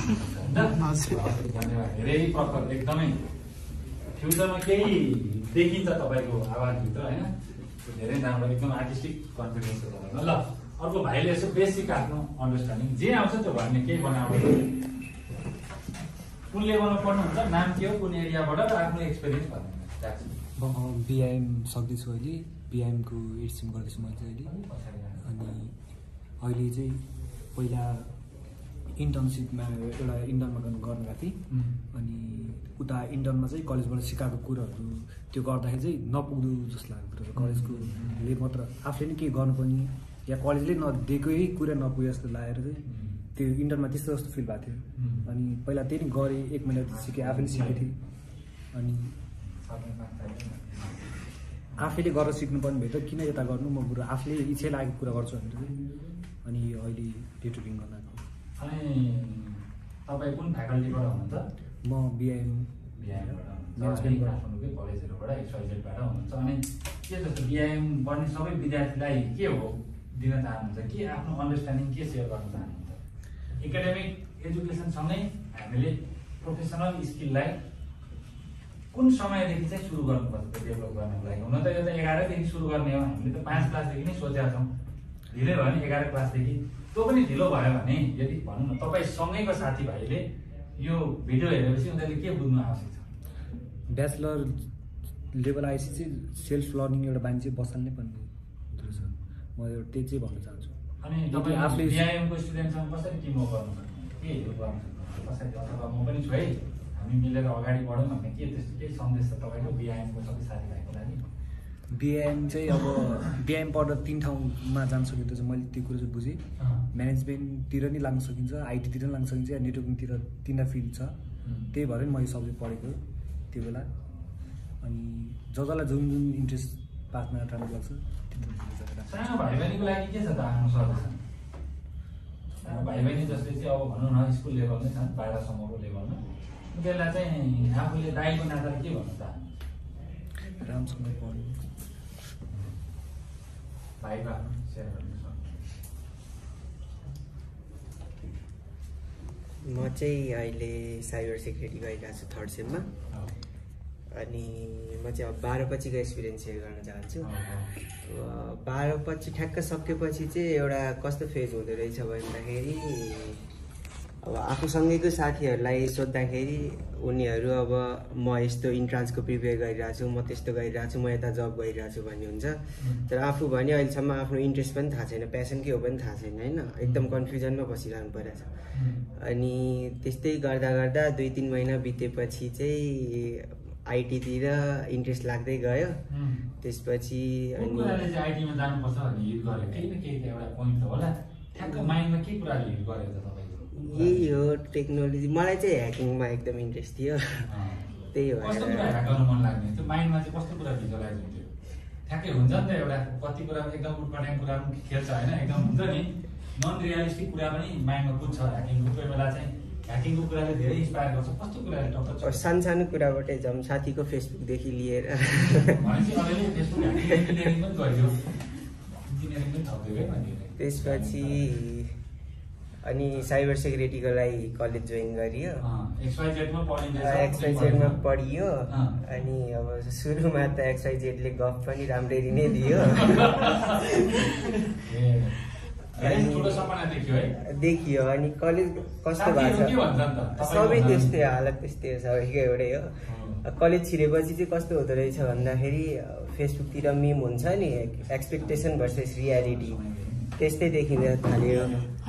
धन्यवाद धेरै प्रखर एकदमै फ्युचरमा केही देखिन्छ तपाईँको आवाजभित्र होइन धेरै राम्रो एकदम आर्टिस्टिक कन्फिडेन्स छ तपाईँको ल अर्को भाइले यसो बेसिक आफ्नो अन्डरस्ट्यान्डिङ जे आउँछ त्यो भन्ने केही बनाउनु कुन लेभलमा पढ्नुहुन्छ नाम के हो कुन एरियाबाट र आफ्नो एक्सपिरियन्स भन्नु बिआइएम सक्दैछु अहिले बिआइएमको एट सेम गर्दैछु मैले चाहिँ अहिले अनि अहिले चाहिँ पहिला इन्टर्नसिपमा एउटा इन्टर्नमा गर्नु गर्नु गएको थिएँ अनि उता इन्टर्नमा चाहिँ कलेजबाट सिकाएको कुराहरू त्यो गर्दाखेरि चाहिँ नपुग्दो जस्तो लागेको कुरा कलेजकोले मात्र आफूले नै केही गर्नुपर्ने या कलेजले नदिएकै कुरा नपुगे जस्तो लागेर चाहिँ त्यो इन्टर्नमा त्यस्तो जस्तो फिल भएको थियो अनि पहिला त्यही नै गरेँ एक महिना सिकेँ आफैले सिकेको थिएँ अनि आफैले गरेर सिक्नुपर्ने भयो त किन यता गर्नु म बरु आफूले इच्छा लागेको कुरा गर्छु भनेर चाहिँ अनि अहिले टेटरिङ गर्न अनि तपाईँ कुन फ्याकल्टीबाट हुनुहुन्छ म बिआइएम बिआइएमबाट काठमाडौँकै कलेजहरूबाट एक्सवाइजेडबाट हुनुहुन्छ अनि के जस्तो बिआइएम पढ्ने सबै विद्यार्थीलाई के हो दिन चाहनुहुन्छ के आफ्नो अन्डरस्ट्यान्डिङ के सेयर गर्न चाहनुहुन्छ एकाडेमिक एजुकेसनसँगै हामीले प्रोफेसनल स्किललाई कुन समयदेखि चाहिँ सुरु गर्नुपर्छ त्यो डेभलप गर्नको लागि हुन त यो त एघारदेखि सुरु गर्ने हो हामीले त पाँच क्लासदेखि नै सोचेका छौँ ढिलै भयो भने एघार क्लासदेखि त्यो पनि ढिलो भयो भने यदि भनौँ न तपाईँ सँगैको साथीभाइले यो भिडियो हेरेपछि उनीहरूले के बुझ्नु आवश्यक छ ब्याचलर लेभल आएपछि चाहिँ सेल्फ लर्निङ एउटा बानी बसाल्नै पर्ने रहेछ म एउटा त्यही चाहिँ भन्न चाहन्छु अनि तपाईँ आफूले बिआइएमको स्टुडेन्टसँग कसरी टिमवर्क गर्नु सक्नुहुन्छ के हेल्प गर्नु सक्नुहुन्छ कसरी अथवा म पनि छु है हामी मिलेर अगाडि बढौँ भन्ने के त्यस्तो केही सन्देश छ तपाईँको बिआइएमको सबै साथीभाइको लागि बिआइएम चाहिँ अब बिआइएम पढ्दा तिन ठाउँमा जान सकिन्छ चाहिँ मैले त्यो कुरो चाहिँ बुझेँ म्यानेजमेन्टतिर नै लाग्न सकिन्छ आइटीतिर पनि लाग्न सकिन्छ या नेटवर्किङतिर तिनवटा फिल्ड छ त्यही भएर नि मैले सब्जेक्ट पढेको त्यो बेला अनि ज जसलाई जुन जुन इन्ट्रेस्ट पाथमा राम्रो लाग्छ सानो भाइ बहिनीको लागि के छ त आफ्नो सजेसन सानो भाइ बहिनी जसले चाहिँ अब भनौँ न स्कुल लेभलमै छन् बाह्रसम्मको लेभलमा उनीहरूलाई चाहिँ आफूले दाइको नाताले के भन्न चाहनुहुन्छ राम्रोसँग पढ्नु भाइको आफ्नो सेयर गर्नु म चाहिँ अहिले साइबर सेक्युरिटी गरिरहेको छु थर्ड सेममा अनि म चाहिँ अब बाह्र पछिको एक्सपिरियन्स सेयर गर्न चाहन्छु बाह्र पछि ठ्याक्क सकेपछि चाहिँ एउटा कस्तो फेज हुँदो रहेछ भन्दाखेरि अब आफूसँगैको साथीहरूलाई सोद्धाखेरि उनीहरू अब म यस्तो इन्ट्रान्सको प्रिपेयर गरिरहेको छु म त्यस्तो गरिरहेको छु म यता जब गरिरहेको छु भन्ने हुन्छ तर आफू भने अहिलेसम्म आफ्नो इन्ट्रेस्ट पनि थाहा छैन प्यासन के हो पनि थाहा छैन होइन एकदम कन्फ्युजनमा बसिरहनु परिरहेछ अनि त्यस्तै गर्दा गर्दा दुई तिन महिना बितेपछि चाहिँ आइटीतिर इन्ट्रेस्ट लाग्दै गयो। त्यसपछि कुन कुराले चाहिँ आइटीमा जानुपर्छ भन्ने हिट गर्यो केही न केही एउटा पोइन्ट त होला ठ्याक्क माइन्डमा के कुराले हिट गर्यो त तपाईँको? यही हो टेक्नोलोजी। मलाई चाहिँ ह्याकिङमा एकदम इन्ट्रेस्ट थियो, त्यही हो। कस्तो कुरा ह्याक गर्न मन लाग्ने त्यो माइन्डमा चाहिँ कस्तो कुरा भिजुअलाइज हुन्थ्यो? ठ्याक्कै हुन्छ नि त एउटा कति कुरा एकदम उटपटाङ कुरा पनि खेल्छ होइन, एकदम हुन्छ नि नन रियलिस्टिक कुरा पनि माइन्डमा पुग्छ ह्याकिङको। कोही बेला चाहिँ ह्याकिङको कुराले धेरै इन्सपायर गर्छ। कस्तो कुराले टक्क सानो सानो कुराबाटै जाउँ, साथीको फेसबुकदेखि लिएर भनेपछि अलिअलि फेसबुक इन्जिनियरिङ पनि गरियो, इन्जिनियरिङ पनि थप्दै गयो भने। त्यसपछि अनि साइबर सेक्युरिटीको लागि कलेज जोइन गरियो, एक्सवाइजेडमा पढिन्छ, एक्सवाइजेडमा पढियो। अनि अब सुरुमा त एक्सवाइजेडले गफ पनि राम्ररी नै दियो, देखियो। अनि कलेज कस्तो भएको छ सबै त्यस्तै हालत, त्यस्तै हो सबैको एउटै हो। कलेज छिरेपछि चाहिँ कस्तो हुँदो रहेछ भन्दाखेरि फेसबुकतिर मिम हुन्छ नि एक्सपेक्टेसन भर्सेस रियालिटी, त्यस्तै देखिन थाल्यो।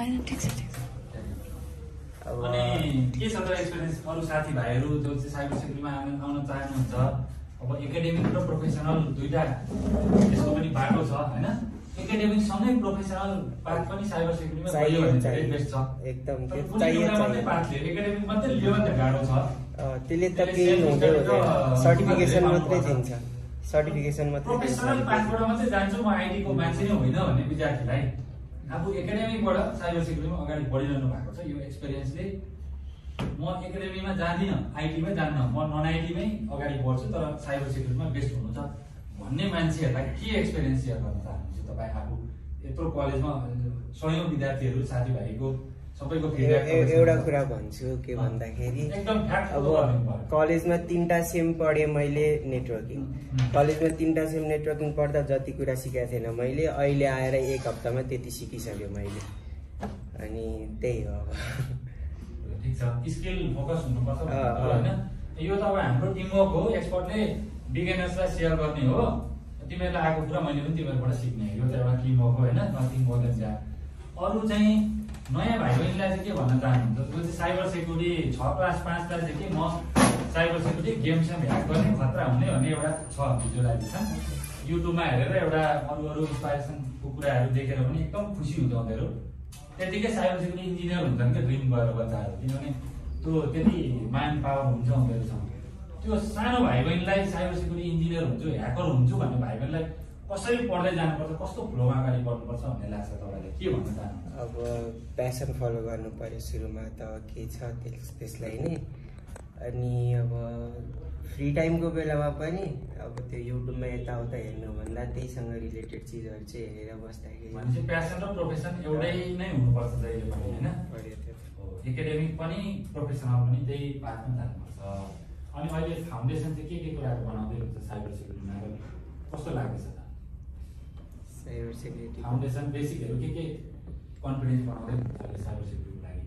अनि के छ त एक्सपिरियन्स अरू साथीभाइहरू जो चाहिँ साइबर सेक्युरिटीमा आउन चाहनुहुन्छ? अब एकाडेमिक र प्रोफेसनल दुईवटा यसको पनि बाटो छ होइन। एकाडेमिक सँगै प्रोफेसनल पाथ पनि साइबर सेक्युरिटीमा गयो भने धेरै बेस्ट छ एकदम। एकाडेमिक मात्रै लियो भने त गाह्रो छ, त्यसले त केही हुँदै हुँदैन, सर्टिफिकेसन मात्रै दिन्छ, सर्टिफिकेसन मात्रै। प्रोफेसनल पाथबाट मात्रै जान्छु म आइटीको मान्छे नै होइन भन्ने विद्यार्थीलाई आफू एकाडेमिकबाट साइबर सेक्युरिटीमा अगाडि बढिरहनु भएको छ। यो एक्सपिरियन्सले म एकाडेमीमा जाँदिनँ, आइटीमै जान्न, म नन आइटीमै अगाडि बढ्छु तर साइबर सेक्युरिटीमा बेस्ट हुनु छ भन्ने मान्छेहरूलाई के एक्सपिरियन्स सेयर गर्न चाहनुहुन्छ तपाईँ? आफू यत्रो कलेजमा सयौँ विद्यार्थीहरू साथीभाइको सबैको एउटा कुरा भन्छु के भन्दाखेरि अब कलेजमा तिनवटा सेम पढेँ मैले नेटवर्किङ, कलेजमा तिनवटा सेम नेटवर्किङ पढ्दा जति कुरा सिकाएको थिएन मैले, अहिले आएर एक हप्तामा त्यति सिकिसक्यो मैले। अनि त्यही हो अब ठिक छ, स्किल फोकस हुनुपर्छ होइन। यो त अब हाम्रो टिमवर्क हो, एक्सपर्टले बिगिनर्सलाई सेयर गर्ने हो। तिमीहरूलाई आएको कुरा मैले पनि तिमीहरूबाट सिक्ने, यो त एउटा टिमवर्क हो होइन। Nothing more than that. अरू चाहिँ नयाँ भाइ बहिनीलाई चाहिँ के भन्न चाहनुहुन्छ? जो चाहिँ साइबर सेक्युरिटी छ क्लास पाँच क्लास चाहिँ के म cyber security game same hack गर्ने खतरा हुने भन्ने एउटा छ भिजुअलाइजेसन, युट्युबमा हेरेर एउटा अरू अरू इन्सपाइरेसनको कुराहरू देखेर पनि एकदम खुसी हुन्छ उनीहरू। त्यतिकै साइबर सेक्युरिटी इन्जिनियर हुन्छन् क्या ड्रिम गरेर बच्चाहरू, किनभने त्यो त्यति म्यान पावर हुन्छ उनीहरूसँग। त्यो सानो भाइ बहिनीलाई साइबर सेक्युरिटी इन्जिनियर हुन्छु, ह्याकर हुन्छु भन्ने भाइ बहिनीलाई कसरी पढ्दै जानुपर्छ, कस्तो फ्लोमा अगाडि बढ्नुपर्छ भन्ने लाग्छ तपाईँलाई? के भन्न चाहनुहुन्छ? अब प्यासन फलो गर्नु पर्यो सुरुमा त के छ त्यसलाई नै। अनि अब फ्री टाइमको बेलामा पनि अब त्यो युट्युबमा यताउता हेर्नुभन्दा त्यहीसँग रिलेटेड चिजहरू चाहिँ हेरेर बस्दाखेरि भनेपछि प्यासन र प्रोफेसन एउटै नै हुनुपर्छ जहिले पनि होइन। एकाडेमिक पनि प्रोफेसनल पनि त्यही पाथमा जानुपर्छ। अनि अहिले फाउन्डेसन चाहिँ के के कुराहरू बनाउँदै हुन्छ साइबर सेक्युरिटीमा, कस्तो लाग्दैछ त? साइबर सेक्युरिटी फाउन्डेसन बेसिकहरू के के कन्फिडेन्स बनाउँदै हुन्छ साइबर सेक्युरिटीको लागि?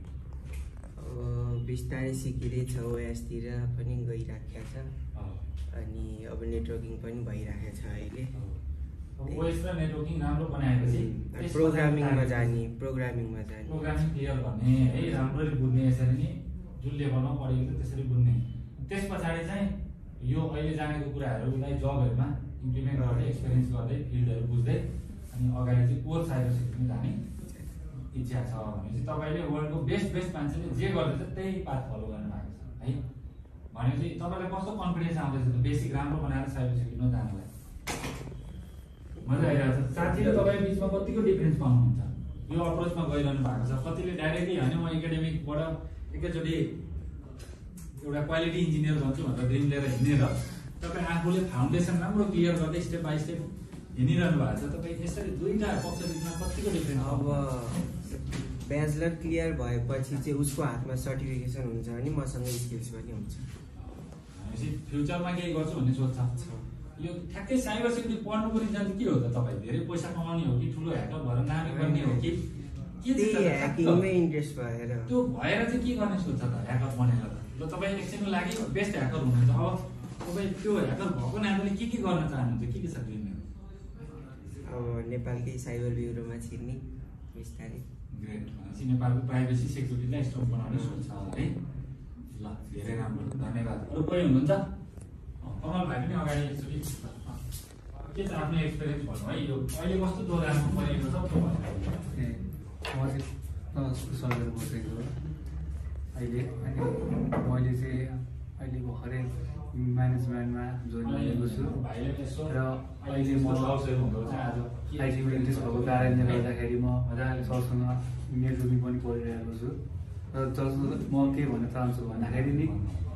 अब बिस्तारै सिकिँदै छ, ओएसतिर पनि गइराखेको छ। अनि अब नेटवर्किङ पनि भइराखेको छ अहिले। ओएस र नेटवर्किङ राम्रो बनाएपछि प्रोग्रामिङमा जाने, प्रोग्रामिङमा जाने, प्रोग्रामिङ क्लियर गर्ने है, राम्ररी बुझ्ने, यसरी नै जुन लेभलमा पढेको छ त्यसरी बुझ्ने। त्यस पछाडि चाहिँ यो अहिले जानेको कुराहरूलाई जबहरूमा इम्प्लिमेन्ट गर्दै, एक्सपिरियन्स गर्दै, फिल्डहरू बुझ्दै अनि अगाडि चाहिँ कोर साइबर सेक्युरिटीमा जाने इच्छा छ भनेपछि तपाईँले वर्ल्डको बेस्ट बेस्ट मान्छेले जे गर्दैछ त्यही पाथ फलो गर्नु भएको छ है। भनेपछि तपाईँलाई कस्तो कन्फिडेन्स आउँदैछ त बेसिक राम्रो बनाएर साइबर सेक्युरिटीमा जानुलाई? मजा आइरहेको छ। साथी र तपाईँ बिचमा कतिको डिफरेन्स पाउनुहुन्छ? यो अप्रोचमा गइरहनु भएको छ। कतिले डाइरेक्टली होइन म एकाडेमिकबाट एकैचोटि एउटा क्वालिटी इन्जिनियर भन्छु भनेर ड्रिम लिएर हिँडेर तपाईँ आफूले फाउन्डेसन राम्रो क्लियर गर्दै स्टेप बाई स्टेप हिँडिरहनु भएको छ। तपाईँ यसरी दुईवटा पक्ष बिचमा कतिको डिफरेन्स? अब ब्याचलर क्लियर भएपछि चाहिँ उसको हातमा सर्टिफिकेसन हुन्छ अनि मसँग स्किल्स पनि हुन्छ। भनेपछि फ्युचरमा केही गर्छु भन्ने सोच छ। यो ठ्याक्कै साइबर सेक्युरिटी पढ्नुको रिजन के हो त? तपाईँ धेरै पैसा कमाउने हो कि ठुलो ह्याकर भएर नामी गर्ने हो कि ह्याकिङमै इन्ट्रेस्ट भएर? त्यो भएर चाहिँ के गर्ने सोच्छ त ह्याकर बनेर त? ल तपाईँ एकछिनको लागि बेस्ट ह्याकर हुनुहुन्छ, अब तपाईँ त्यो ह्याकर भएको नाताले के के गर्न चाहनुहुन्छ? के के छ ड्रिमहरू? अब नेपालकै साइबर ब्युरोमा छिर्ने बिस्तारै। ग्रेट। भनेपछि नेपालको प्राइभेसी सेक्युरिटीलाई स्ट्रङ बनाउने सोच छ है। ल धेरै राम्रो, धन्यवाद। अरू कोही हुनुहुन्छ? कमल भाइ पनि अगाडि एकचोटि के छ आफ्नो एक्सपिरियन्स भन्नु है यो अहिले कस्तो दोहोऱ्याउनु परेको छ त्यो भन्नु ए म चाहिँ सजेर बसेको हो अहिले अनि मैले चाहिँ अहिले भर्खरै म्यानेजमेन्टमा जोइन गरेको छु र अहिले म आइटीमा इन्ट्रेस्ट भएको कारणले गर्दाखेरि म मजाले सरसँग मेलजुली पनि परिरहेको छु र जस म के भन्न चाहन्छु भन्दाखेरि नि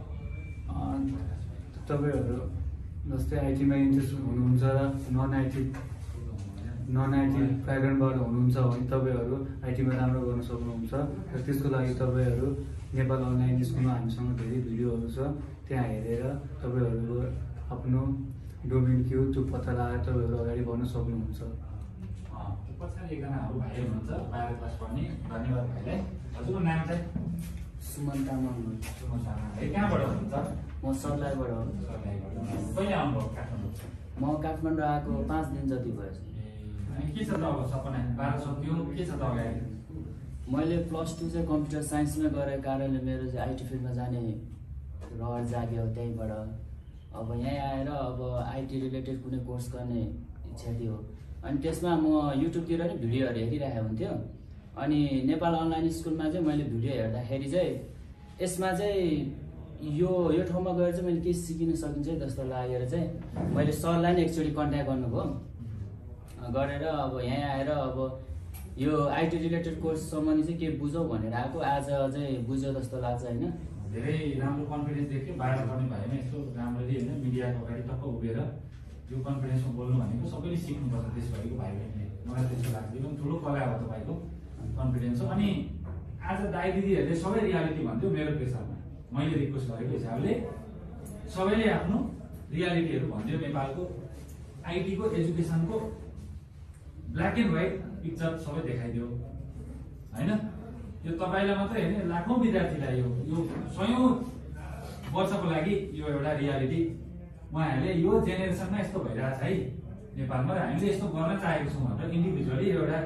तपाईँहरू जस्तै आइटीमा इन्ट्रेस्ट हुनुहुन्छ र नन आइटी नन आइटी ब्याकग्राउन्डबाट हुनुहुन्छ भने तपाईँहरू आइटीमा राम्रो गर्न सक्नुहुन्छ र त्यसको लागि तपाईँहरू नेपाल अनलाइन स्कुलमा हामीसँग धेरै भिडियोहरू छ त्यहाँ हेरेर तपाईँहरू आफ्नो डोमेन के हो त्यो पत्ता लगाएर तपाईँहरू अगाडि बढ्न सक्नुहुन्छ। पछाडि एकजनाहरू भाइ हुनुहुन्छ बाह्र क्लास पढ्ने धन्यवाद भाइलाई। हजुरको नाम चाहिँ सुमन तामाङ। सुमन तामाङ भाइ कहाँबाट हुनुहुन्छ? म सर्लाईबाट हो। सर्लाईबाट। कहिले आउनुभयो काठमाडौँ? म काठमाडौँ आएको पाँच दिन जति भयो। अनि के छ त अब सपना बाह्र सक्यो के छ त अगाडि? मैले प्लस टू चाहिँ कम्प्युटर साइन्समा गरेको कारणले मेरो चाहिँ आइटी फिल्डमा जाने रहर जाग्यो त्यहीँबाट। अब यहाँ आएर अब आइटी रिलेटेड कुनै कोर्स गर्ने इच्छा थियो अनि त्यसमा म युट्युबतिर नि भिडियोहरू हेरिरहेको हुन्थ्यो अनि नेपाल अनलाइन स्कुलमा चाहिँ मैले भिडियो हेर्दाखेरि चाहिँ यसमा चाहिँ यो यो ठाउँमा गएर चाहिँ मैले केही सिकिन सकिन्छ जस्तो लागेर चाहिँ मैले सरलाई नै एकचोटि कन्ट्याक्ट गर्नुभयो गरेर अब यहाँ आएर अब यो आइटी रिलेटेड कोर्स सम्बन्धी चाहिँ के बुझौँ भनेर आएको आज चाहिँ बुझ्यो जस्तो लाग्छ होइन। धेरै राम्रो कन्फिडेन्स देख्यो बाहिर पढ्ने भाइमा यस्तो राम्ररी होइन मिडियाको अगाडि टक्क उभिएर यो कन्फिडेन्समा बोल्नु भनेको सबैले सिक्नुपर्छ देशभरिको भाइ बहिनीले मलाई त्यस्तो लाग्छ एकदम ठुलो कला हो तपाईँको कन्फिडेन्स हो। अनि आज दाइ दिदीहरूले सबै रियालिटी भन्थ्यो मेरो पेसामा मैले रिक्वेस्ट गरेको हिसाबले सबैले आफ्नो रियालिटीहरू भन्थ्यो नेपालको आइटीको एजुकेसनको ब्ल्याक एन्ड व्हाइट पिक्चर सबै देखाइदियो होइन। यो तपाईँलाई मात्रै होइन लाखौँ विद्यार्थीलाई यो यो सयौँ वर्षको लागि यो एउटा रियालिटी उहाँहरूले यो जेनेरेसनमा यस्तो भइरहेछ है नेपालमा र हामीले यस्तो गर्न चाहेको छौँ भनेर इन्डिभिजुअली एउटा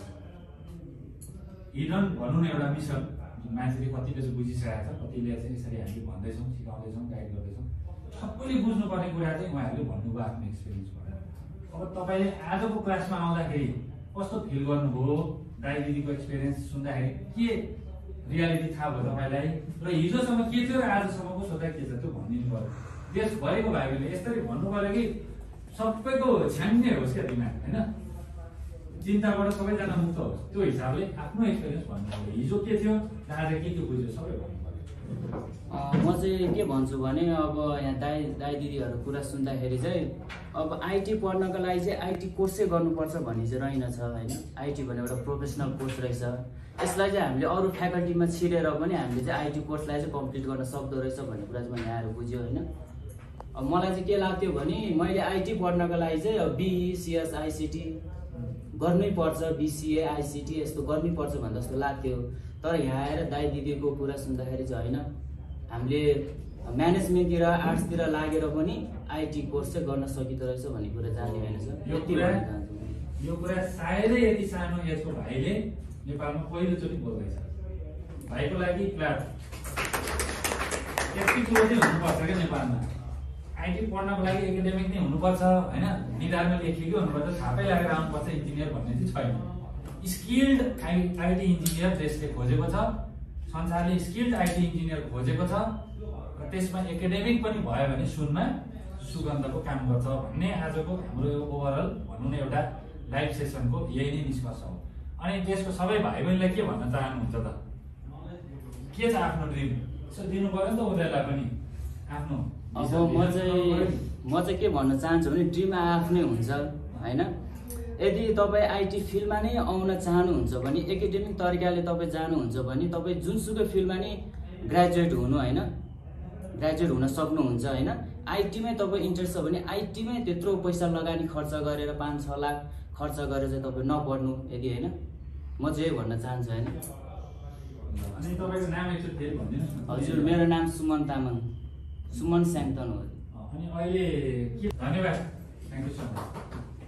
हिडन भनौँ न एउटा मिसन मान्छेले कतिले चाहिँ बुझिसकेको छ कतिले चाहिँ यसरी हामीले भन्दैछौँ सिकाउँदैछौँ गाइड गर्दैछौँ सबैले बुझ्नुपर्ने कुरा चाहिँ उहाँहरूले भन्नुभयो आफ्नो एक्सपिरियन्सबाट। अब तपाईँले आजको क्लासमा आउँदाखेरि कस्तो फिल गर्नुभयो दाइ दिदीको एक्सपिरियन्स सुन्दाखेरि के रियालिटी थाहा भयो तपाईँलाई र हिजोसम्म के थियो र आजसम्मको सोधा के छ त्यो भनिदिनु पर्यो। देशभरिको भाइ बहिनीले यसरी भन्नु पर्यो कि सबैको छ्याङ्ने होस् क्या दिमाग होइन चिन्ताबाट सबैजना मुक्त होस् त्यो हिसाबले आफ्नो एक्सपिरियन्स भन्नु पर्यो हिजो के थियो र आज के के बुझ्यो सबै भन्नु पर्यो। म चाहिँ के भन्छु भने अब यहाँ दाइ दाइ दिदीहरू कुरा सुन्दाखेरि चाहिँ अब आइटी पढ्नको लागि चाहिँ आइटी कोर्सै गर्नुपर्छ भन्ने चाहिँ रहेनछ होइन। आइटी भन्ने एउटा प्रोफेसनल कोर्स रहेछ यसलाई चाहिँ हामीले अरू फ्याकल्टीमा छिरेर पनि हामीले चाहिँ आइटी कोर्सलाई चाहिँ कम्प्लिट गर्न सक्दो रहेछ भन्ने कुरा चाहिँ मैले आएर बुझ्यो होइन। अब मलाई चाहिँ के लाग्थ्यो भने मैले आइटी पढ्नको लागि चाहिँ अब बिई सिएस आइसिटी गर्नै पर्छ बिसिए आइसिटी यस्तो गर्नै पर्छ भन्ने जस्तो लाग्थ्यो तर यहाँ आएर दाइ दिदीको कुरा सुन्दाखेरि चाहिँ होइन हामीले म्यानेजमेन्टतिर आर्ट्सतिर लागेर पनि आइटी कोर्स चाहिँ गर्न सकिँदो रहेछ भन्ने कुरा जान्ने होइन सर। यति यो कुरा सायदै यति सानो एजको भाइले नेपालमा पहिलोचोटि बोल्दैछ भाइको लागि क्लास यति कुरो चाहिँ हुनुपर्छ क्या नेपालमा आइटी पढ्नको लागि एकाडेमिक नै हुनुपर्छ होइन निधारमा लेखिएको हुनुपर्छ छापै लागेर आउनुपर्छ इन्जिनियर भन्ने चाहिँ छैन। स्किल्ड आइ आइटी इन्जिनियर देशले खोजेको छ संसारले स्किल्ड आइटी इन्जिनियर खोजेको छ र त्यसमा एकाडेमिक पनि भयो भने सुनमा सुगन्धको काम गर्छ भन्ने आजको हाम्रो यो ओभरअल भनौँ न एउटा लाइभ सेसनको यही नै निष्कर्ष हो। अनि त्यसको सबै भाइ बहिनीलाई के भन्न चाहनुहुन्छ त के छ आफ्नो ड्रिम यसो दिनु पर्यो नि त उनीहरूलाई पनि आफ्नो। अब म चाहिँ म चाहिँ के भन्न चाहन्छु भने ड्रिम आफ्नै हुन्छ होइन। यदि तपाईँ आइटी फिल्डमा नै आउन चाहनुहुन्छ भने एकाडेमिक तरिकाले तपाईँ जानुहुन्छ भने तपाईँ जुनसुकै फिल्डमा नै ग्रेजुएट हुनु होइन ग्रेजुएट हुन सक्नुहुन्छ होइन। आइटीमै तपाईँ इन्ट्रेस्ट छ भने आइटीमै त्यत्रो पैसा लगानी खर्च गरेर पाँच छ लाख खर्च गरेर चाहिँ तपाईँ नपढ्नु यदि होइन म चाहिँ यही भन्न चाहन्छु होइन। हजुर मेरो नाम सुमन तामाङ सुमन स्याङतन हो। अनि अहिले के धन्यवाद थ्याङ्क यू सो मच।